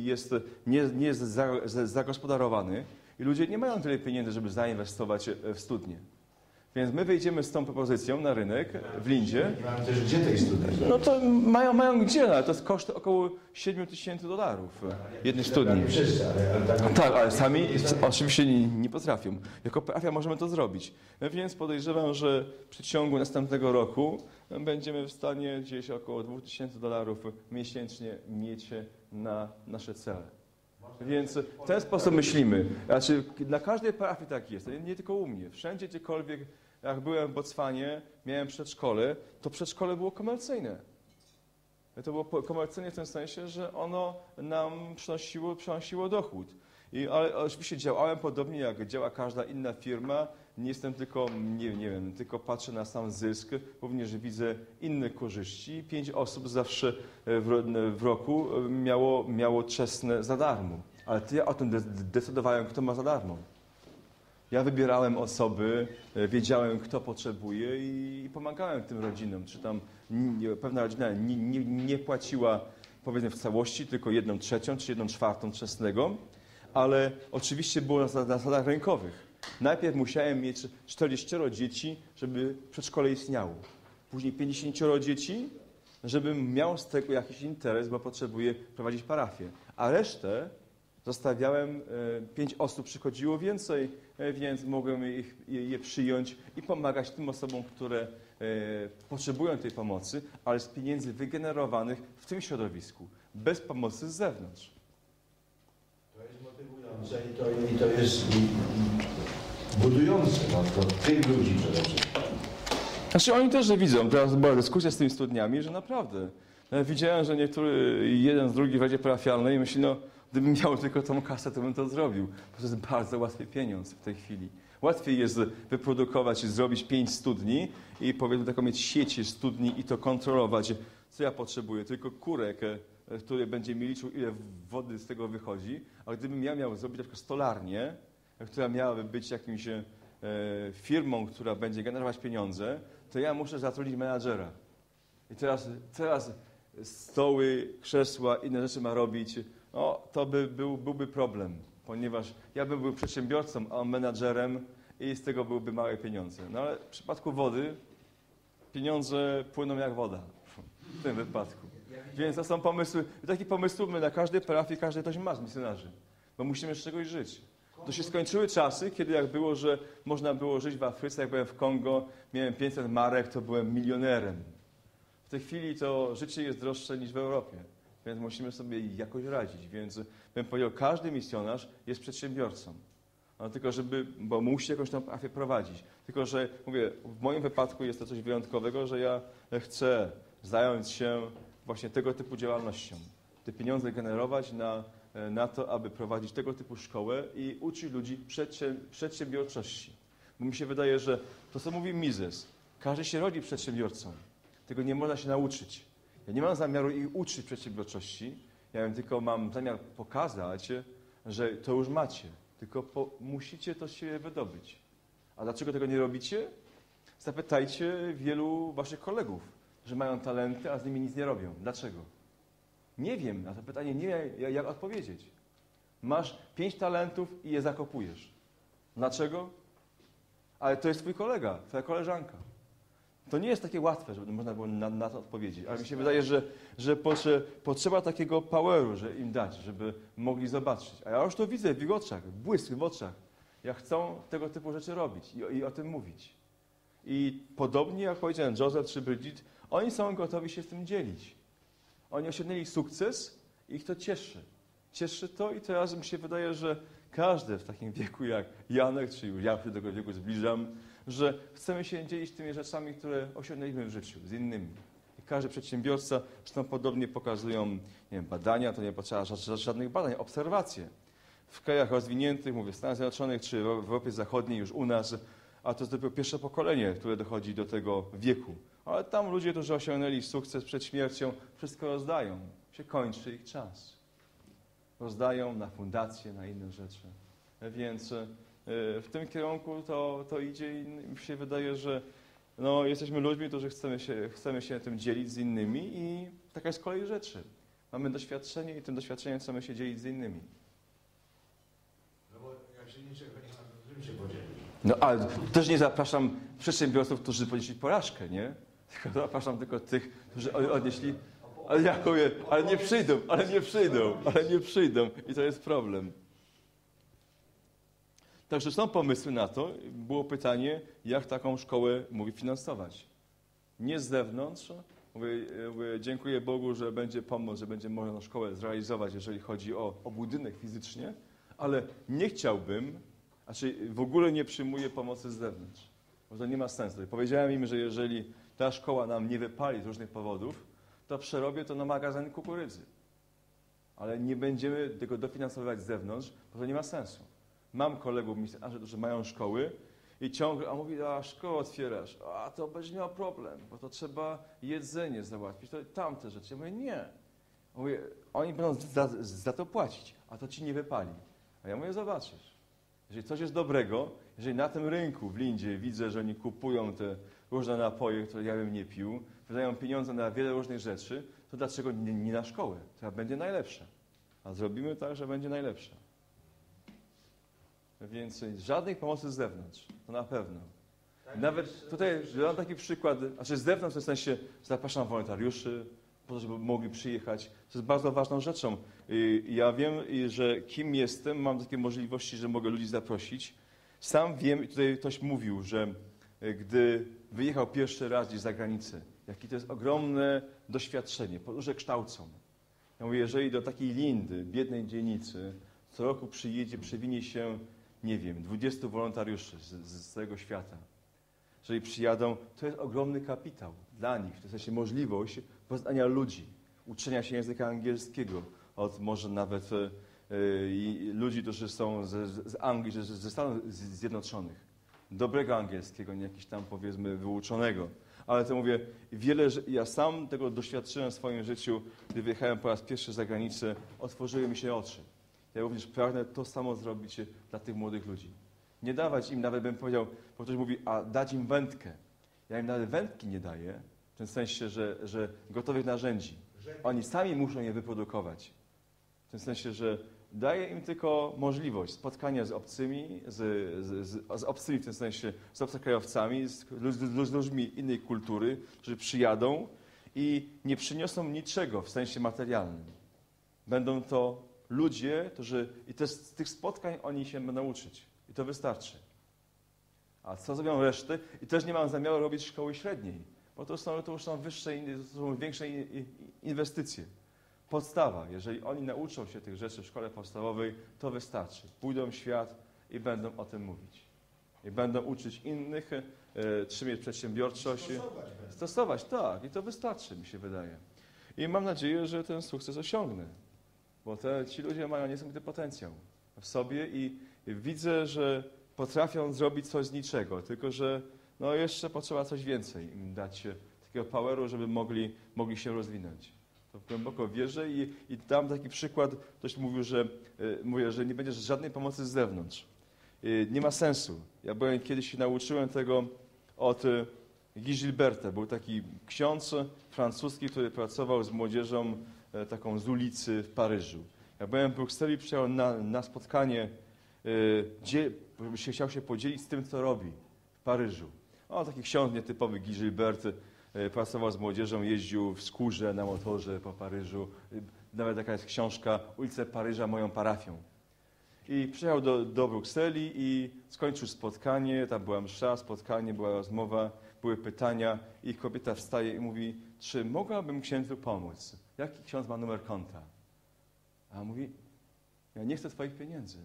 nie jest zagospodarowany i ludzie nie mają tyle pieniędzy, żeby zainwestować w studnie. Więc my wyjdziemy z tą propozycją na rynek w Lindzie. Nie mam też gdzie tej studni. No to mają gdzie, ale to jest koszt około $7 000 jednej studni. Nie wszyscy, ale tak, ale sami oczywiście nie potrafią. Jako parafia możemy to zrobić. Więc podejrzewam, że w przeciągu następnego roku będziemy w stanie gdzieś około $2000 miesięcznie mieć na nasze cele. Więc w ten sposób myślimy. Znaczy, na każdej parafii tak jest, nie tylko u mnie. Wszędzie, gdziekolwiek, jak byłem w Botswanie, miałem przedszkole, to przedszkole było komercyjne. To było komercyjne w tym sensie, że ono nam przynosiło dochód. Ale oczywiście działałem podobnie, jak działa każda inna firma. Nie jestem tylko, nie wiem, tylko patrzę na sam zysk, również widzę inne korzyści. 5 osób zawsze w roku miało czesne za darmo. Ale to ja o tym decydowałem, kto ma za darmo. Ja wybierałem osoby, wiedziałem, kto potrzebuje i pomagałem tym rodzinom. Czy tam pewna rodzina nie płaciła, powiedzmy, w całości, tylko 1/3 czy 1/4 czesnego, ale oczywiście było na zasadach rynkowych. Najpierw musiałem mieć 40 dzieci, żeby przedszkole istniało. Później 50 dzieci, żebym miał z tego jakiś interes, bo potrzebuję prowadzić parafię. A resztę zostawiałem, 5 osób przychodziło więcej, więc mogłem je przyjąć i pomagać tym osobom, które potrzebują tej pomocy, ale z pieniędzy wygenerowanych w tym środowisku, bez pomocy z zewnątrz. To jest motywujące i to jest budujące do tych ludzi przede wszystkim. Znaczy oni też widzą, teraz była dyskusja z tymi studniami, że naprawdę widziałem, że niektóry, jeden z drugich w Radzie Parafialnej myśli, no Gdybym miał tylko tą kasę, to bym to zrobił. To jest bardzo łatwy pieniądz w tej chwili. Łatwiej jest wyprodukować i zrobić 5 studni i powiedzmy taką mieć sieć studni i to kontrolować. Co ja potrzebuję? Tylko kurek, który będzie mi liczył, ile wody z tego wychodzi. A gdybym ja miał zrobić na przykład stolarnię, która miałaby być jakimś firmą, która będzie generować pieniądze, to ja muszę zatrudnić menadżera. I teraz stoły, krzesła, inne rzeczy ma robić. No, to byłby problem, ponieważ ja bym był przedsiębiorcą, a on menadżerem i z tego byłyby małe pieniądze. No ale w przypadku wody pieniądze płyną jak woda w tym wypadku. Więc to są pomysły, takie pomysły my na każdej parafii, każdy ktoś ma z misjonarzy, bo musimy z czegoś żyć. To się skończyły czasy, kiedy jak było, że można było żyć w Afryce, jak byłem w Kongo, miałem 500 marek, to byłem milionerem. W tej chwili to życie jest droższe niż w Europie, więc musimy sobie jakoś radzić. Więc bym powiedział, każdy misjonarz jest przedsiębiorcą. No, tylko bo musi jakąś tam parafię prowadzić. Tylko że, mówię, w moim wypadku jest to coś wyjątkowego, że ja chcę zająć się właśnie tego typu działalnością. Te pieniądze generować na to, aby prowadzić tego typu szkołę i uczyć ludzi przedsiębiorczości. Bo mi się wydaje, że to, co mówi Mises, każdy się rodzi przedsiębiorcą. Tego nie można się nauczyć. Ja nie mam zamiaru ich uczyć przedsiębiorczości, tylko mam zamiar pokazać, że to już macie. Tylko musicie to się wydobyć. A dlaczego tego nie robicie? Zapytajcie wielu waszych kolegów, że mają talenty, a z nimi nic nie robią. Dlaczego? Nie wiem, na to pytanie nie wiem, jak odpowiedzieć. Masz 5 talentów i je zakopujesz. Dlaczego? Ale to jest twój kolega, twoja koleżanka. To nie jest takie łatwe, żeby można było na to odpowiedzieć. Ale mi się wydaje, że potrzeba takiego poweru, że im dać, żeby mogli zobaczyć. A ja już to widzę w ich oczach, błysk w oczach. Jak chcą tego typu rzeczy robić i o tym mówić. I podobnie jak powiedziałem, Joseph czy Bridget, oni są gotowi się z tym dzielić. Oni osiągnęli sukces i ich to cieszy. Cieszy to i teraz mi się wydaje, że każdy w takim wieku jak Janek, czy już ja się do tego wieku zbliżam, że chcemy się dzielić tymi rzeczami, które osiągnęliśmy w życiu, z innymi. I każdy przedsiębiorca, zresztą podobnie pokazują nie wiem, badania, to nie potrzeba żadnych badań, obserwacje. W krajach rozwiniętych, mówię w Stanach Zjednoczonych, czy w Europie Zachodniej, już u nas, a to jest dopiero pierwsze pokolenie, które dochodzi do tego wieku. Ale tam ludzie, którzy osiągnęli sukces przed śmiercią, wszystko rozdają. Się kończy ich czas. Rozdają na fundacje, na inne rzeczy. Więc w tym kierunku to idzie i mi się wydaje, że no, jesteśmy ludźmi, którzy chcemy się tym dzielić z innymi i taka jest kolej rzeczy. Mamy doświadczenie i tym doświadczeniem chcemy się dzielić z innymi. No bo jak się niczego nie ma, to czym się podzielić? No ale też nie zapraszam przedsiębiorców, którzy ponieśli porażkę, nie? Tylko zapraszam tylko tych, którzy odnieśli... Ale ja powiem, ale nie przyjdą. I to jest problem. Także są pomysły na to. Było pytanie, jak taką szkołę finansować. Nie z zewnątrz. Mówię, dziękuję Bogu, że będzie pomoc, że będzie można szkołę zrealizować, jeżeli chodzi o budynek fizycznie, ale nie chciałbym, w ogóle nie przyjmuję pomocy z zewnątrz. Bo to nie ma sensu. Powiedziałem im, że jeżeli ta szkoła nam nie wypali z różnych powodów, to przerobię to na magazyn kukurydzy. Ale nie będziemy tego dofinansowywać z zewnątrz, bo to nie ma sensu. Mam kolegów misjonarzy, którzy mają szkoły i ciągle, a mówi, a szkołę otwierasz, a to będziesz miał problem, bo to trzeba jedzenie załatwić, to tamte rzeczy. Ja mówię, nie. Mówię, oni będą za to płacić, a to ci nie wypali. A ja mówię, zobaczysz. Jeżeli coś jest dobrego, jeżeli na tym rynku w Lindzie widzę, że oni kupują te różne napoje, które ja bym nie pił, wydają pieniądze na wiele różnych rzeczy, to dlaczego nie na szkołę, która będzie najlepsza? A zrobimy tak, że będzie najlepsza. Więc żadnej pomocy z zewnątrz, to na pewno. Nawet tutaj dam taki przykład, z zewnątrz w sensie zapraszam wolontariuszy, po to, żeby mogli przyjechać. To jest bardzo ważną rzeczą. Ja wiem, że kim jestem, mam takie możliwości, że mogę ludzi zaprosić. Sam wiem, i tutaj ktoś mówił, że gdy wyjechał pierwszy raz gdzieś za granicę, jakie to jest ogromne doświadczenie, podróże kształcą. Ja mówię, jeżeli do takiej Lindy, biednej dzielnicy, co roku przewinie się, nie wiem, 20 wolontariuszy z całego świata. Jeżeli przyjadą, to jest ogromny kapitał dla nich, w sensie możliwość poznania ludzi, uczenia się języka angielskiego, od może nawet i ludzi, którzy są z Anglii, ze Stanów Zjednoczonych. Dobrego angielskiego, nie jakiś tam powiedzmy wyuczonego. Ale to mówię, ja sam tego doświadczyłem w swoim życiu, gdy wyjechałem po raz pierwszy za granicę, otworzyły mi się oczy. Ja również pragnę to samo zrobić dla tych młodych ludzi. Nie dawać im, nawet bym powiedział, bo ktoś mówi, a dać im wędkę. Ja im nawet wędki nie daję, w tym sensie, że gotowych narzędzi. Oni sami muszą je wyprodukować. W tym sensie, że daję im tylko możliwość spotkania z obcymi, z obcymi w tym sensie, z obcokrajowcami, z ludźmi innej kultury, którzy przyjadą i nie przyniosą niczego w sensie materialnym. Będą to ludzie, którzy z tych spotkań oni się będą uczyć. I to wystarczy. A co zrobią resztę? I też nie mam zamiaru robić szkoły średniej, bo to już są wyższe, to są większe inwestycje. Podstawa, jeżeli oni nauczą się tych rzeczy w szkole podstawowej, to wystarczy. Pójdą w świat i będą o tym mówić. I będą uczyć innych, trzymać przedsiębiorczość. Stosować, tak. I to wystarczy, mi się wydaje. I mam nadzieję, że ten sukces osiągnę. Bo ci ludzie mają niesamowity potencjał w sobie i widzę, że potrafią zrobić coś z niczego, tylko że no jeszcze potrzeba coś więcej im dać takiego poweru, żeby mogli się rozwinąć. To głęboko wierzę i dam taki przykład, ktoś mówił, że nie będzie żadnej pomocy z zewnątrz. Nie ma sensu. Ja kiedyś się nauczyłem tego od Guy Gilberta. Był taki ksiądz francuski, który pracował z młodzieżą taką z ulicy w Paryżu. Ja byłem w Brukseli, przyjechał na spotkanie, gdzie chciał się podzielić z tym, co robi w Paryżu. Taki ksiądz nietypowy, Guy Gilbert, pracował z młodzieżą, jeździł w skórze na motorze po Paryżu. Nawet taka jest książka Ulice Paryża moją parafią. I przyjechał do Brukseli i skończył spotkanie, tam była msza, spotkanie, była rozmowa, były pytania i kobieta wstaje i mówi, czy mogłabym księdzu pomóc? Jaki ksiądz ma numer konta? A on mówi, ja nie chcę twoich pieniędzy.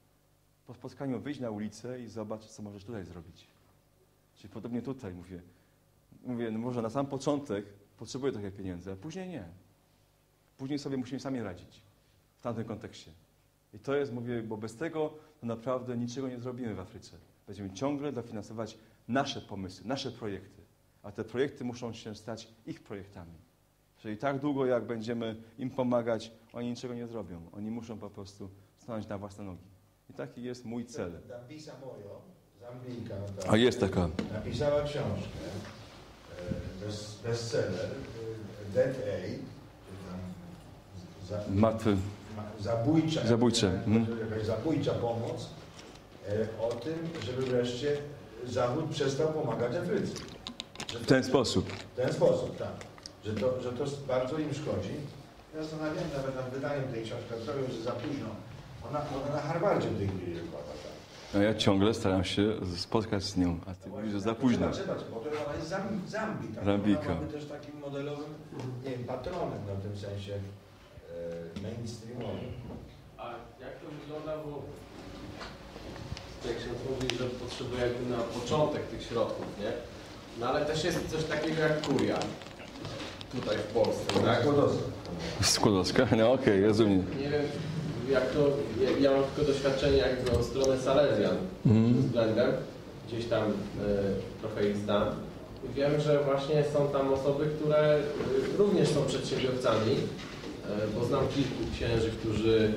Po spotkaniu wyjdź na ulicę i zobacz, co możesz tutaj zrobić. Czyli podobnie tutaj mówię, no może na sam początek potrzebuję trochę pieniędzy, a później nie. Później sobie musimy sami radzić w tamtym kontekście. I to jest, mówię, bo bez tego to naprawdę niczego nie zrobimy w Afryce. Będziemy ciągle dofinansować nasze pomysły, nasze projekty. A te projekty muszą się stać ich projektami. Czyli tak długo, jak będziemy im pomagać, oni niczego nie zrobią. Oni muszą po prostu stanąć na własne nogi. I taki jest mój cel. Napisa Mojo, Zambijka, A jest taka. napisała książkę, bestseller, Dead Aid, Martwy. Zabójcze. Jakaś zabójcza pomoc o tym, żeby wreszcie Zachód przestał pomagać Afryce. W ten sposób. W ten sposób, tak. Że to bardzo im szkodzi. Ja zastanawiałem nawet nad wydaniem tej książki, trochę już za późno. Ona na Harvardzie w tej chwili wykłada. Tak. A ja ciągle staram się spotkać z nią, a ty mówisz, że za późno. Bo to ona jest Zambii. Tak? Zambijka. Ona też takim modelowym, nie wiem, patronem w tym sensie mainstreamowym. A jak to wygląda, bo jak się mówi, że potrzebuje jakby na początek tych środków, nie? No ale też jest coś takiego jak kuria. Tutaj w Polsce, tak? Skłodowska? No okej, rozumiem. Nie wiem, jak to, ja mam tylko doświadczenie jakby od strony Salezjan względem, gdzieś tam trochę ich znam. I wiem, że właśnie są tam osoby, które również są przedsiębiorcami, bo znam kilku księży, którzy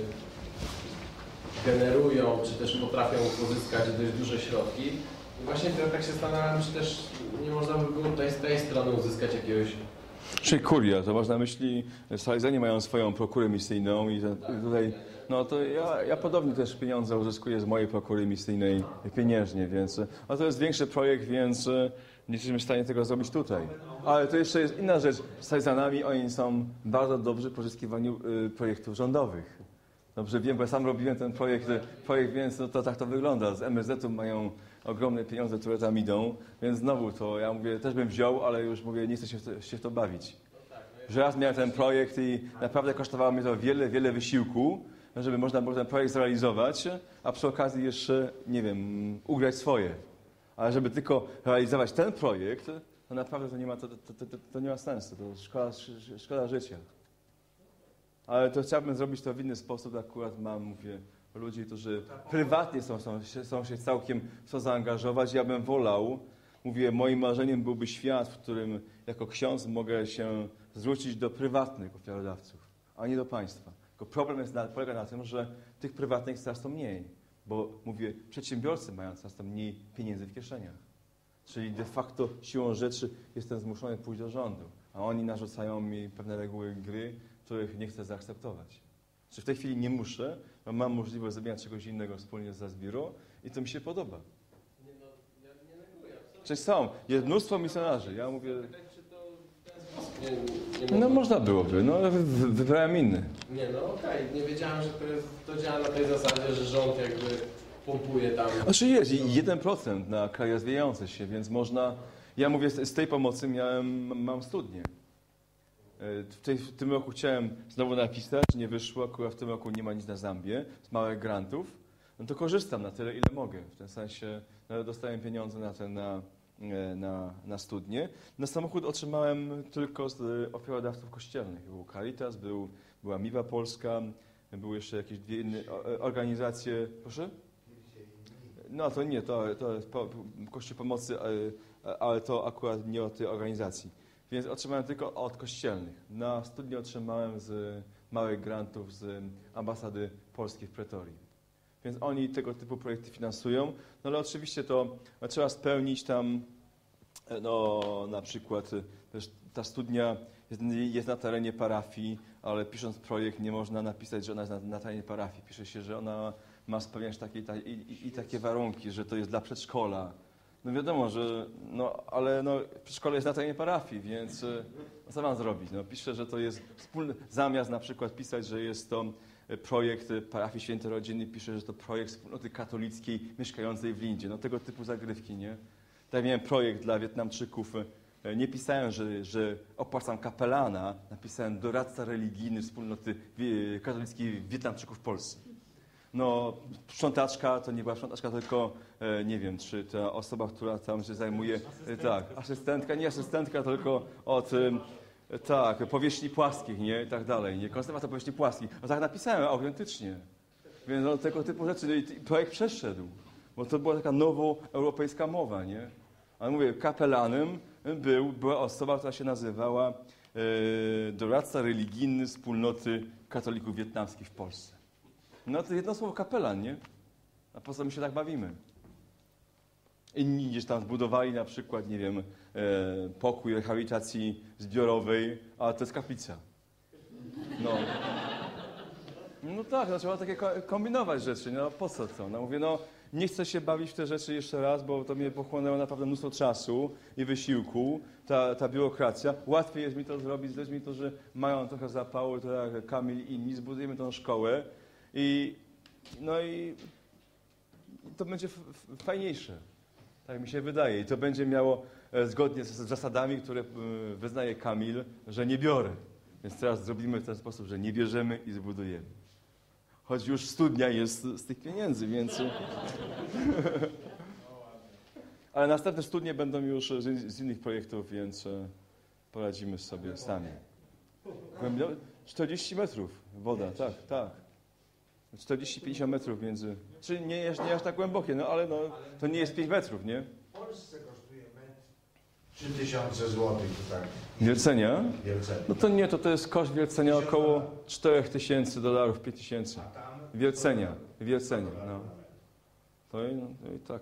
generują, czy też potrafią pozyskać dość duże środki. I właśnie tak się zastanawiam, czy też nie można by było tutaj z tej strony uzyskać jakiegoś... Czyli kuria, to można myśli, Salezjanie mają swoją prokurę misyjną i tutaj, no to ja podobnie też pieniądze uzyskuję z mojej prokury misyjnej pieniężnie, więc no to jest większy projekt, więc nie jesteśmy w stanie tego zrobić tutaj. Ale to jeszcze jest inna rzecz, z Salezjanami oni są bardzo dobrzy w pozyskiwaniu projektów rządowych. Dobrze wiem, bo ja sam robiłem ten projekt, więc no to tak to wygląda. Z MSZ-u mają ogromne pieniądze, które tam idą, więc znowu to ja mówię, też bym wziął, ale już mówię, nie chcę się w to bawić. Że raz miałem ten projekt i naprawdę kosztowało mnie to wiele wysiłku, żeby można było ten projekt zrealizować, a przy okazji jeszcze, nie wiem, ugrać swoje. Ale żeby tylko realizować ten projekt, to naprawdę to nie ma sensu, to szkoda życia. Ale to chciałbym zrobić to w inny sposób. Akurat mówię, ludzi, którzy prywatnie chcą się całkiem zaangażować. Ja bym wolał, mówię, moim marzeniem byłby świat, w którym jako ksiądz mogę się zwrócić do prywatnych ofiarodawców, a nie do państwa. Tylko problem polega na tym, że tych prywatnych jest coraz to mniej. Bo mówię, przedsiębiorcy mają coraz to mniej pieniędzy w kieszeniach. Czyli de facto siłą rzeczy jestem zmuszony pójść do rządu, a oni narzucają mi pewne reguły gry, których nie chcę zaakceptować. Czy w tej chwili nie muszę, bo mam możliwość zrobienia czegoś innego wspólnie z Zbiro i to mi się podoba. Nie, no, ja nie neguję. Cześć są, jest mnóstwo misjonarzy, ja mówię... Czy to w ten sposób nie No można byłoby, no ale wybrałem inny. Nie, no okej, nie wiedziałem, że to działa na tej zasadzie, że rząd jakby pompuje tam... Znaczy jest i 1% na kraje rozwijające się, więc można... Ja mówię, z tej pomocy mam studnię. W tym roku chciałem znowu napisać, nie wyszło, akurat w tym roku nie ma nic na Zambię, z małych grantów. No to korzystam na tyle, ile mogę. W tym sensie dostałem pieniądze na studnię. Na samochód otrzymałem tylko z ofiarodawców kościelnych. Był Caritas, była Miwa Polska, były jeszcze jakieś dwie inne organizacje. Proszę? No to nie, to jest Kościół Pomocy, ale to akurat nie od tej organizacji. Więc otrzymałem tylko od kościelnych. Na studnię otrzymałem z małych grantów z ambasady polskiej w Pretorii. Więc oni tego typu projekty finansują. No ale oczywiście to trzeba spełnić tam, no na przykład też ta studnia jest na terenie parafii, ale pisząc projekt nie można napisać, że ona jest na terenie parafii. Pisze się, że ona ma spełniać takie warunki, że to jest dla przedszkola. No wiadomo, że ale przedszkole jest na terenie parafii, więc co mam zrobić? No, piszę, że to jest wspólny, zamiast na przykład pisać, że jest to projekt parafii Świętej Rodziny, piszę, że to projekt wspólnoty katolickiej mieszkającej w Lindzie. No tego typu zagrywki, nie? Tak miałem projekt dla Wietnamczyków. Nie pisałem, że opłacam kapelana, napisałem doradca religijny wspólnoty katolickiej Wietnamczyków w Polsce. No, sprzątaczka to nie była sprzątaczka, tylko nie wiem, czy ta osoba, która tam się zajmuje, tak, nie asystentka, tylko od powierzchni płaskich, nie, i tak dalej, nie, konserwator powierzchni płaskich. No tak napisałem autentycznie. Więc no, tego typu rzeczy, projekt przeszedł, bo to była taka nowoeuropejska mowa, nie. Ale mówię, kapelanem była osoba, która się nazywała doradca religijny wspólnoty katolików wietnamskich w Polsce. No to jedno słowo kapelan, nie? A po co my się tak bawimy? Inni gdzieś tam zbudowali na przykład, nie wiem, pokój rehabilitacji zbiorowej, a to jest kaplica. No tak, no trzeba takie kombinować rzeczy, no po co to? No mówię, nie chcę się bawić w te rzeczy jeszcze raz, bo to mnie pochłonęło naprawdę mnóstwo czasu i wysiłku, ta biurokracja. Łatwiej jest mi to zrobić z ludźmi, którzy mają trochę zapału, to jak Kamil i inni, zbudujemy tą szkołę i to będzie fajniejsze. Tak mi się wydaje. I to będzie miało zgodnie z zasadami, które wyznaje Kamil, że nie biorę. Więc teraz zrobimy w ten sposób, że nie bierzemy i zbudujemy. Choć już studnia jest z tych pieniędzy, więc... Ale następne studnie będą już z innych projektów, więc poradzimy sobie sami. 40 metrów woda, tak. 40-50 metrów między... Czyli nie aż tak głębokie, ale to nie jest 5 metrów, nie? W Polsce kosztuje metr 3000 zł, tak. Wiercenia? Wiercenia. No to nie, to jest koszt wiercenia około $4000, 5000. Wiercenia, no. To i tak.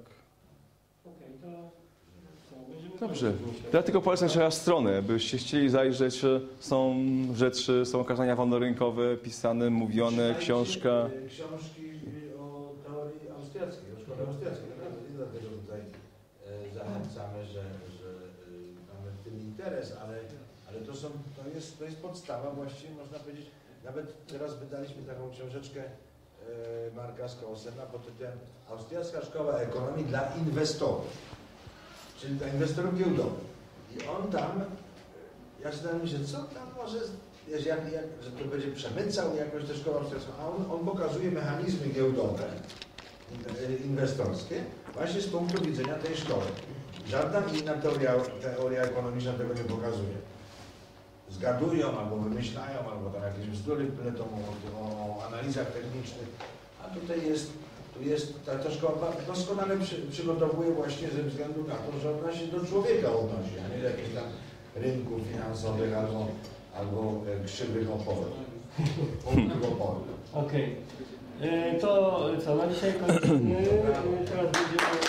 Dobrze. Ja tylko polecam jeszcze raz stronę, byście chcieli zajrzeć, są rzeczy, są okazania wolnorynkowe, pisane, mówione, książka. Książki o teorii austriackiej, o szkole austriackiej. Naprawdę nie dlatego tutaj zachęcamy, że mamy w tym interes, ale to jest podstawa właściwie, można powiedzieć. Nawet teraz wydaliśmy taką książeczkę Marka Skausena pod tytułem Austriacka Szkoła Ekonomii dla inwestorów. Czyli dla inwestorów giełdowych. I on tam, ja się tam myślę, co tam może, że to będzie przemycał jakoś tę szkołę austriacką, a on pokazuje mechanizmy giełdowe, inwestorskie, właśnie z punktu widzenia tej szkoły. Żadna inna teoria ekonomiczna tego nie pokazuje. zgadują, albo wymyślają, albo tam jakieś bzdury pletą o analizach technicznych, a tutaj jest ta szkoła doskonale przygotowuje właśnie ze względu na to, że ona się do człowieka odnosi, a nie do jakichś tam rynków finansowych albo krzywych oporów. Okej. To co, na dzisiaj kończymy. Teraz będziemy